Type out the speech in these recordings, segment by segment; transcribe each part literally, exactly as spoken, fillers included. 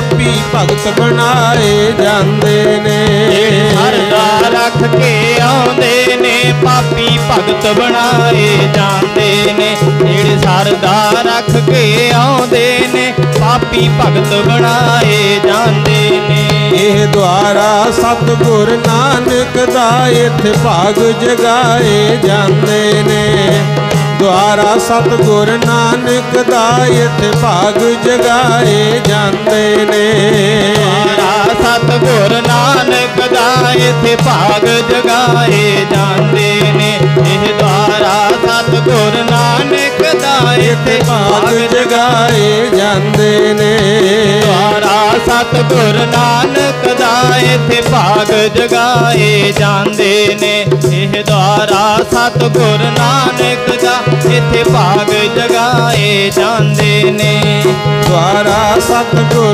पापी भगत बनाए जाते ने। सरदा रख के आउंदे ने पापी भगत बनाए जाते ने। जेड़े सरदा रख के आउंदे ने पापी भगत बनाए जाते ने। ਇਹ ਦੁਆਰਾ ਸਤਿਗੁਰ ਨਾਨਕ ਦਾ ਇੱਥੇ ਭਾਗ ਜਗਾਏ ਜਾਂਦੇ ਨੇ। ਦੁਆਰਾ ਸਤਿਗੁਰ ਨਾਨਕ ਦਾ ਇੱਥੇ ਭਾਗ ਜਗਾਏ ਜਾਂਦੇ ਨੇ। ਦੁਆਰਾ ਸਤਿਗੁਰ ਨਾਨਕ ਦਾ ਇੱਥੇ ਭਾਗ ਜਗਾਏ ਜਾਂਦੇ ਨੇ। ਇਹ ਦੁਆਰਾ ਸਤਿਗੁਰ ਨਾਨਕ ਦਾ ਇੱਥੇ ਭਾਗ ਜਗਾਏ ਜਾਂਦੇ ਨੇ। ਦੁਆਰਾ ਸਤਿਗੁਰ ਨਾਨਕ ਦਾ ਇੱਥੇ ਭਾਗ ਜਗਾਏ ਜਾਂਦੇ ਨੇ। ਇਹ ਦੁਆਰਾ ਸਤਿਗੁਰ ਨਾਨਕ ਦਾ ਇੱਥੇ ਭਾਗ ਜਗਾਏ ਜਾਂਦੇ ਨੇ। ਦੁਆਰਾ ਸਤਿਗੁਰ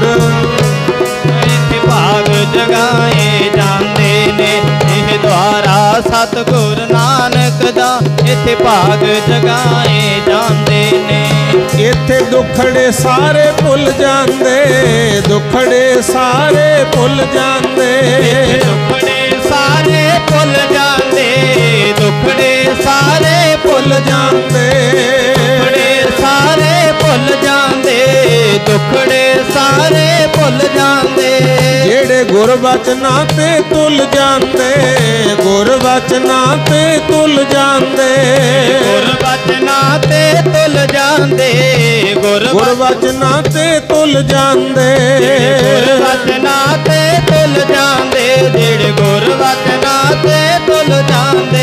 ਇੱਥੇ ਭਾਗ ਜਗਾਏ ਜਾਂਦੇ ਨੇ। ਇਹ ਦੁਆਰਾ ਸਤਿਗੁਰ ਨਾਨਕ ਦਾ ਇੱਥੇ ਭਾਗ ਜਗਾਏ ਜਾਂਦੇ ਨੇ। ਇੱਥੇ ਦੁੱਖੜੇ ਸਾਰੇ ਭੁੱਲ ਜਾਂਦੇ, ਦੁੱਖੜੇ ਸਾਰੇ ਭੁੱਲ ਜਾਂਦੇ। ਦੁੱਖੜੇ ਸਾਰੇ ਭੁੱਲ ਜਾਂਦੇ, ਦੁੱਖੜੇ ਸਾਰੇ ਭੁੱਲ ਜਾਂਦੇ। ਦੁੱਖੜੇ ਸਾਰੇ ਭੁੱਲ ਜਾਂਦੇ, ਦੁੱਖੜੇ ਸਾਰੇ ਭੁੱਲ ਜਾਂਦੇ। ਜਿਹੜੇ ਗੁਰ ਬਚਨਾਂ ਤੇ ਤੁਲ ਜਾਂਦੇ, ਗੁਰ ਬਚਨਾਂ ਤੇ ਤੁਲ ਜਾਂਦੇ। ਗੁਰ ਬਚਨਾਂ ਤੇ ਤੁਲ ਜਾਂਦੇ, ਗੁਰ ਬਚਨਾਂ ਤੇ ਤੁਲ ਜਾਂਦੇ। ਗੁਰ ਬਚਨਾਂ ਤੇ ਤੁਲ ਜਾਂਦੇ। ਜਿਹੜੇ ਗੁਰ ਬਚਨਾਂ ਤੇ ਤੁਲ ਜਾਂਦੇ।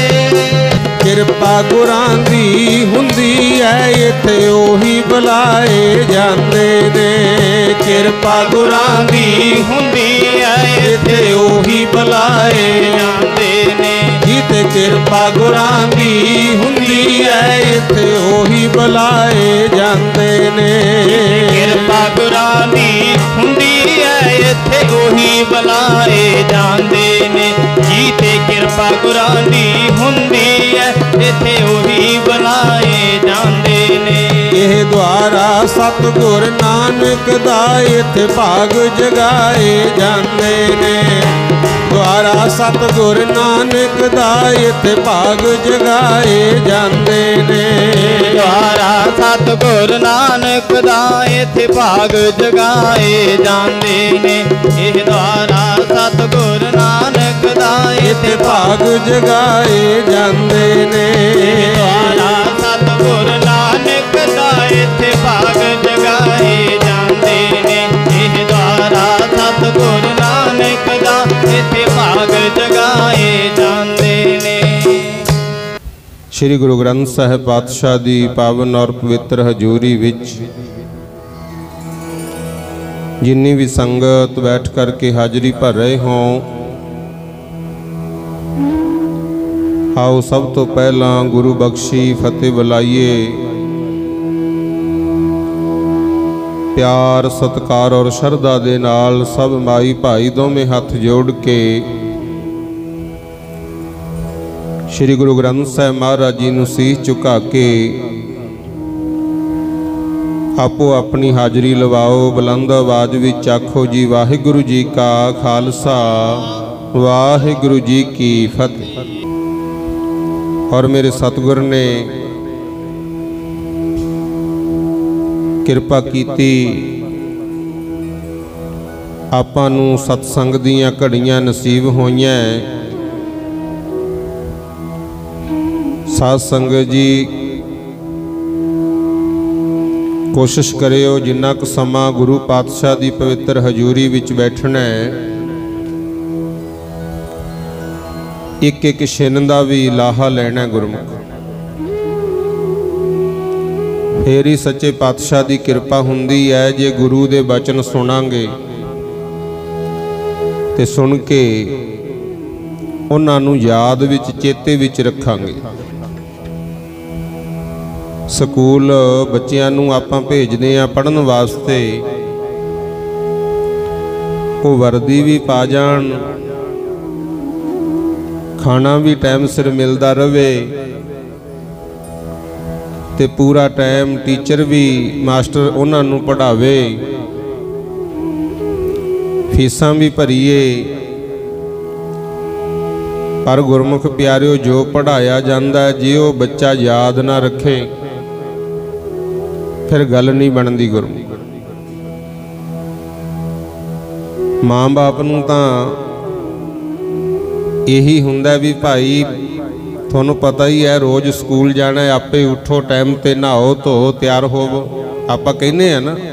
ਕਿਰਪਾ ਗੁਰਾਂ ਦੀ ਹੁੰਦੀ ਐ ਇੱਥੇ ਉਹੀ ਬੁਲਾਏ ਜਾਂਦੇ ਨੇ। ਕਿਰਪਾ ਗੁਰਾਂ ਦੀ ਹੁੰਦੀ ਐ ਇੱਥੇ ਉਹੀ ਬੁਲਾਏ ਜਾਂਦੇ ਨੇ। ਜਿੱਥੇ ਕਿਰਪਾ ਗੁਰਾਂ ਦੀ ਹੁੰਦੀ ਐ ਇੱਥੇ ਉਹੀ ਬੁਲਾਏ ਜਾਂਦੇ ਨੇ। ਕਿਰਪਾ ਗੁਰਾਂ ਦੀ ਹੁੰਦੀ ਐ ਇੱਥੇ ਉਹੀ ਬੁਲਾਏ ਜਾਂਦੇ ਨੇ। ਜੀਤੇ ਕਿਰਪਾ ਗੁਰਾਂ ਦੀ ਹੁੰਦੀ ਐ ਇੱਥੇ ਉਹੀ ਬੁਲਾਏ ਜਾਂਦੇ ਨੇ। ਇਹ ਦੁਆਰਾ ਸਤਿਗੁਰ ਨਾਨਕ ਦਾ ਇੱਥੇ ਭਾਗ ਜਗਾਏ ਜਾਂਦੇ ਨੇ। ਦੁਆਰਾ ਸਤਿਗੁਰ ਨਾਨਕ ਦਾ ਇੱਥੇ ਭਾਗ ਜਗਾਏ ਜਾਂਦੇ ਨੇ। ਦੁਆਰਾ ਸਤਿਗੁਰ ਨਾਨਕ ਦਾ ਇੱਥੇ ਭਾਗ ਜਗਾਏ ਜਾਂਦੇ ਨੇ। ਇਹ ਦੁਆਰਾ ਸਤਿਗੁਰ ਨਾਨਕ ਦਾ ਇੱਥੇ ਭਾਗ ਜਗਾਏ ਜਾਂਦੇ ਨੇ। ਦੁਆਰਾ ਸਤਿਗੁਰ ਨਾਨਕ ਦਾ ਇੱਥੇ ਭਾਗ ਜਗਾਏ ਜਾਂਦੇ ਨੇ। ਇਹ ਦੁਆਰਾ ਸਤਿਗੁਰ ਨਾਨਕ ਦਾ ਇੱਥੇ ਭਾਗ ਜਗਾਏ ਜਾਂਦੇ ਨੇ। ਸ੍ਰੀ ਗੁਰੂ ਗ੍ਰੰਥ ਸਾਹਿਬ ਪਾਤਸ਼ਾਹ ਦੀ ਪਾਵਨ ਔਰ ਪਵਿੱਤਰ ਹਜ਼ੂਰੀ ਵਿੱਚ ਜਿੰਨੀ ਵੀ ਸੰਗਤ ਬੈਠ ਕਰਕੇ ਹਾਜ਼ਰੀ ਭਰ ਰਹੇ ਹੋ, ਆਓ ਸਭ ਤੋਂ ਪਹਿਲਾਂ ਗੁਰੂ ਬਖਸ਼ੀ ਫਤਿਹ ਬੁਲਾਈਏ। ਪਿਆਰ ਸਤਿਕਾਰ ਔਰ ਸ਼ਰਧਾ ਦੇ ਨਾਲ ਸਭ ਮਾਈ ਭਾਈ ਦੋਵੇਂ ਹੱਥ ਜੋੜ ਕੇ ਸ੍ਰੀ ਗੁਰੂ ਗ੍ਰੰਥ ਸਾਹਿਬ ਮਹਾਰਾਜ ਜੀ ਨੂੰ ਸੀਸ ਝੁਕਾ ਕੇ ਆਪੋ ਆਪਣੀ ਹਾਜ਼ਰੀ ਲਵਾਓ। ਬੁਲੰਦ ਆਵਾਜ਼ ਵਿੱਚ ਆਖੋ ਜੀ, ਵਾਹਿਗੁਰੂ ਜੀ ਕਾ ਖਾਲਸਾ, ਵਾਹਿਗੁਰੂ ਜੀ ਕੀ ਫਤਿਹ। ਔਰ ਮੇਰੇ ਸਤਿਗੁਰ ਨੇ ਕਿਰਪਾ ਕੀਤੀ, ਆਪਾਂ ਨੂੰ ਸਤਸੰਗ ਦੀਆਂ ਘੜੀਆਂ ਨਸੀਬ ਹੋਈਆਂ। ਸਾਧ ਸੰਗਤ ਜੀ, ਕੋਸ਼ਿਸ਼ ਕਰਿਓ ਜਿੰਨਾ ਕੁ ਸਮਾਂ ਗੁਰੂ ਪਾਤਸ਼ਾਹ ਦੀ ਪਵਿੱਤਰ ਹਜ਼ੂਰੀ ਵਿੱਚ ਬੈਠਣਾ ਹੈ, ਇੱਕ ਇੱਕ ਛਿਨ ਦਾ ਵੀ ਲਾਹਾ ਲੈਣਾ ਗੁਰਮੁਖ। ਫੇਰ ਹੀ ਸੱਚੇ ਪਾਤਸ਼ਾਹ ਦੀ ਕਿਰਪਾ ਹੁੰਦੀ ਹੈ। ਜੇ ਗੁਰੂ ਦੇ ਬਚਨ ਸੁਣਾਂਗੇ ਤੇ ਸੁਣ ਕੇ ਉਹਨਾਂ ਨੂੰ ਯਾਦ ਵਿੱਚ ਚੇਤੇ ਵਿੱਚ ਰੱਖਾਂਗੇ। ਸਕੂਲ ਬੱਚਿਆਂ ਨੂੰ ਆਪਾਂ ਭੇਜਦੇ ਆ ਪੜ੍ਹਨ ਵਾਸਤੇ, ਉਹ ਵਰਦੀ ਵੀ ਪਾ ਜਾਣ, ਖਾਣਾ ਵੀ ਟਾਈਮ ਸਿਰ ਮਿਲਦਾ ਰਵੇ ਤੇ ਪੂਰਾ ਟਾਈਮ ਟੀਚਰ ਵੀ ਮਾਸਟਰ ਉਹਨਾਂ ਨੂੰ ਪੜ੍ਹਾਵੇ। फीसां भी भरीए, पर गुरमुख प्यारिओ जो पढ़ाया जाता है जे वो बच्चा याद ना रखे फिर गल नहीं बनती। गुरमुख माँ बाप नूं तां यही हुंदा भी भाई तुहानूं पता ही है रोज़ स्कूल जाना है, आपे उठो टाइम ते नहाओ धो तैयार होवो, आपां कहने आ ना।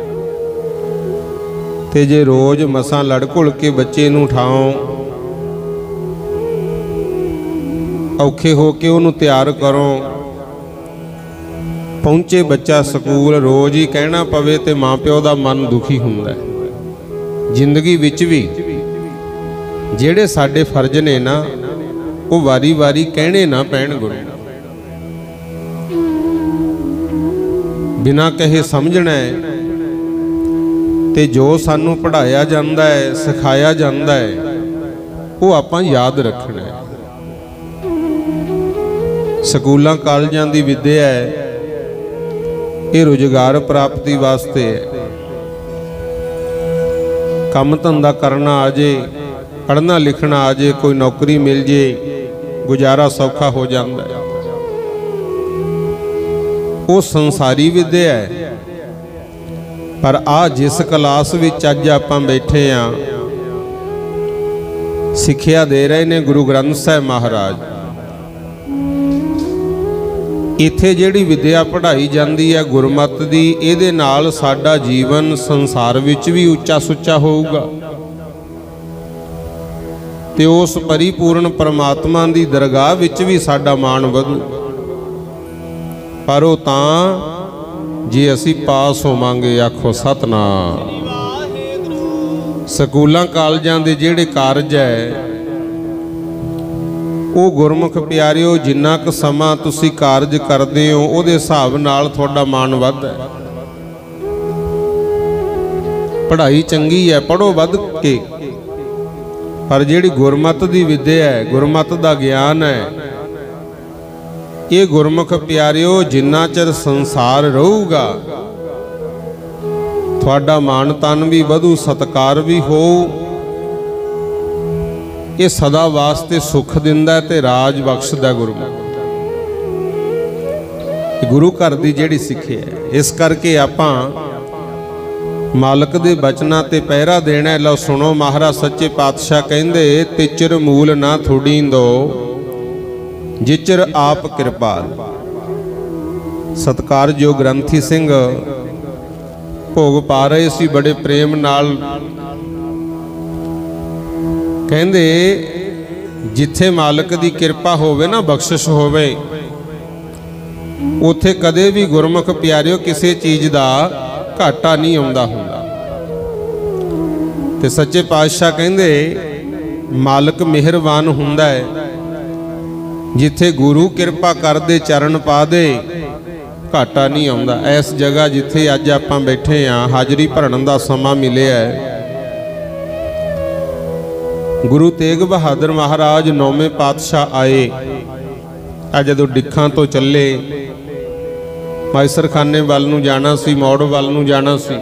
ते जे रोज़ मसां लड़ घुल के बच्चे नूं उठाओ, औखे हो के उन्होंने तैयार करो, पहुँचे बच्चा स्कूल रोज़ ही कहना पवे तो माँ प्यो का मन दुखी हुंदा है। जिंदगी विच भी जेड़े साडे फर्ज ने ना वो वारी वारी कहने ना पैण। गुरु बिना कहे समझना है ते जो सानू पढ़ाया जाता है सिखाया जाता है वो आपां याद रखना है। स्कूलों कॉलेजों की विद्या है ये रोजगार प्राप्ति वास्ते है, काम धंधा करना आ जे, पढ़ना लिखना आ जे, कोई नौकरी मिल जे, गुजारा सौखा हो जाता है। वो संसारी विद्या है। पर आ जिस क्लास विच अज आपां बैठे हाँ, सिक्ख्या दे रहे ने गुरु ग्रंथ साहिब महाराज। इत्थे जिहड़ी विद्या पढ़ाई जाती है गुरमत दी, इहदे नाल साडा जीवन संसार विच भी उच्चा सुच्चा होऊगा ते उस परिपूर्ण परमात्मा दी दरगाह विच भी साडा मान वधू। पर वो तां जे असी पास होवांगे, आखो सतनाम। स्कूलों कॉलेजों दे जिहड़े कारज है वो गुरमुख प्यारिओ जिन्ना क समा तुसी कारज करदे हो उहदे हिसाब नाल तुहाडा मान वधदा है। पढ़ाई चंगी है, पढ़ो वध के, पर जिहड़ी गुरमत दी विद्या है, गुरमत दा ज्ञान है, ये गुरमुख प्यारिओ जिन्ना चिर संसार रहूगा तुहाडा मान तन भी वधू, सत्कार भी हो, ये सदा वास्ते सुख दिंदा ते राज बख्शदा। गुरु गुरु घर दी जिहड़ी सिक्ख्या है, इस करके आपां मालक दे बचनां ते पहरा देना है। लो सुनो, महाराज सच्चे पातशाह कहंदे तिचर मूल ना थोड़ी दो जिचर आप कृपाल। सत्कारयोग ग्रंथी सिंह भोग पा रहे सी बड़े प्रेम नाल, कहंदे जिथे मालक दी कृपा होवे ना, बख्शिश होवे, उथे कदे भी गुरमुख प्यारिओ किसी चीज़ दा घाटा नहीं आउंदा हुंदा। ते सच्चे पातशाह कहंदे मालक मेहरबान हुंदा है, जिथे गुरु कृपा कर दे चरण पा दे घाटा नहीं आउंदा। इस जगह जिथे अज आपां बैठे हाँ, हाजरी भरन दा समा मिलिया है। गुरु तेग बहादुर महाराज नौवें पातशाह आए, अज जदों डिखां तो चले माइसर खाने वाल नूं जाना सी, मौड़ वाल नूं जाना सी,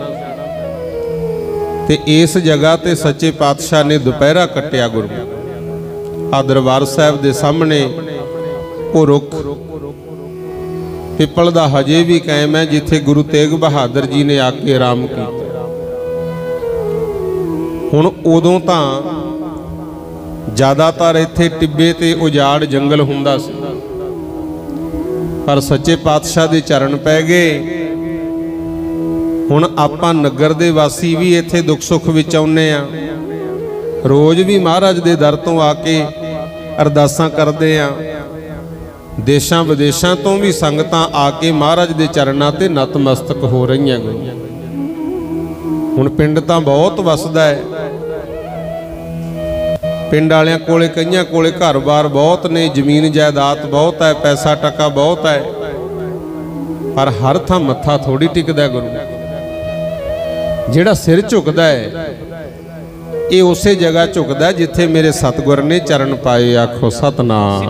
ते इस जगह ते सच्चे पातशाह ने दुपहरा कट्टिया। गुरु आ दरबार साहब दे सामने वो रुख पिपल दा हजे भी कायम है, जिथे गुरु तेग बहादुर जी ने आके आराम किया। हुण उदों तां ज़्यादातर इत्थे टिब्बे ते उजाड़ जंगल हुंदा सी, पर सच्चे पातशाह दे चरण पै गए। हुण आपां नगर दे वासी भी इत्थे दुख सुख विच आउंदे आ, रोज़ भी महाराज दे दर तो आके अरदासां करदे आ। देशां विदेशां तो भी संगतां आके महाराज दे चरणां ते नतमस्तक हो रहीआं। हुण पिंड तां बहुत वसदा है, पिंड वालियां कोले कईयां कोले घर बार बहुत ने, जमीन जायदाद बहुत है, पैसा टका बहुत है, पर हर थां मत्था थोड़ी टिकदा। गुरु जिहड़ा सिर झुकदा है ये उसे जगह झुकदा है जिथे मेरे सतगुर ने चरण पाए। आखो सतनाम।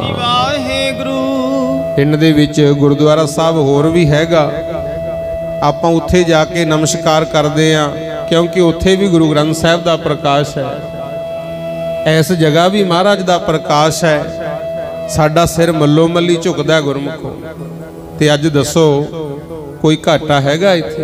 पिंड दे विच गुरुद्वारा साहब होर भी हैगा, आपां उत्थे जाके नमस्कार करदे आ। क्योंकि उत्थे भी गुरु ग्रंथ साहिब का प्रकाश है, इस जगह भी महाराज का प्रकाश है। साडा सिर मल्लो मल्ली झुकदा गुरमुखो, ते अज दसो कोई घाटा हैगा इत्थे?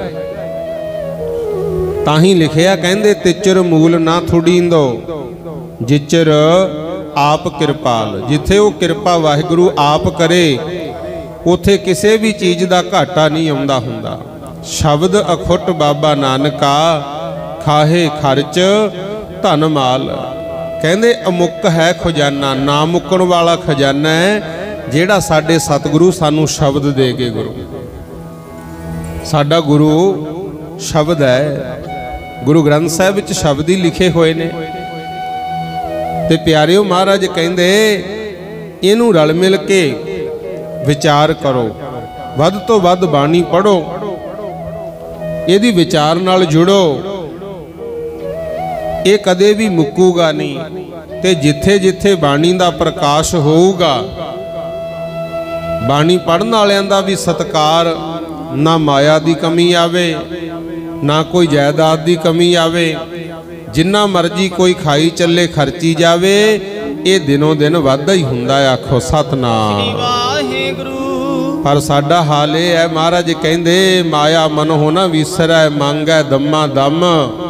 ताही लिखिया कहंदे तिचर मूल ना थुड़ींदो जिचर आप किरपाल। जिथे वो किरपा वाहिगुरु आप करे उथे किसी भी चीज़ का घाटा नहीं आउंदा हुंदा। शब्द अखुट बाबा नानका खाहे खर्च धन माल। कहंदे अमुक है खजाना, ना मुकण वाला खजाना है जिहड़ा साडे सतगुरु सानू शब्द दे गए। गुरु साडा गुरु शब्द है, गुरु ग्रंथ साहिब विच शब्द ही लिखे हुए ने। ते प्यारिओ महाराज कहंदे इनू रल मिल के विचार करो, वध तो वध बाणी पढ़ो, इहदी विचार नाल जुड़ो। ये कदे भी मुक्कूगा नहीं। ते जिथे जिथे बाणी दा प्रकाश होऊगा, बाणी पढ़न वालियां दा भी सत्कार, ना माया दी कमी आवे, ना कोई जायदाद की कमी आवे। जिन्ना मर्जी कोई खाई चले खर्ची जावे, ये दिनों दिन वाधा ही हुंदा है। आखो सतनाम वाहिगुरु। पर साडा हाल ये है, महाराज कहंदे माया मन होना विसरै, मंगै दम्मा दम।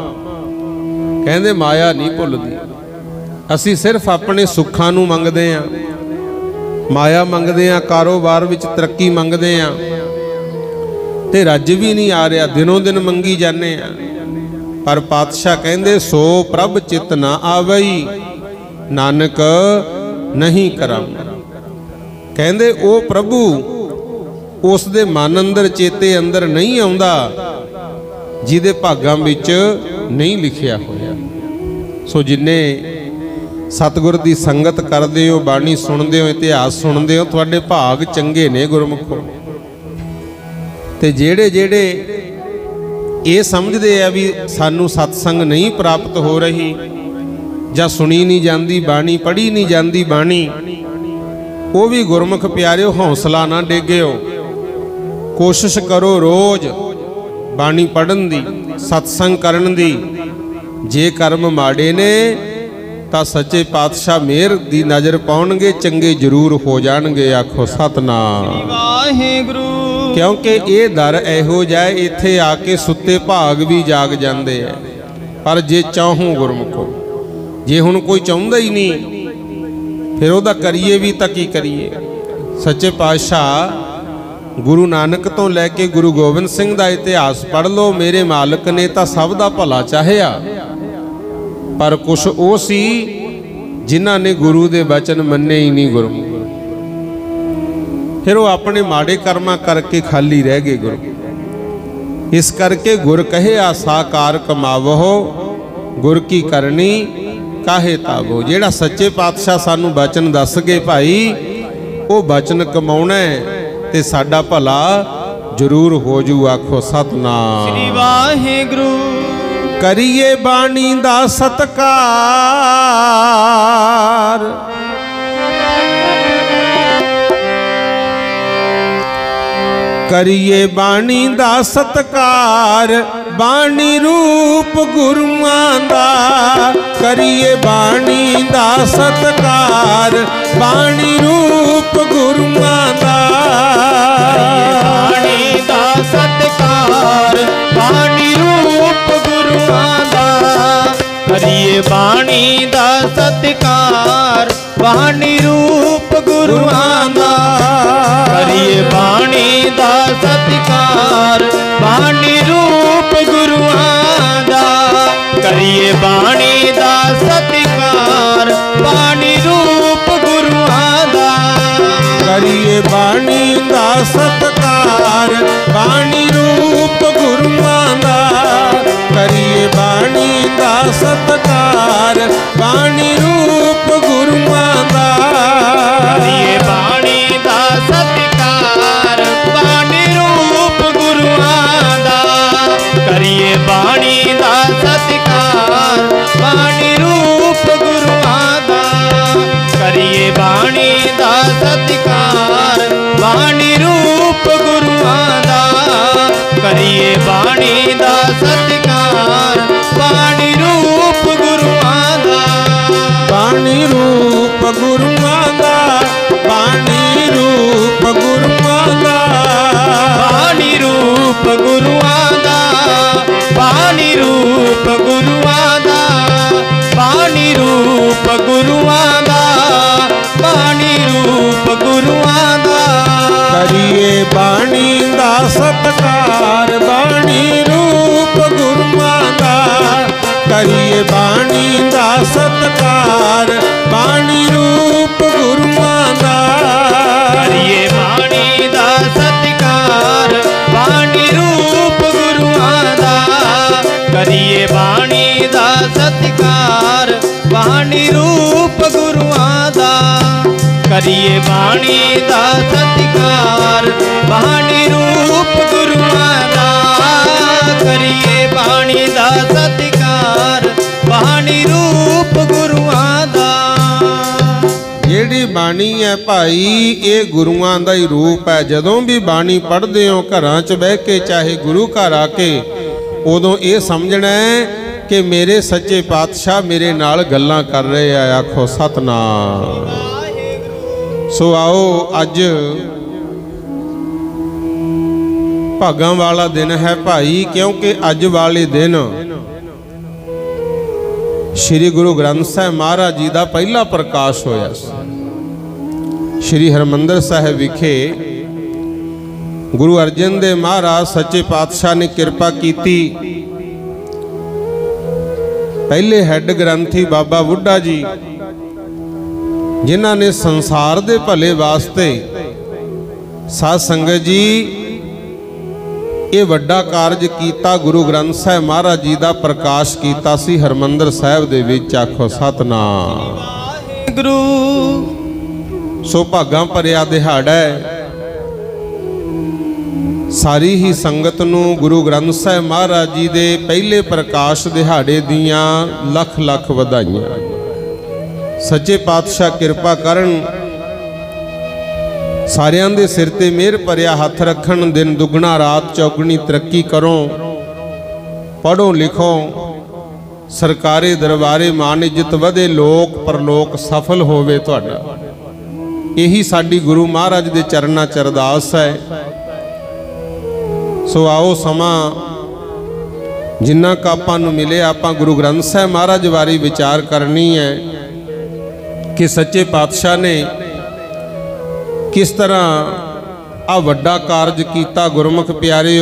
कहंदे माया नहीं भुलदी, असी सिर्फ अपने सुखां नूं मंगदे आ, माया मंगदे आ, कारोबार विच तरक्की मंगदे आ, ते रज भी नहीं आ रहा, दिनों दिन मंगी जाने आ। पर पातशाह कहंदे सो प्रभ चित ना आवई, नानक नहीं करम। कहंदे ओ प्रभु उस दे मन अंदर चेते अंदर नहीं आउंदा जिहदे भागां विच नहीं लिखिया होया। सो जिन्ने सतगुर दी संगत करदे हो, बाणी सुनदे हो, इतिहास सुनदे हो, तुहाडे भाग चंगे ने गुरमुखो। ते जेड़े जेड़े ये समझते हैं भी सानू सत्संग नहीं प्राप्त हो रही, ਜਾਂ सुनी नहीं जाती बाणी, पढ़ी नहीं जाती बाणी, वो भी गुरमुख प्यारिओ हौसला ना डेगिओ। कोशिश करो रोज बाणी पढ़न दी, सत्संग करन दी। जे कर्म माड़े ने तां सच्चे पातशाह मेहर दी नज़र पाउणगे, चंगे जरूर हो जाणगे। आखो सतनाम वाहिगुरू। क्योंकि ये दर इहो जाए, इत्थे आके सुत्ते भाग भी जाग जाते हैं। पर जे चाहूँ गुरमुखो, जे हुण कोई चाहुंदा ही नहीं, फिर उहदा करिए भी तां की करिए। सच्चे पातशाह गुरु नानक तो लैके गुरु गोबिंद सिंह का इतिहास पढ़ लो। मेरे मालक ने तां सब दा भला चाहिया, पर कुछ वो सी जिन्हां ने गुरु दे वचन मन्ने ही नहीं। गुरमुख फिर वो अपने माड़े कर्मा करके खाली रह गए। गुरु इस करके गुर कहे आ साकार कमावो, गुर की करनी काहे तावो। जेड़ा सच्चे पातशाह सानू वचन दस गए भाई, वो वचन कमाउणा है ते साडा भला जरूर हो जू। आखो सतनाम श्री वाहिगुरू। करिए बाणी दा सत्कार, करिए बाणी दा सत्कार, बाणी रूप गुरुआं दा। करिए बाणी दा सत्कार, बाणी रूप गुरुआं दा। बाणी दा सत्कार, बाणी रूप गुरुआं दा। करिए बाणी दा सत्कार, बाणी रूप गुरुआं दा। करिए बाणी दा सत्कार, बाणी रूप गुरुआं दा। करिए बाणी दा सत्कार, बाणी रूप गुरुआं दा। करिए बाणी दा सत्कार, बाणी रूप गुरुआं दा। करिए बाणी दा सत्कार, बाणी रूप गुरुआं दा। करिए बाणी दा सत्कार, बाणी रूप गुरुआं दा। करिए बाणी दा सत्कार, बाणी रूप गुरुआं दा। करिए बाणी दा सत्कार, बाणी रूप गुरुआं दा। करिए बाणी दा सत्कार, गुरुआं दा। करिए बाणी दा सत्कार बाणी रूप गुरुआं दा। करिए बाणी दा सत्कार बाणी रूप गुरुआं दा। करिए बाणी दा सत्कार बाणी रूप गुरुआं दा। करिए बाणी दा सत्कार बाणी रूप गुरुआं दा। करिए बाणी दा सत्कार बाणी रूप गुरुआं दा। करिए बाणी दा सत्कार बाणी रूप गुरुआं दा। ਜਿਹੜੀ ਬਾਣੀ ਹੈ ਭਾਈ ਇਹ ਗੁਰੂਆਂ ਦਾ ਹੀ ਰੂਪ ਹੈ। ਜਦੋਂ ਵੀ ਬਾਣੀ ਪੜ੍ਹਦੇ ਹੋ ਘਰਾਂ 'ਚ ਬਹਿ ਕੇ ਚਾਹੇ ਗੁਰੂ ਘਰ ਆ ਕੇ, ਉਦੋਂ ਇਹ ਸਮਝਣਾ ਹੈ ਕਿ ਮੇਰੇ ਸੱਚੇ ਪਾਤਸ਼ਾਹ ਮੇਰੇ ਨਾਲ ਗੱਲਾਂ ਕਰ ਰਹੇ ਆ। ਆਖੋ ਸਤਨਾਮ। ਸੋ ਆਓ ਅੱਜ ਭਾਗਾਂ ਵਾਲਾ ਦਿਨ ਹੈ ਭਾਈ, ਕਿਉਂਕਿ ਅੱਜ ਵਾਲੇ ਦਿਨ श्री गुरु ग्रंथ साहिब महाराज जी का पहला प्रकाश होया। श्री हरमंदर साहिब विखे गुरु अर्जन देव महाराज सच्चे पातशाह ने कृपा की। पहले हैड ग्रंथी बाबा बुढ़ा जी जिन्हां ने संसार दे भले वास्ते साध संगत जी ये वड्डा कारज कीता। गुरु ग्रंथ साहिब महाराज जी का प्रकाश कीता सी हरमंदर साहिब दे विच। आखो सतनाम। गुरु सो भागां भरिया दिहाड़ा है। सारी ही संगत नूं गुरु ग्रंथ साहिब महाराज जी दे पहले प्रकाश दिहाड़े दियां लख लख वधाइयां। सच्चे पातशाह कृपा करन सारियां दे सिर ते मेहर भरिया हथ रखन। दिन दुगना रात चौगनी तरक्की करो। पढ़ो लिखो सरकारे दरबारे मान इज्जत वधे। लोक परलोक सफल होवे तुहाडा। यही साडी गुरु महाराज दे चरना च अरदास है। सो आओ समा जिन्ना का आपां नूं मिले आपां गुरु ग्रंथ साहिब महाराज बारे विचार करनी है कि सच्चे पातशाह ने किस तरह आ वड्डा कारज कीता। गुरमुख प्यारिओ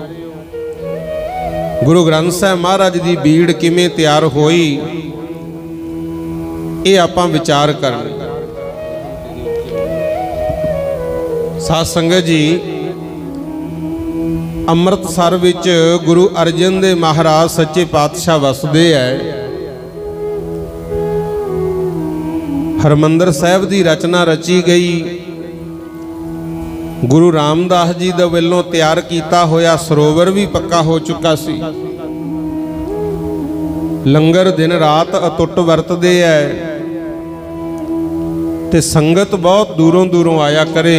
गुरु ग्रंथ साहिब महाराज की बीड़ किमें तैयार होई ये आपां विचार करना। साध संगत जी अमृतसर विच गुरु अर्जन देव महाराज सच्चे पातशाह वसदे है। हरमंदर साहिब की रचना रची गई गुरु रामदास जी दे वल्लों तैयार किया होया। सरोवर भी पक्का हो चुका सी। लंगर दिन रात अतुट वरतदे है ते संगत बहुत दूरों दूरों आया करे।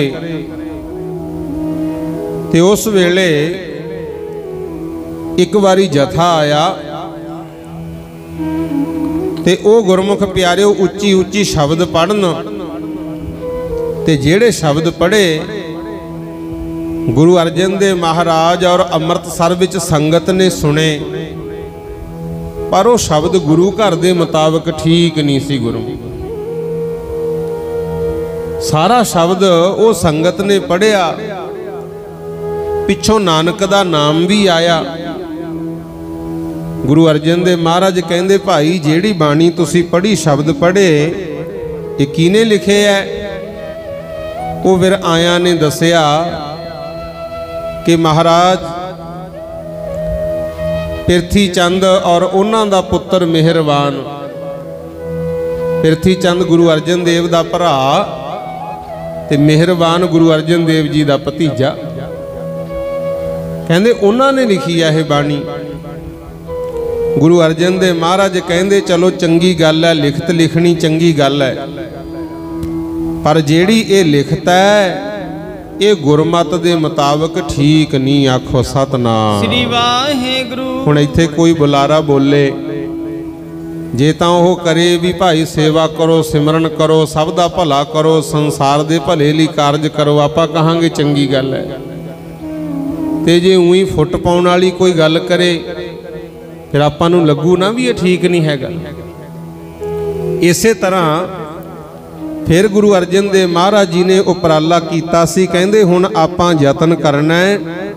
ते उस वेले एक बारी जथा आया ते ओ गुरमुख प्यारिओ उच्ची उच्ची शब्द पढ़न ते जेड़े शब्द पढ़े गुरु अर्जन देव महाराज और अमृतसर विच संगत ने सुने, पर वो शब्द गुरु घर दे मुताबिक ठीक नहीं सी। गुरु सारा शब्द वो संगत ने पढ़िया, पिछों नानक दा नाम भी आया। गुरु अर्जन देव महाराज कहंदे भाई जेड़ी बाणी तुसी पढ़ी शब्द पढ़े ये किने लिखे है। वो फिर आया ने दसिया कि महाराज पिरथी चंद और उन्हां दा पुत्र मेहरबान। पिरथी चंद गुरु अर्जन देव दा भरा ते मेहरबान गुरु अर्जन देव जी दा भतीजा। कहंदे उन्हां ने लिखी है बाणी। गुरु अर्जन देव महाराज कहंदे चलो चंगी गल है, लिखत लिखनी चंगी गल है, पर जेड़ी ये लिखता है ये गुरमत दे मुताबिक ठीक नहीं। आखो सतनाम श्री वाहिगुरु। हुण इत्थे कोई बुलारा बोले जे तां ओह करे भी भाई सेवा करो, सिमरन करो, सब दा भला करो, संसार दे भले लई कारज करो, आपां कहांगे चंगी गल है। ते जे उही फुट पाउण वाली कोई गल करे फिर आपां नूं लगू ना भी ये ठीक नहीं हैगा। इसे तरह फिर गुरु अर्जन देव महाराज जी ने उपराला कीता सी, कहंदे हुण आपां यतन करना है,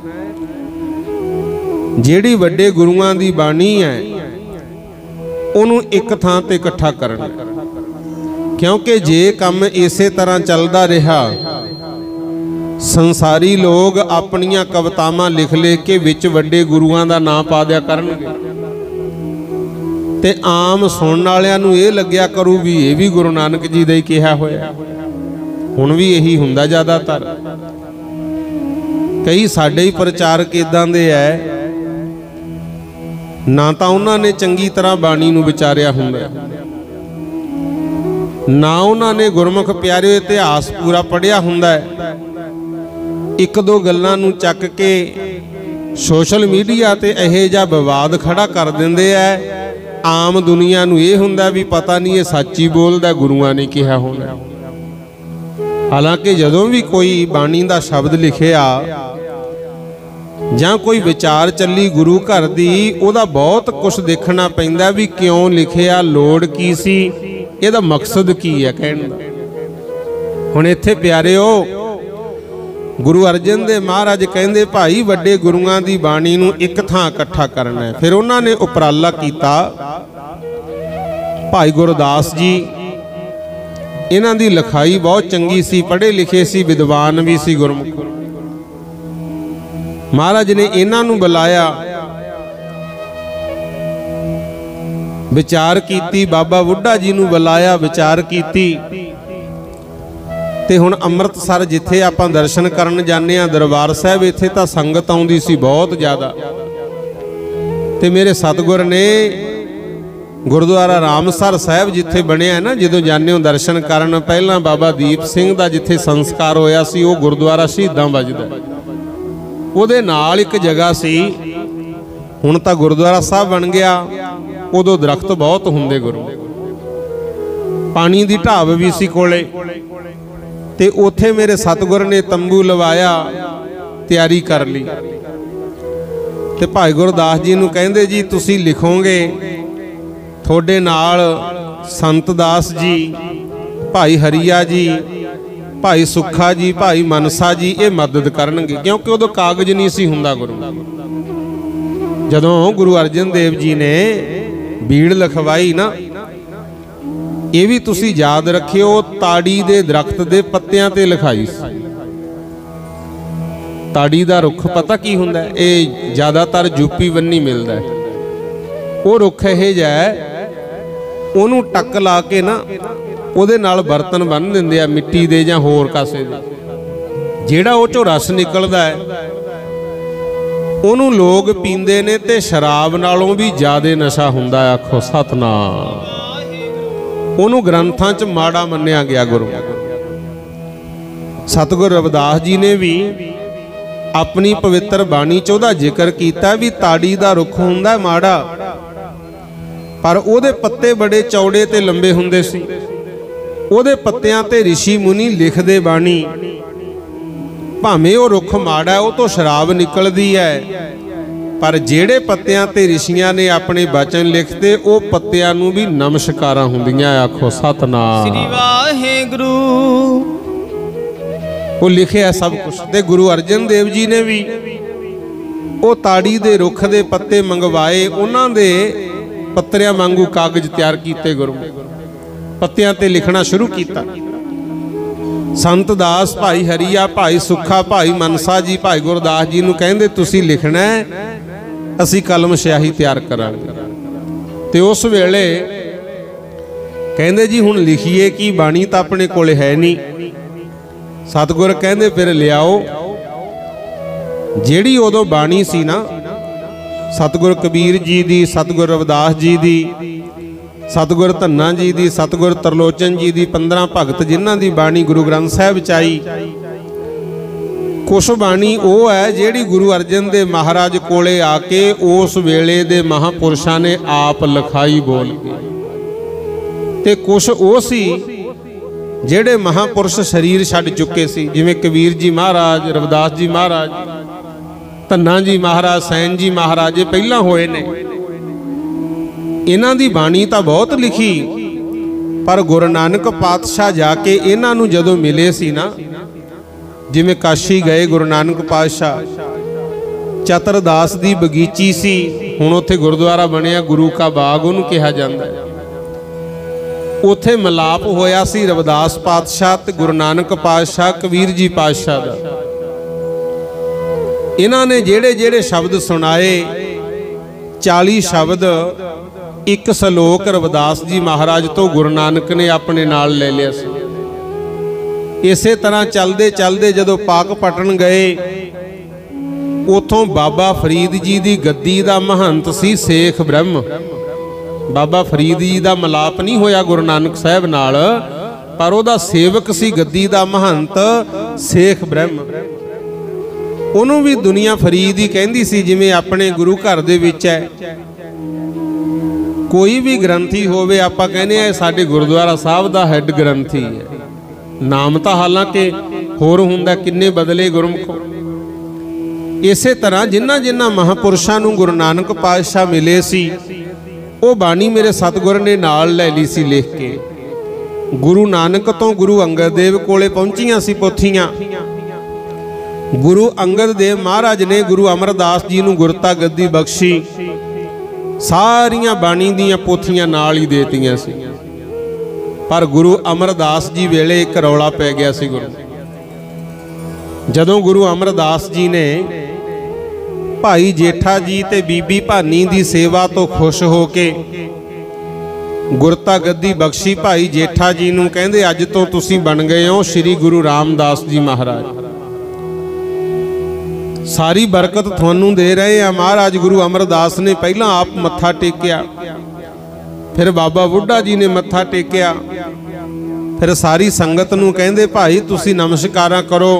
जिहड़ी वड्डे गुरुआं दी बाणी है उहनूं एक थां ते इकट्ठा करना, क्योंकि जे काम इसे तरह चलदा रहा संसारी लोग अपनियां कवितावां लिख लिख के विच वड्डे गुरुआं दा नाम पा दिया करनगे ते आम सुनने वालियां नूं इह लग्या करू भी ये भी गुरु नानक जी दा ही कहा होया। हुण भी यही हुंदा ज़्यादातर। कई साडे ही प्रचारक इदां दे है, ना तां उन्हां ने चंगी तरह बाणी नूं विचारिया हुंदा, ना उन्हां ने गुरमुख प्यारे इतिहास पूरा पढ़िया हुंदा है। एक दो गल्लां नूं चक के सोशल मीडिया ते इहो जिहा विवाद खड़ा कर दिंदे है। आम दुनिया नूं इह हुंदा भी पता नहीं ये सच ही बोलदा, गुरुआं ने कहा होना। हालांकि जदों भी कोई बाणी दा शब्द लिखिया जां कोई विचार चली गुरु घर दी, उहदा बहुत कुछ देखना पैंदा भी क्यों लिखिया, लोड़ की सी, इहदा मकसद की है कहण दा। हुण इत्थे प्यारिओ गुरु अर्जन देव महाराज कहंदे भाई वड्डे गुरुआं दी बाणी नूं एक थां इकट्ठा करना है। फिर उन्हां ने उपराला कीता, भाई गुरदास जी इन्हां दी लिखाई बहुत चंगी सी, पढ़े लिखे सी, विद्वान भी सी गुरमुख। महाराज ने इन्हां नूं बुलाया, विचार कीती, बाबा बुढ़ा जी नूं बुलाया, विचार कीती। ते हुण अमृतसर जिथे आपां दर्शन करन जाने आ दरबार साहब, इत्थे तां संगत आउंदी सी बहुत ज़्यादा। ते मेरे सतगुर ने गुरुद्वारा रामसर साहब जिथे बनिया है ना, जदों जाने हो दर्शन करन, पहला बाबा दीप सिंह दा जिथे संस्कार होया सी वो गुरुद्वारा शहीदां वजदा, उहदे नाल एक जगह सी। हुण तां गुरुद्वारा साहब बन गया, उदों दरख्त बहुत हुंदे गुरु, पानी दी ढाब भी सी कोले। ते उथे मेरे सतगुर ने तंबू लवाया, तैयारी कर ली। ते भाई गुरदास जी नूं कहंदे जी तुसीं लिखोगे, थोड़े नाल संत दास जी, भाई हरिया जी, भाई सुखा जी, भाई मनसा जी ये मदद करनगे, क्योंकि उदों कागज नहीं सी हुंदा गुरु। जदों गुरु अर्जन देव जी ने बीड़ लिखवाई ना, ये भी तुसी याद रखियो, ताड़ी दे दरख्त दे पत्तियां ते लिखाई सी। ताड़ी दा रुख पता की हुंदा है, ये ज़्यादातर यूपी वन्नी मिलदा है। वो रुख इहो जिहा है, ओनू टक ला के ना उहदे नाल बर्तन बन दिंदे आ मिट्टी दे जां होर कासे दे, जिहड़ा ओह चों रस निकलदा है ओनू लोग पींदे ने, ते शराब नालों भी ज़्यादा नशा हुंदा है। आखो सतनाम। ओनू ग्रंथां च माड़ा मन्निया गया गुरु। सतगुर रविदास जी ने भी अपनी पवित्र बाणी च उहदा जिक्र कीता भी ताड़ी दा रुख हुंदा माड़ा, पर उहदे पत्ते बड़े चौड़े ते लंबे हुंदे सी। उहदे पत्तियां ते ऋषि मुनि लिखदे बाणी, भावें वो रुख माड़ा उह तो शराब निकलदी है, पर जेड़े पत्तियां ते ऋषियां ने अपने बचन लिखते वो पत्तियां नूं भी नमस्कारां हुंदियां। आखो सतनाम श्री वाहिगुरू। वो लिखे है सब कुछ। ते गुरु अर्जन देव जी ने भी वो ताड़ी दे रुख दे पत्ते मंगवाए, उन्हां दे पत्तियां वांगू कागज तैयार कीते, गुरु पत्तियां ते लिखना शुरू किया। संत दास, भाई हरिया, भाई सुखा, भाई मनसा जी, भाई गुरदास जी नूं कहंदे तुसीं लिखना है, असी कलम स्याही तैयार करांगे। ते उस वेले कहंदे जी हुण लिखिए कि बाणी तां अपने कोले है नहीं। सतगुर कहंदे फिर लियाओ। जिहड़ी उदों बाणी सी ना सतगुर कबीर जी दी, सतगुर रविदास जी दी, सतगुर धन्ना जी दी, सतगुर तरलोचन जी दी, पंद्रह भगत जिन्हां दी बाणी गुरु ग्रंथ साहिब च आई। कुछ बाणी वो है जिहड़ी गुरु अर्जन देव महाराज कोले आके उस वेले दे महापुरुषां ने आप लिखाई बोल के, ते कुछ वो सी जिहड़े महापुरुष शरीर छड्ड चुके सी, जिवें कबीर जी महाराज, रविदास जी महाराज, धन्ना जी महाराज, सैन जी महाराज, ये पहला होए ने। इन्हां दी बाणी तां बहुत लिखी, पर गुरु नानक पातशाह जाके इन्हां नूं जदों मिले सी ना, जिवें काशी गए गुरु नानक पातशाह, चतरदास दी बगीची सी, हुण उत्थे गुरुद्वारा बनिया गुरु का बाग उहनूं कहा जांदा है। उत्थे मिलाप होया सी रविदास पातशाह ते गुरु नानक पातशाह कबीर जी पातशाह दा। इन्हां ने जेड़े जेड़े शब्द सुनाए, चाली शब्द एक सलोक रविदास जी महाराज तो गुरु नानक ने अपने नाल ले लिया सी। इसे तरह चलते चलते जदों पाक पटन गए, उथों बाबा फरीद जी दी गद्दी दा महंत सी शेख ब्रह्म। बाबा फरीद जी दा मिलाप नहीं होया गुरु नानक साहब नाल, पर उहदा सेवक सी गद्दी दा महंत शेख ब्रह्म। उहनूं भी दुनिया फरीद ही कहंदी सी, जिवें अपने गुरु घर दे विच है कोई भी ग्रंथी होवे आपां कहने आ साडे गुरुद्वारा साहब दा हैड ग्रंथी है। नाम तो हालांकि होर हुंदा, किन्ने बदले गुरमुखो। इसे तरह जिन्हां जिन्हां महापुरुषां नूं गुरु नानक पातशाह मिले सी, वो बाणी मेरे सतगुर ने नाल ले ली सी लिख के। गुरु नानक तो गुरु अंगद देव कोले पहुंचियां सी पोथियां। गुरु अंगद देव महाराज ने गुरु अमरदास जी नूं गुरता गद्दी बख्शी, सारियां बाणी दीयां पोथियां नाल ही देतियां सी। पर गुरु अमरदास जी वेले एक रौला पै गया सी। गुरु जदों गुरु अमरदास जी ने भाई जेठा जी ते बीबी भानी दी सेवा तो खुश हो के गुरता गद्दी बख्शी भाई जेठा जी नूं कहंदे अज तो तुसीं बन गए हो श्री गुरु रामदास जी महाराज, सारी बरकत थानू दे रहे हैं। महाराज गुरु अमरदास ने पहला आप मत्था टेकिया, फिर बाबा बुढ़ा जी ने मत्था टेकिया, फिर सारी संगत नूं कहंदे भाई तुसी नमस्कारां करो।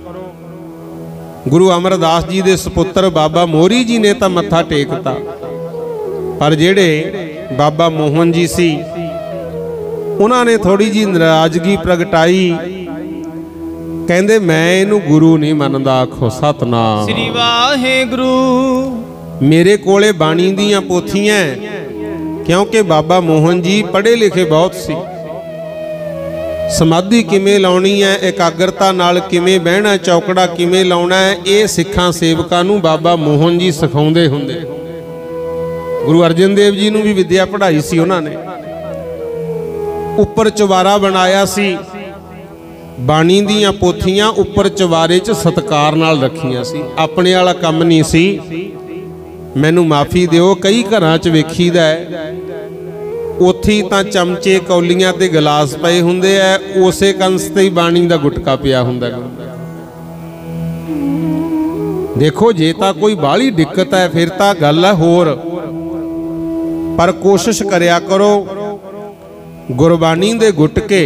गुरु अमरदास जी दे सपुत्र बाबा मोहरी जी ने तो मत्था टेकता, पर जेड़े बाबा मोहन जी सी उन्होंने थोड़ी जी नाराजगी प्रगटाई। कहंदे मैं इनू गुरु नहीं मनदा। आखो सतनाम श्री वाहेगुरु। मेरे कोले बाणी दीयां पोथियां, क्योंकि बाबा मोहन जी पढ़े लिखे बहुत सी। समाधि किमें लाउणी है, एकाग्रता नाल किमें बहना, चौकड़ा किमें लाउणा है, ये सिखां सेवकां नूं बाबा मोहन जी सिखाउंदे हुंदे। गुरु अर्जन देव जी नूं भी विद्या पढ़ाई सी उन्होंने। उपर चवारा बनाया सी, बाणी दीयां पोथियां उपर चवारे च सत्कार नाल रखियां सी। अपने वाला काम नहीं सी। मैनू माफ़ी दिओ, कई घरां च वेखीदा है उत्थे तां चमचे कौलियां ते गिलास पए हुंदे ऐ, उसे कंस ते ही बाणी दा गुटका पिया हुंदा है। देखो जे तां कोई बाहली दिक्कत है फिर तां गल है होर, पर कोशिश करिया करो गुरबाणी दे गुटके,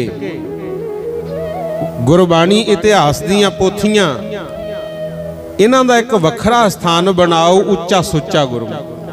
गुरबाणी इतिहास दीयां पोथियां, इन्हां दा एक वखरा स्थान बनाओ, उच्चा सुच्चा गुरु।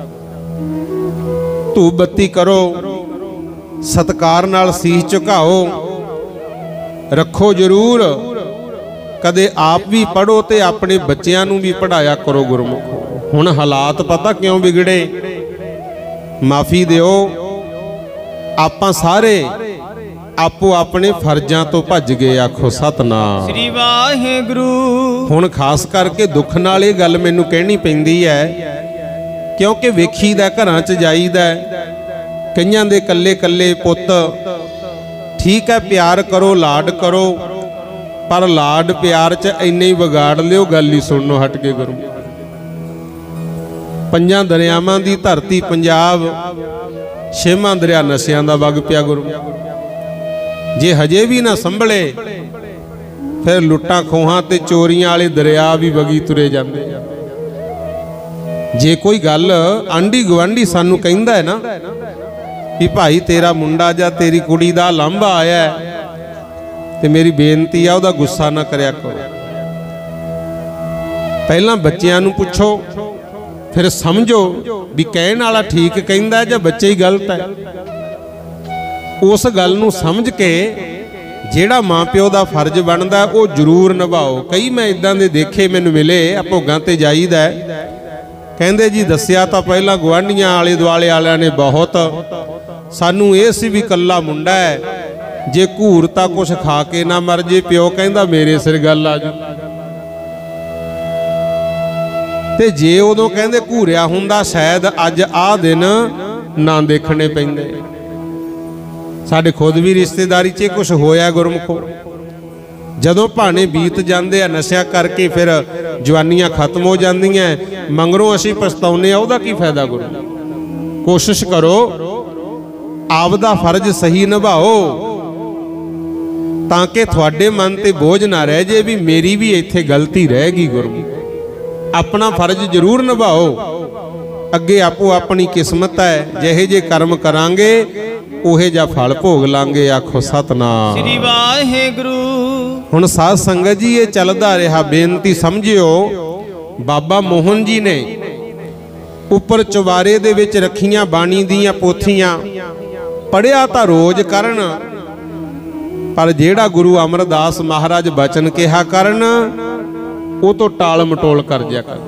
धूप बत्ती करो, सत्कार नाल सीस झुकाओ, रखो जरूर। कदे आप भी पढ़ो ते अपने बच्चियां नूं भी पढ़ाया करो गुरमुखो। हुण हालात पता क्यों बिगड़े, माफ़ी दिओ, आपां सारे आपो अपने फर्जां तो भज गए। आखो सतनाम श्री वाहेगुरु। हुण खास करके दुख नाल ये गल मैनूं कहनी पैंदी है, क्योंकि वेखीदा घरां च जाईदा, कईयां दे कल्ले कल्ले पुत्त, ठीक है प्यार करो लाड करो, पर लाड प्यार च इन्ने ही विगाड़ लिओ। गल ही सुणो हट के गुरु। पंजां दरियावां दी धरती पंजाब, छेवां दरिया नशियां दा वग पिया गुरु। जे हजे भी ना संभले फिर लुट्टां खोहां ते चोरियां वाले दरिया भी वगी तुरे जांदे। जे कोई गल आंडी गवांडी सानू कहिंदा है ना कि भाई तेरा मुंडा जा तेरी कुड़ी दा लांभा आया है, ते मेरी बेनती आ उहदा गुस्सा ना करया करो। पहलां बच्चियां नूं पुछो, फिर समझो भी कहण वाला ठीक कहिंदा है जां बच्चे ही गलत है। उस गल नूं समझ के जेड़ा माँ प्यो का फर्ज बनता वो जरूर निभाओ। कई मैं इदां दे देखे मैनूं मिले, भोगां ते जाईदा, कहंदे जी दस्सिया तो पहला गुआढ़ियां आले दुआले वालियां ने बहुत, सानू ये सी भी कल्ला मुंडा है, जे घूर तां कुछ खा के ना मर जे, प्यो कहंदा मेरे सिर गल आ जू। ते जे उदों कहंदे घूरिया हुंदा शायद अज आ दिन ना देखने पैंदे। साडे खुद भी रिश्तेदारी च कुछ होया गुरमुखो, जदों भाने बीत जाते हैं नशा करके, फिर जवानियां खत्म हो जांदियां, मंगरों असीं पछताउने आ, उहदा की फायदा गुरु। कोशिश करो आपदा फर्ज सही निभाओ, ताकि तुहाडे मन ते बोझ ना रह जे भी मेरी भी इत्थे गलती रह गई। गुरु अपना फर्ज जरूर निभाओ, अगे आपो अपनी किस्मत है, जिहे जे कर्म करांगे उहे जा फल भोग लांगे। आखो सतनाम श्री वाहिगुरू। हुण साध संगत जी ये चलदा रहा, बेनती समझियो। बाबा मोहन जी ने उपर चुबारे दे विच रखियां बाणी दीयां पोथियां, पढ़िया तां रोज करन, पर जेड़ा गुरु अमरदास महाराज बचन कहा करन वो तो टाल मटोल कर जा कर।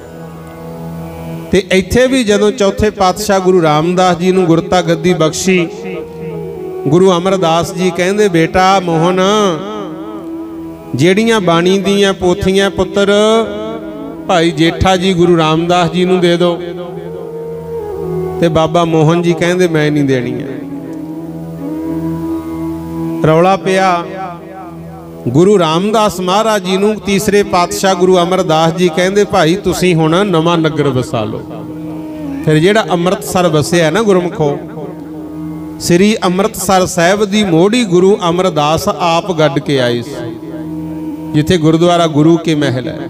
ते इत्थे भी जदों चौथे पातशाह गुरु रामदास जी नूं गुरता गद्दी बख्शी, गुरु अमरदास जी कहंदे बेटा मोहन जेड़ियां बाणी दीयां पोथियां पुत्र भाई जेठा जी गुरु रामदास जी नूं दे दो। ते बाबा मोहन जी कहंदे मैं नहीं देणियां। रौला पिया, गुरु रामदास महाराज जी नूं तीसरे पातशाह गुरु अमरदास जी कहंदे भाई तुसीं हुण नवां नगर वसा लो। फिर जिहड़ा अमृतसर वसिया ना गुरमुखो, श्री अमृतसर साहिब दी मोड़ी गुरु अमरदास आप गड्ड के आए सी, जिथे गुरुद्वारा गुरु के महल है।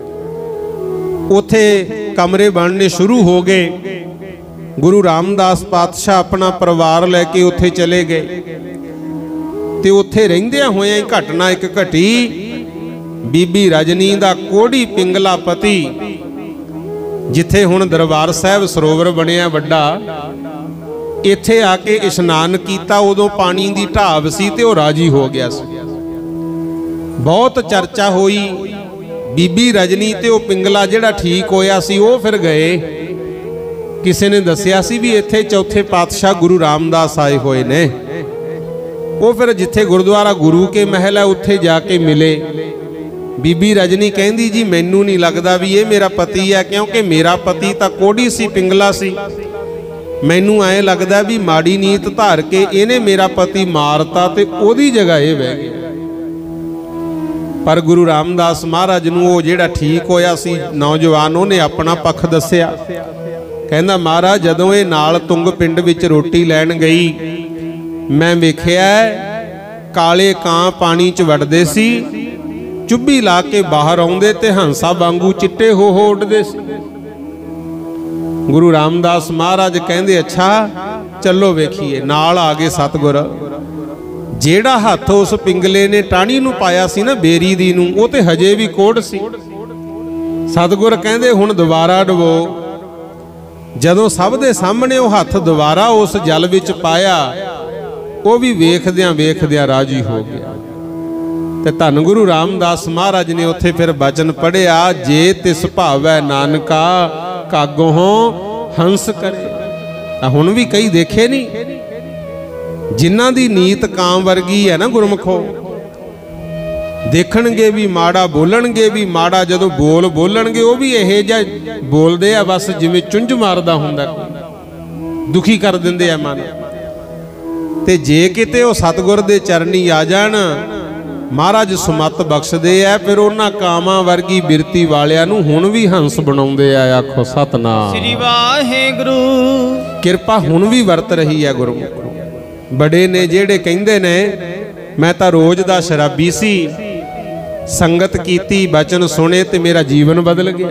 उथे कमरे बनने शुरू हो गए। गुरु रामदास पातशाह अपना परिवार लैके उथे चले गए। ते उथे रहिंदियां होइयां घटना एक घटी, बीबी रजनी दा कोड़ी पिंगला पति, जिथे हुण दरबार साहिब सरोवर बनिया वड्डा, इत्थे आके इशनान कीता। उदों पानी दी ढाब सी ते ओह राजी हो गया सी। बहुत चर्चा होई। बीबी रजनी ते ओह पिंगला जिहड़ा ठीक होया सी ओह फिर गए। किसी ने दसिया सी भी इत्थे चौथे पातशाह गुरु रामदास आए हुए ने। वो फिर जिथे गुरुद्वारा गुरु के महल है उत्थे जाके मिले। बीबी रजनी कहंदी जी मैनू नहीं लगता भी ये मेरा पति है, क्योंकि मेरा पति तो कोड़ी सी पिंगला सी। मैनू ऐ लगता भी माड़ी नीत धार के इहने मेरा पति मारता ते ओदी जगह ये बह गया। पर गुरु रामदास महाराज नूं वो जिहड़ा ठीक होया सी नौजवान, उहने अपना पक्ष दस्सिया। कहंदा महाराज जदों ये नाल तुंग पिंड विच रोटी लैण गई, मैं वेखिया काले कां पानी च वड़दे सी, चुब्बी ला के बाहर आउंदे ते हंसा वांगू चिट्टे हो हो उड़दे सी। गुरु रामदास महाराज कहंदे अच्छा चलो वेखीए। नाल आ गए सतगुर। जेड़ा हथ उस पिंगले ने टाणी नूं पाया सी ना बेरी दी नूं, वो ते हजे भी कोड़ सी। सतगुर कहंदे हुण दोबारा डवो। जदों सब दे सामने वो हथ दोबारा उस जल विच पाया, वो भी वेखदियां वेखदियां राजी हो गया। ते धन गुरु रामदास महाराज ने उत्थे फिर बचन पढ़िया, जे तिस भावै नानका कागों हंस करे। हुण भी कई देखे नहीं जिन्हां दी नीत कां वर्गी है ना गुरमुखो, देखणगे भी माड़ा बोलणगे भी माड़ा। जदों बोल बोलणगे वो भी इहे जिहा बोलदे आ बस जिवें चुंझ मारदा हुंदा, दुखी कर दिंदे आ मन। ते जे किते वो सतगुर दे चरनी आ जाण, महाराज सुमत बख्शदे आ, फिर उन्हां कामां वर्गी बिरती वालियां नूं हुण भी हंस बनाउंदे आ। आखो सतनाम श्री वाहिगुरू। किरपा हुण भी वरत रही है गुरमुख। बड़े ने जेड़े कहंदे ने मैं तां रोज दा शराबी सी, संगत कीती बचन सुने ते मेरा जीवन बदल गया।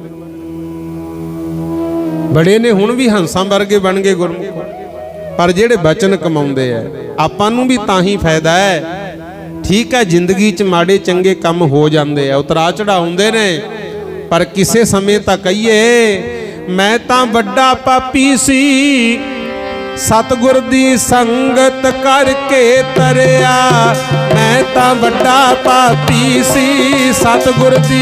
बड़े ने हुण भी हंसां वर्गे बन गए गुरमुख। पर जेड़े बचन कमाउंदे आ आपां नूं भी तां ही फायदा है। ठीक है जिंदगी च माड़े चंगे कम हो जाते हैं, उतरा चढ़ा आउंदे ने, पर किसे समय तां कहिए मैं तां वड्डा पापी सी, सतगुर दी संगत करके तरिया। मैं तां वड्डा पापी सी, सतगुर दी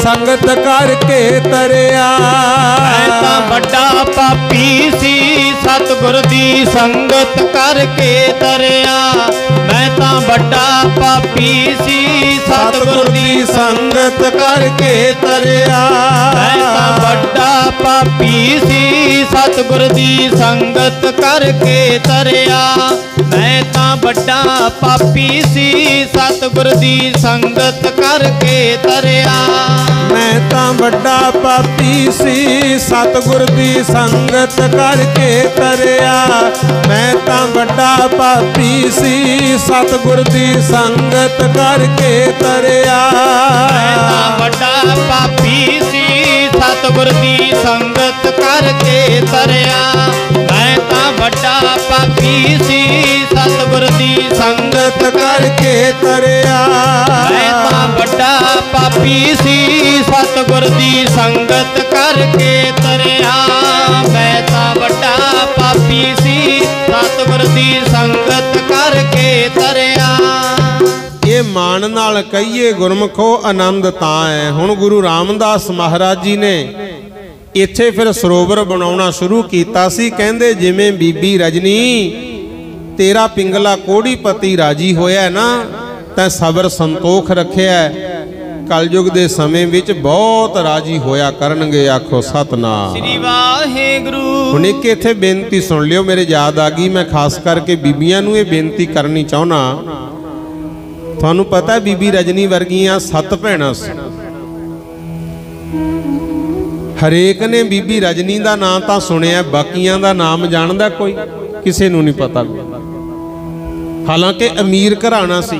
संगत करके तरिया। मैं तां बड़ा पापी सी सतगुर दी संगत करके तरिया। मैं तां बड़ा पापी सी सतगुर दी संगत करके तरिया। मैं तां बड़ा पापी सी सतगुर दी संगत करके तरिया। मैं तां बड़ा पापी सी सतगुर दी संगत करके तरिया। मैं तां बड़ा पापी सी सतगुर दी संगत करके तरिया। मैं तां बड़ा पापी सी सतगुर दी संगत करके तरिया। मैं तां बड़ा पापी सी सतगुर दी संगत करके तरिया। मैं तां बड़ा पापी सी सतगुर दी संगत करके तरिया। मैं तां बड़ा पापी सी सतगुर दी संगत करके तरिया। मैं तां बड़ा पापी सी सतगुर दी संगत करके तरिया। ये मान नाल कहिए गुरमुखो आनंद तां है। हुण गुरु रामदास महाराज जी ने इत्थे फिर सरोवर बनाउणा शुरू कीता सी। कहंदे जिवें बीबी रजनी तेरा पिंगला कोड़ीपति राजी होया ना तैं सबर संतोख रखिया। कलयुग दे समय विच बहुत राजी होया करनगे। आखो सतनाम श्री वाहेगुरु। हुण एक इत्थे बेनती सुन लियो, मेरे याद आ गई। मैं खास करके बीबियां नूं ये बेनती करनी चाहुंदा। तुहानूं पता बीबी रजनी वर्गियां सत्त भैणां सी। हरेक ने बीबी रजनी दा नाम तां सुनिया, बाकियां दा नाम जानदा कोई? किसे नूं नहीं पता। हालांकि अमीर घराना सी,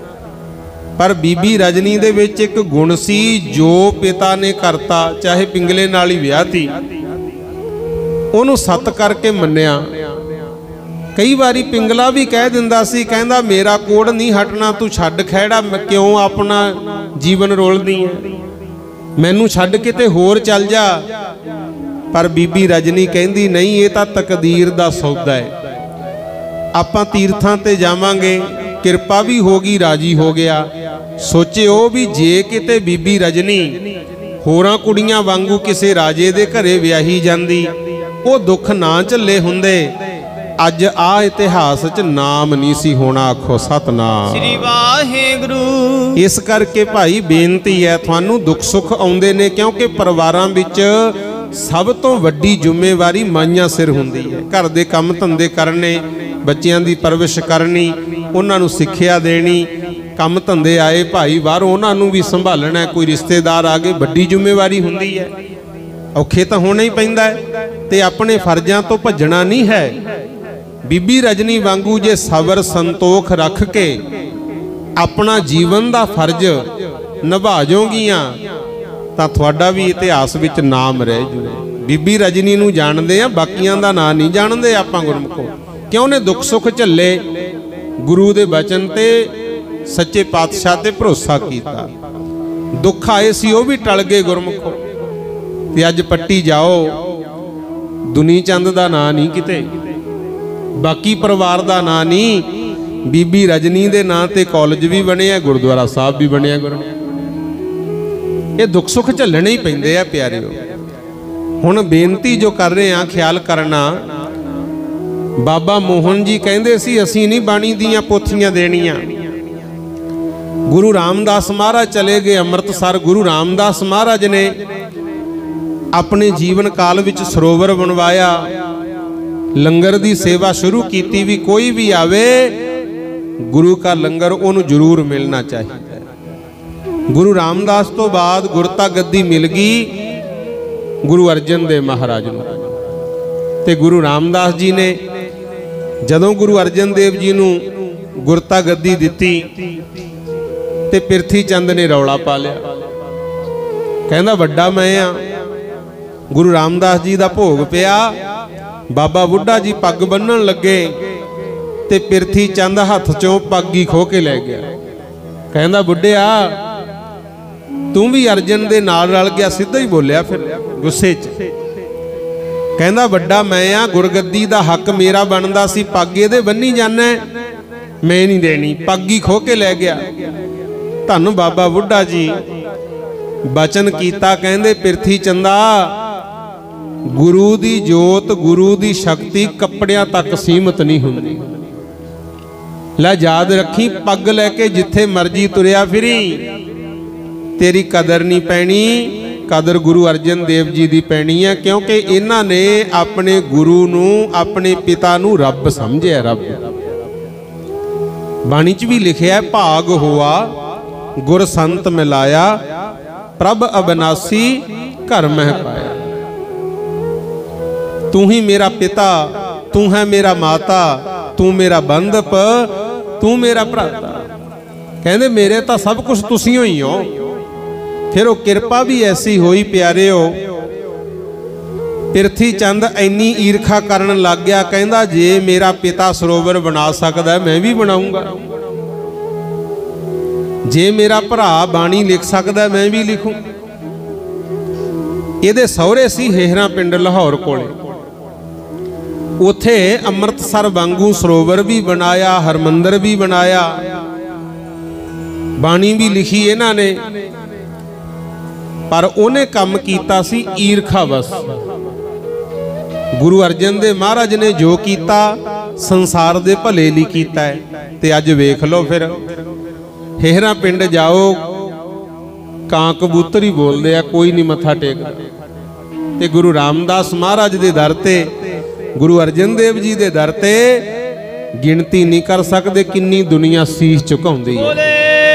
पर बीबी रजनी दे विच एक गुण सी जो पिता ने करता, चाहे पिंगले नाल ही विआह ती, ओनू सत करके मन्निया। कई बारी पिंगला भी कह दिंदा सी, कहंदा मेरा कोड़ नहीं हटना, तू छड्ड खैड़ा, मैं क्यों अपना जीवन रोलदी है, मैनू छड्ड किते होर चल जा। पर बीबी रजनी कहंदी नहीं, ये तां तकदीर दा सौदा है। आपां तीर्थां ते जावांगे, किरपा भी होगी, राजी हो गया। सोचे ओ भी जे किते बीबी रजनी होरां कुड़ियां वांगू किसे राजे दे घरे विआही जांदी, ओ दुख ना झल्ले हुंदे, अज आ इतिहास च नाम नहीं सी होना। आखो सतनाम श्री वाहेगुरु। इस करके भाई बेनती है, थानू दुख सुख आउंदे ने, क्योंकि परिवारां विच सब तो वड्डी जिम्मेवारी माइयां सिर हुंदी है। घर दे काम धंधे करने, बच्चियां दी परवरिश करनी, उन्हां नू सिੱਖਿਆ देनी, काम धंधे आए भाई बाहरों उन्हां नू भी संभालना, कोई रिश्तेदार आ गए, वड्डी जिम्मेवारी हुंदी है। औखे तां होना ही पैंदा है, ते अपने फर्जां तो भज्जणा नहीं है। बीबी रजनी वांगू जे सबर संतोख रख के अपना जीवन दा फर्ज निभा जोगियां तां तुहाडा भी इतिहास विच नाम रह जू। बीबी रजनी नू जानदे आ, बाकियां दा नाम नहीं जानदे आपां गुरमुखो, क्यों ने दुख सुख झल्ले, गुरु दे बचन ते सच्चे पातशाह ते भरोसा कीता। दुख आए सी वो भी टल गए गुरमुखो। ते अज पट्टी जाओ, दुनी चंद दा नाम नहीं किते, बाकी परिवार का ना नहीं, बीबी रजनी दे नां ते कॉलेज भी बने, गुरुद्वारा साहब भी बने। गुरु ये दुख सुख झल्लने ही पैंदे आ प्यारिओ। हुण बेनती जो कर रहे हैं, ख्याल करना, बाबा मोहन जी कहंदे सी असीं नहीं बाणी दियां पोथियां देणियां। गुरु रामदास महाराज चले गए अमृतसर। गुरु रामदास महाराज ने अपने जीवन काल विच सरोवर बनवाया, लंगर दी सेवा शुरू की, भी कोई भी आवे गुरु का लंगर उन्हें जरूर मिलना चाहिए। गुरु रामदास तो बाद गुरता गद्दी मिल गई गुरु अर्जन देव महाराज नूं, ते गुरु रामदास जी ने जदों गुरु अर्जन देव जी नूं गुरता गद्दी दिती ते पिरथी चंद ने रौला पा लिया, कहंदा वड्डा मैं आ। गुरु रामदास जी दा भोग पिया, बाबा बुढ़ा जी पग बन्नण लगे ते पिरथी चंद हथ चों पग ही खो के लै गया। कहंदा बुढ़िया तू भी अर्जन दे नाल रल गया, सीधा ही बोलिया फिर गुस्से च। कहंदा वड्डा मैं आ, गुरगद्दी दा हक मेरा बनदा सी, पग इहदे बन्नी जाना, मैं नहीं देनी, पग ही खो के लै गया। धन बाबा बुढ़ा जी बचन कीता कहंदे पिरथी चंदा गुरु दी जोत गुरु दी शक्ति कपड़ियां तक सीमित नहीं हुंदी। लै याद रखी पग लैके जिथे मर्जी तुरिया फिरी तेरी कदर नहीं पैनी, कदर गुरु अर्जन देव जी दी पैनी है, क्योंकि इन्हां ने अपने गुरु नूं अपने पिता नूं रब समझिया। रब बाणी च भी लिखिया भाग होआ गुर संत मिलाया प्रभ अविनाशी घर मह पाया। तू ही मेरा पिता, तू है मेरा माता, तू मेरा बंधप, तू मेरा भराता। कहंदे मेरे तो सब कुछ तुसी ही हो। फिर वो किरपा भी ऐसी होई प्यारे हो, पिरथी चंद इन्नी ईरखा करन लग गया, कहंदा जे मेरा पिता सरोवर बना सकदा मैं भी बनाऊंगा, जे मेरा भरा बाणी लिख सकदा मैं भी लिखूं। इहदे सहुरे सी हेहरा पिंड लाहौर कोले, उथे अमृतसर वांगू सरोवर भी बनाया, हरमंदर भी बनाया, बाणी भी लिखी इन्हां ने। पर उन्हें काम कीता सी ईरखा बस। गुरु अर्जन देव महाराज ने जो कीता संसार दे भले लई कीता है। ते अज वेख लो फिर हेहरा पिंड जाओ कां कबूतर ही बोलते हैं, कोई नहीं मत्था टेकदा। ते गुरु रामदास महाराज दे दर ते गुरु अर्जन देव जी दे दर ते गिनती नहीं कर सकते किन्नी दुनिया शीश झुकाउंदी है।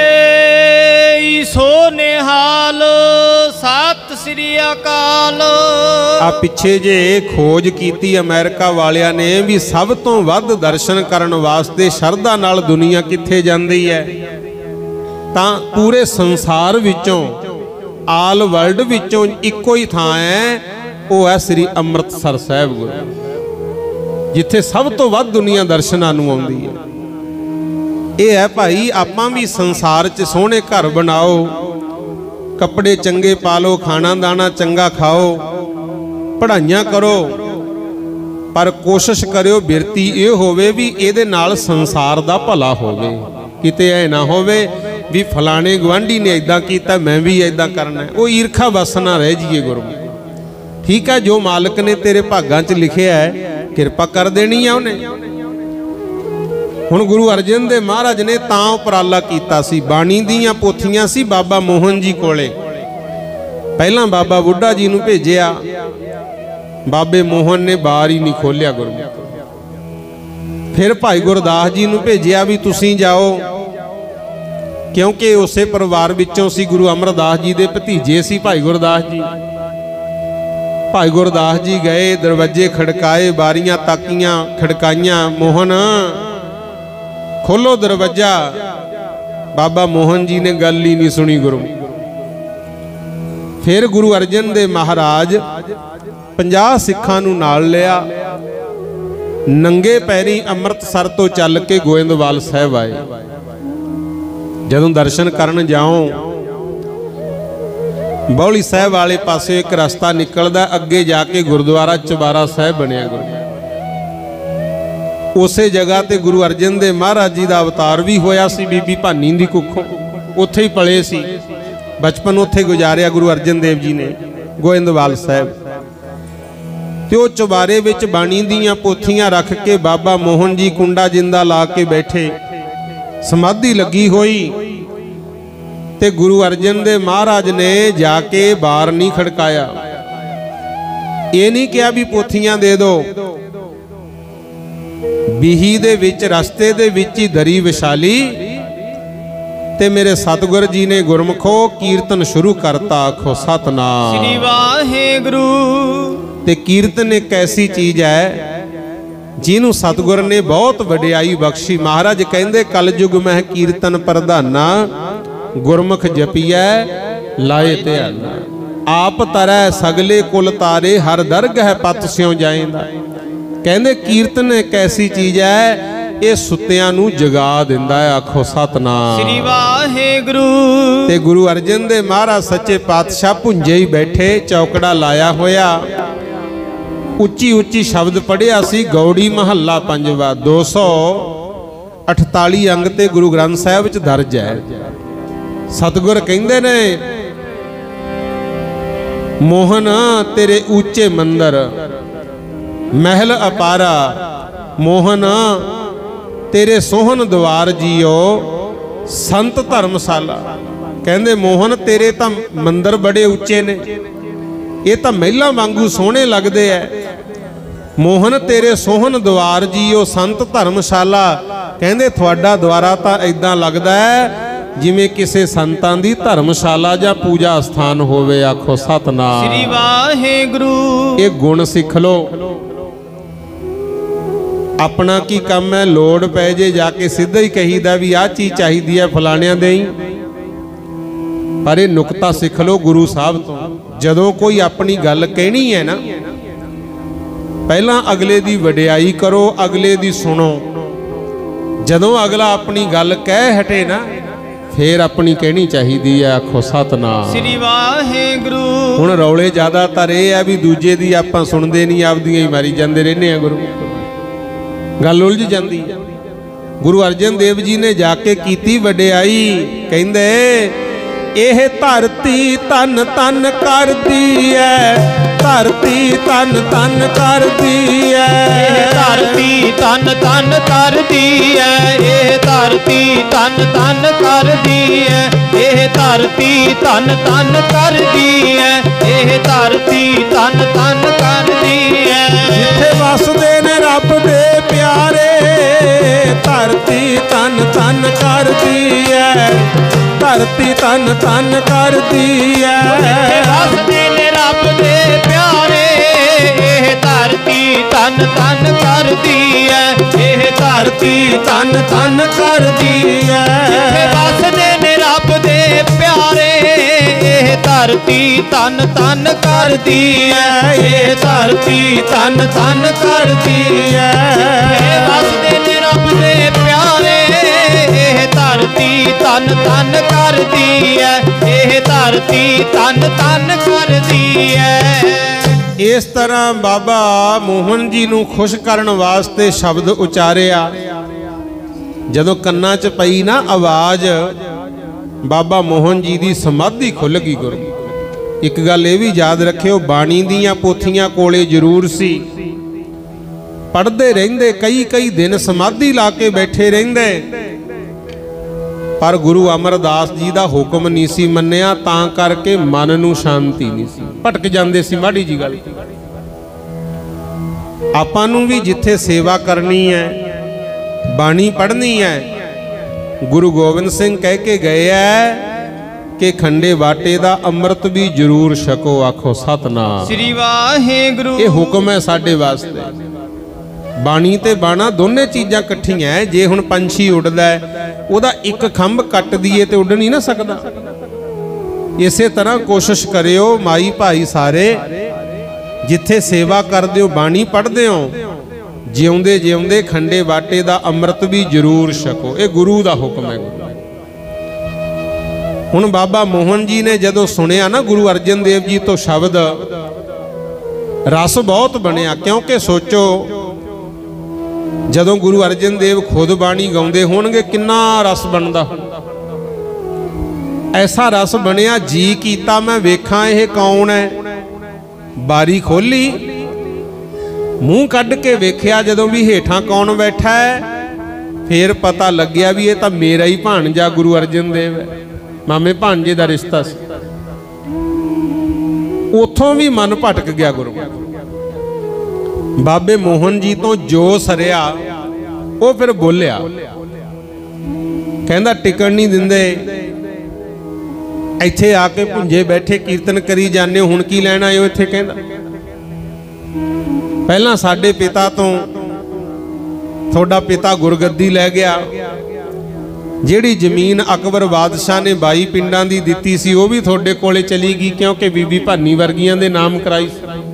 सो निहाल सत श्री अकाल। आ पिछे जे खोज कीती अमेरिका वालियां ने भी सब तो वध दर्शन करन वास्ते शरधा नाल दुनिया किथे जांदी है, तां पूरे संसार विचों आल वर्ल्ड विचों इक्को ही थां है, वो है श्री अमृतसर साहिब गुरु, जिथे सब तो वध दुनिया दर्शनां नूं आउंदी है। ये है भाई आपां भी संसार च सोहने घर बनाओ, कपड़े चंगे पा लो, खाना दाना चंगा खाओ, पढ़ाइयां करो, पर कोशिश करो बिरती ये होवे भी इहदे नाल संसार दा भला होवे। किते ऐ ना होवे भी फलाने गवांढी ने इदां कीता मैं भी इदां करना है, वो ईरखा बस ना रह जाइए। गुरु ठीक है, जो मालिक ने तेरे भागां च लिखिया है किरपा कर देनी है उन्हें। हुण गुरु अर्जन देव महाराज ने तां उपराला कीता सी, बाणी दीयां पोथियां सी बाबा मोहन जी कोले। पहला बाबा बुढ़ा जी नूं भेजिया, बाबे मोहन ने बार ही नहीं खोलिया गुरु। फिर भाई गुरदास जी नूं भेजिया भी तुसीं जाओ, क्योंकि उसे परिवार विचों सी गुरु अमरदास जी दे भतीजे सी भाई गुरदास जी। भाई गुरदास जी गए, दरवाजे खड़काए, बारियां ताकियां खड़काइयां, मोहन खोलो दरवाजा। बाबा मोहन जी ने गल ही नहीं सुनी गुरु। फिर गुरु अर्जन देव महाराज पचास सिखां नूं नाल लिया, नंगे पैरी अमृतसर तो चल के गोइंदवाल साहिब आए। जदों दर्शन करन जाओ बौली साहिब वाले पासे एक रास्ता निकलदा, अगे जाके गुरुद्वारा चबारा साहिब बनिया गुरु। उसे जगह ते गुरु अर्जन देव महाराज जी का अवतार भी होया सी, बीबी भानी दी कुखों उत्थे ही पले सी, बचपन उत्थे गुजारिया गुरु अर्जन देव जी ने गोइंदवाल साहिब। तो चुबारे विच बाणी दीयां पोथियां रख के बाबा मोहन जी कुंडा जिंदा ला के बैठे, समाधि लगी हुई। ते गुरु अर्जन देव महाराज ने जाके बार नहीं खड़काया, ये नहीं कहा भी पोथियां दे दो। बिही दे विच रस्ते दे विच ही दरी विछाली ते मेरे सतगुर जी ने गुरमुखो कीर्तन शुरू करता, आखो सतनाम श्री वाहेगुरु। ते कीर्तन एक ऐसी चीज है जिन्हों सतगुर ने बहुत वडियाई बख्शी। महाराज कहंदे कलयुग में कीर्तन प्रधाना, गुरमुख जपिया लाए ध्याना। आप तरह सगले कुल तारे, हर दरगह पत स्यों जाएंदा। कहंदे कीर्तन एक ऐसी चीज है, ये सुत्तियां नूं जगा दिंदा है, आखो सतनाम श्री वाहेगुरु। ते गुरु अर्जन देव महाराज सच्चे पातशाह भुंजे ही बैठे, चौकड़ा लाया होया, उच्ची उच्ची शब्द पढ़िया सी। गौड़ी महला पंजवा दो सौ अठताली अंग ते गुरु ग्रंथ साहिब च दर्ज है। सतगुर कहंदे ने मोहन तेरे ऊंचे मंदिर महल अपारा, मोहन तेरे सोहन द्वार जियो संत धर्मशाला। कहंदे मोहन तेरे तां मंदिर बड़े उच्चे ने, ये तां महलां वांगू सोहणे लगदे ऐ। मोहन तेरे सोहन द्वार जियो संत धर्मशाला। कहंदे तुहाडा द्वारा तां इदां लगदा है जिवें किसी संतां दी धर्मशाला जां पूजा स्थान होवे। आखो सतनाम श्री वाहेगुरु। ये गुण सिख लो। अपना की काम है, लोड़ पै जे जाके सीधा ही कहीदा भी आ चीज़ चाहिदी है फलाणियां देई, पर यह नुकता सिख लो गुरु साहब तो। जदों कोई अपनी गल कहनी है ना, पहला अगले दी वडियाई करो, अगले दी सुनो। जदों अगला अपनी गल कह हटे ना, फिर अपनी कहनी चाहिदी है। आखो सतनाम श्री वाहेगुरु। हुण रौले ज़्यादातर यह है भी दूजे दी आपां सुणदे नहीं, आपदियां ही मारी जांदे रहने आ। गुरु गल उलझ जाती। गुरु अर्जन देव जी ने जाके कीती वडियाई, कहंदे एह धरती तन तन कर दी है, धरती तन तन कर दी है, धरती तन तन कर दी है, ये धरती तन तन कर दी है, ये धरती तन तन कर दी है, ये धरती तन तन कर दी है। जिथे वसदे ने रब दे प्यारे, धरती तन तन कर दी है, धरती तन तन कर दी है। वसदे ने रब दे प्यारे, ये धरती तन तन कर दी है, ये धरती तन तन कर दी है। वसदे ने रब दे प्यारे, ये धरती तन तन कर दी है, ये धरती तन तन कर दी है। वसदे ने रब दे प्यारे, ये धरती तन तन कर दी है, ये धरती तन तन कर दी है। इस तरह बाबा मोहन जी नूं खुश करन वास्ते शब्द उचारिया। जदों कन्नां च पई ना आवाज़, बाबा मोहन जी दी समाधि खुल गई। गुरु एक गल ये भी याद रखियो, बाणी दीयां पोथियां कोले जरूर सी, पढ़ते रहिंदे, कई कई दिन समाधि ला के बैठे रहिंदे, पर गुरु अमरदास जी का हुक्म नहीं सी मन्निया, तां करके मन नूं शांति नहीं सी, भटक जांदे सी। माड़ी जी गल आपां नूं भी जिथे सेवा करनी है, बाणी पढ़नी है, गुरु गोबिंद सिंह कह के गए है कि खंडे बाटे दा अमृत भी जरूर छको। आखो सतनाम श्री वाहेगुरु। ये हुक्म है साडे वास्ते। बाणी ते बाणा दोने चीज़ां इकट्ठियां है। जे हुण पंछी उड़दा है, ਉਹਦਾ एक खंभ कट दीए तो उड़ नहीं ना सकता। इस तरह कोशिश करियो माई भाई सारे, जिथे सेवा करदे हो, बाणी पढ़दे हो, जिउंदे जिउंदे खंडे बाटे दा अमृत भी जरूर छको। ये गुरु दा हुक्म है। हुण बाबा मोहन जी ने जदों सुनिया ना गुरु अर्जन देव जी तो शब्द, रस बहुत बनिया। क्योंकि सोचो जदों गुरु अर्जन देव खुद बाणी गाउंदे होणगे, किन्ना रस बनदा। ऐसा रस बनिया, जी कीता मैं वेखां यह कौन है। बारी खोली, मूँह कढ़ के वेख्या जदों भी हेठां कौन बैठा है, फिर पता लग्या भी ये तो मेरा ही भाणजा गुरु अर्जन देव है। मामे भाणजे का रिश्ता सी। उथों भी मन भटक गया। गुरु बाबे मोहन जी तो जो सरिया वो फिर बोलिया, कहंदा टिकण नहीं दिंदे, इत्थे आके भुंजे बैठे कीर्तन करी जाने, हुण की लैण आए हो इत्थे। कहंदा पहला साडे पिता तो थोड़ा पिता गुरगद्दी लै गया, जिहड़ी जमीन अकबर बादशाह ने बाई पिंडां दी दित्ती सी वो भी थोड़े कोले चली गई, क्योंकि बीबी भानी वर्गियां दे नाम कराई।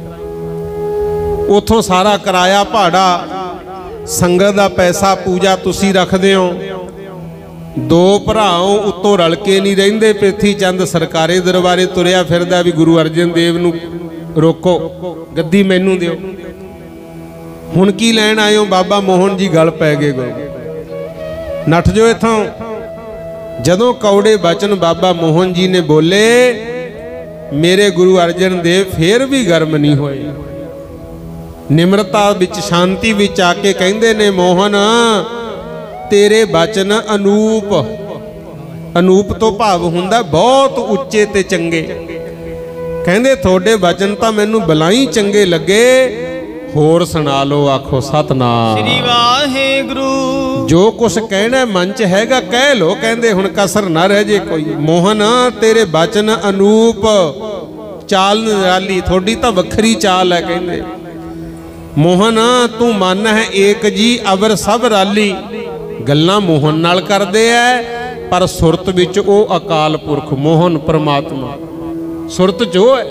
उथों सारा किराया भाड़ा संगत का पैसा पूजा तुसी रखदे हो। दो भराओ उत्तों रल के नहीं रहिंदे। पृथ्वी चंद सरकारे दरबारे तुरिया फिरदा भी गुरु अर्जन देव नूं रोको, गद्दी मैनू दिओ। हुण की लैण आए हो? बाबा मोहन जी गल पै गए। गुरु नठ जो इथों। जदों कौड़े बचन बाबा मोहन जी ने बोले, मेरे गुरु अर्जन देव फिर भी गर्म नहीं होए। निम्रता विच शांति विच आके कहंदे ने मोहन तेरे बचन अनूप, अनूप तो भाव हुंदा बहुत उच्चे ते चंगे। कहंदे थोड़े बचन तां मैनू बलाई चंगे लगे, होर सुना लो आखो सतनाम श्री वाहेगुरु। जो कुछ कहना मन च हैगा कह लो, कहंदे हुण कसर ना रह जे कोई। मोहन तेरे बचन अनूप, चाल निराली, थोड़ी तां वखरी चाल है। कहंदे मोहन तू मन है एक जी अवर सब राली। गल्लां मोहन नाल करदे ऐ पर सुरत विच ओ अकाल पुरख मोहन परमात्मा सुरत जो है।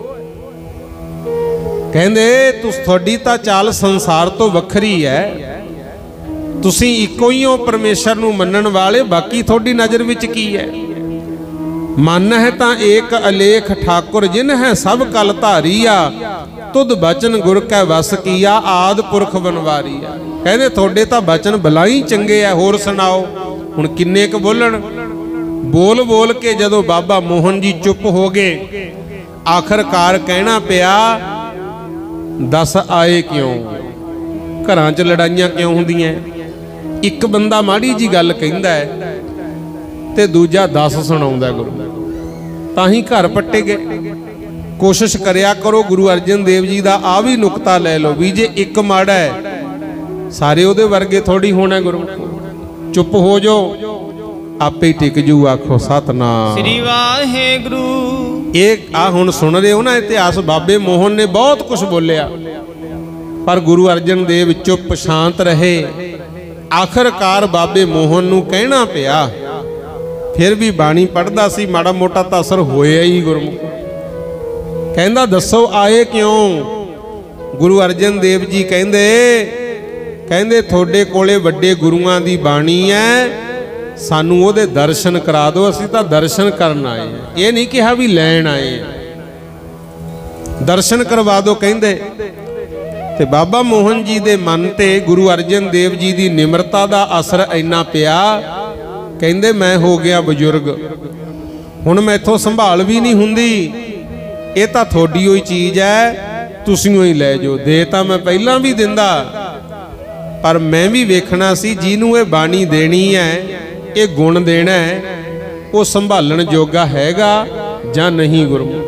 कहंदे तुस थोड़ी तां चाल संसार तो वखरी है, तुसीं इक्को ही हो परमेश्वर नूं मनण वाले, बाकी थोड़ी नज़र विच की है। मन है तां एक अलेख ठाकुर जिन है सब कल धारिया, तुद बचन गुर कै वस किया आद पुरख बनवारिया। कहंदे थोड़े तां बचन बलाई चंगे है, होर सुनाओ। हुण किन्ने क बोलण। बोल बोल के जदों बाबा मोहन जी चुप हो गए, आखिरकार कहना पिया दस आए क्यों, घरां च लड़ाइयां क्यों हुंदियां। एक बंदा माड़ी जी गल कहंदा है ते दूजा दस सुणाउंदा गुरु, ताही घर पट्टे गए। कोशिश करिया करो गुरु अर्जन देव जी का आ भी नुकता ले लो भी जे एक माड़ा है सारे उहदे वर्गे थोड़ी होना। गुरु चुप हो जाओ आपे ही टिक जू, आखो सतनाम श्री वाहेगुरु। एक आ हुण सुन रहे हो ना इतिहास, बाबे मोहन ने बहुत कुछ बोलिया पर गुरु अर्जन देव चुप शांत रहे। आखिरकार बाबे मोहन नूं कहना पिया, फिर भी बाणी पढ़दा सी, माड़ा मोटा तां असर होया ही। गुरमुख कहंदा दसो आए क्यों। गुरु अर्जन देव जी कहंदे कहंदे थोड़े कोले वड्डे गुरुआं दी बाणी है, सानू ओहदे दर्शन करा दो, असीं तां दर्शन करन आए हैं, ये नहीं कहा भी लैण आए हैं, दर्शन करवा दो। कहंदे ते बाबा मोहन जी दे मन ते गुरु अर्जन देव जी दी निमरता दा असर इन्ना पिया। कहंदे मैं हो गया बजुर्ग, हुण मैथों संभाल भी नहीं हुंदी, ये तां थोड़ी होई चीज़ है, तुसीं ही लै जाओ। दे तां मैं पहलां भी दिंदा पर मैं भी वेखना सी जिहनूं ये बाणी देनी है, ये गुण देना है, वो संभालण जोगा हैगा जां नहीं। गुरमुख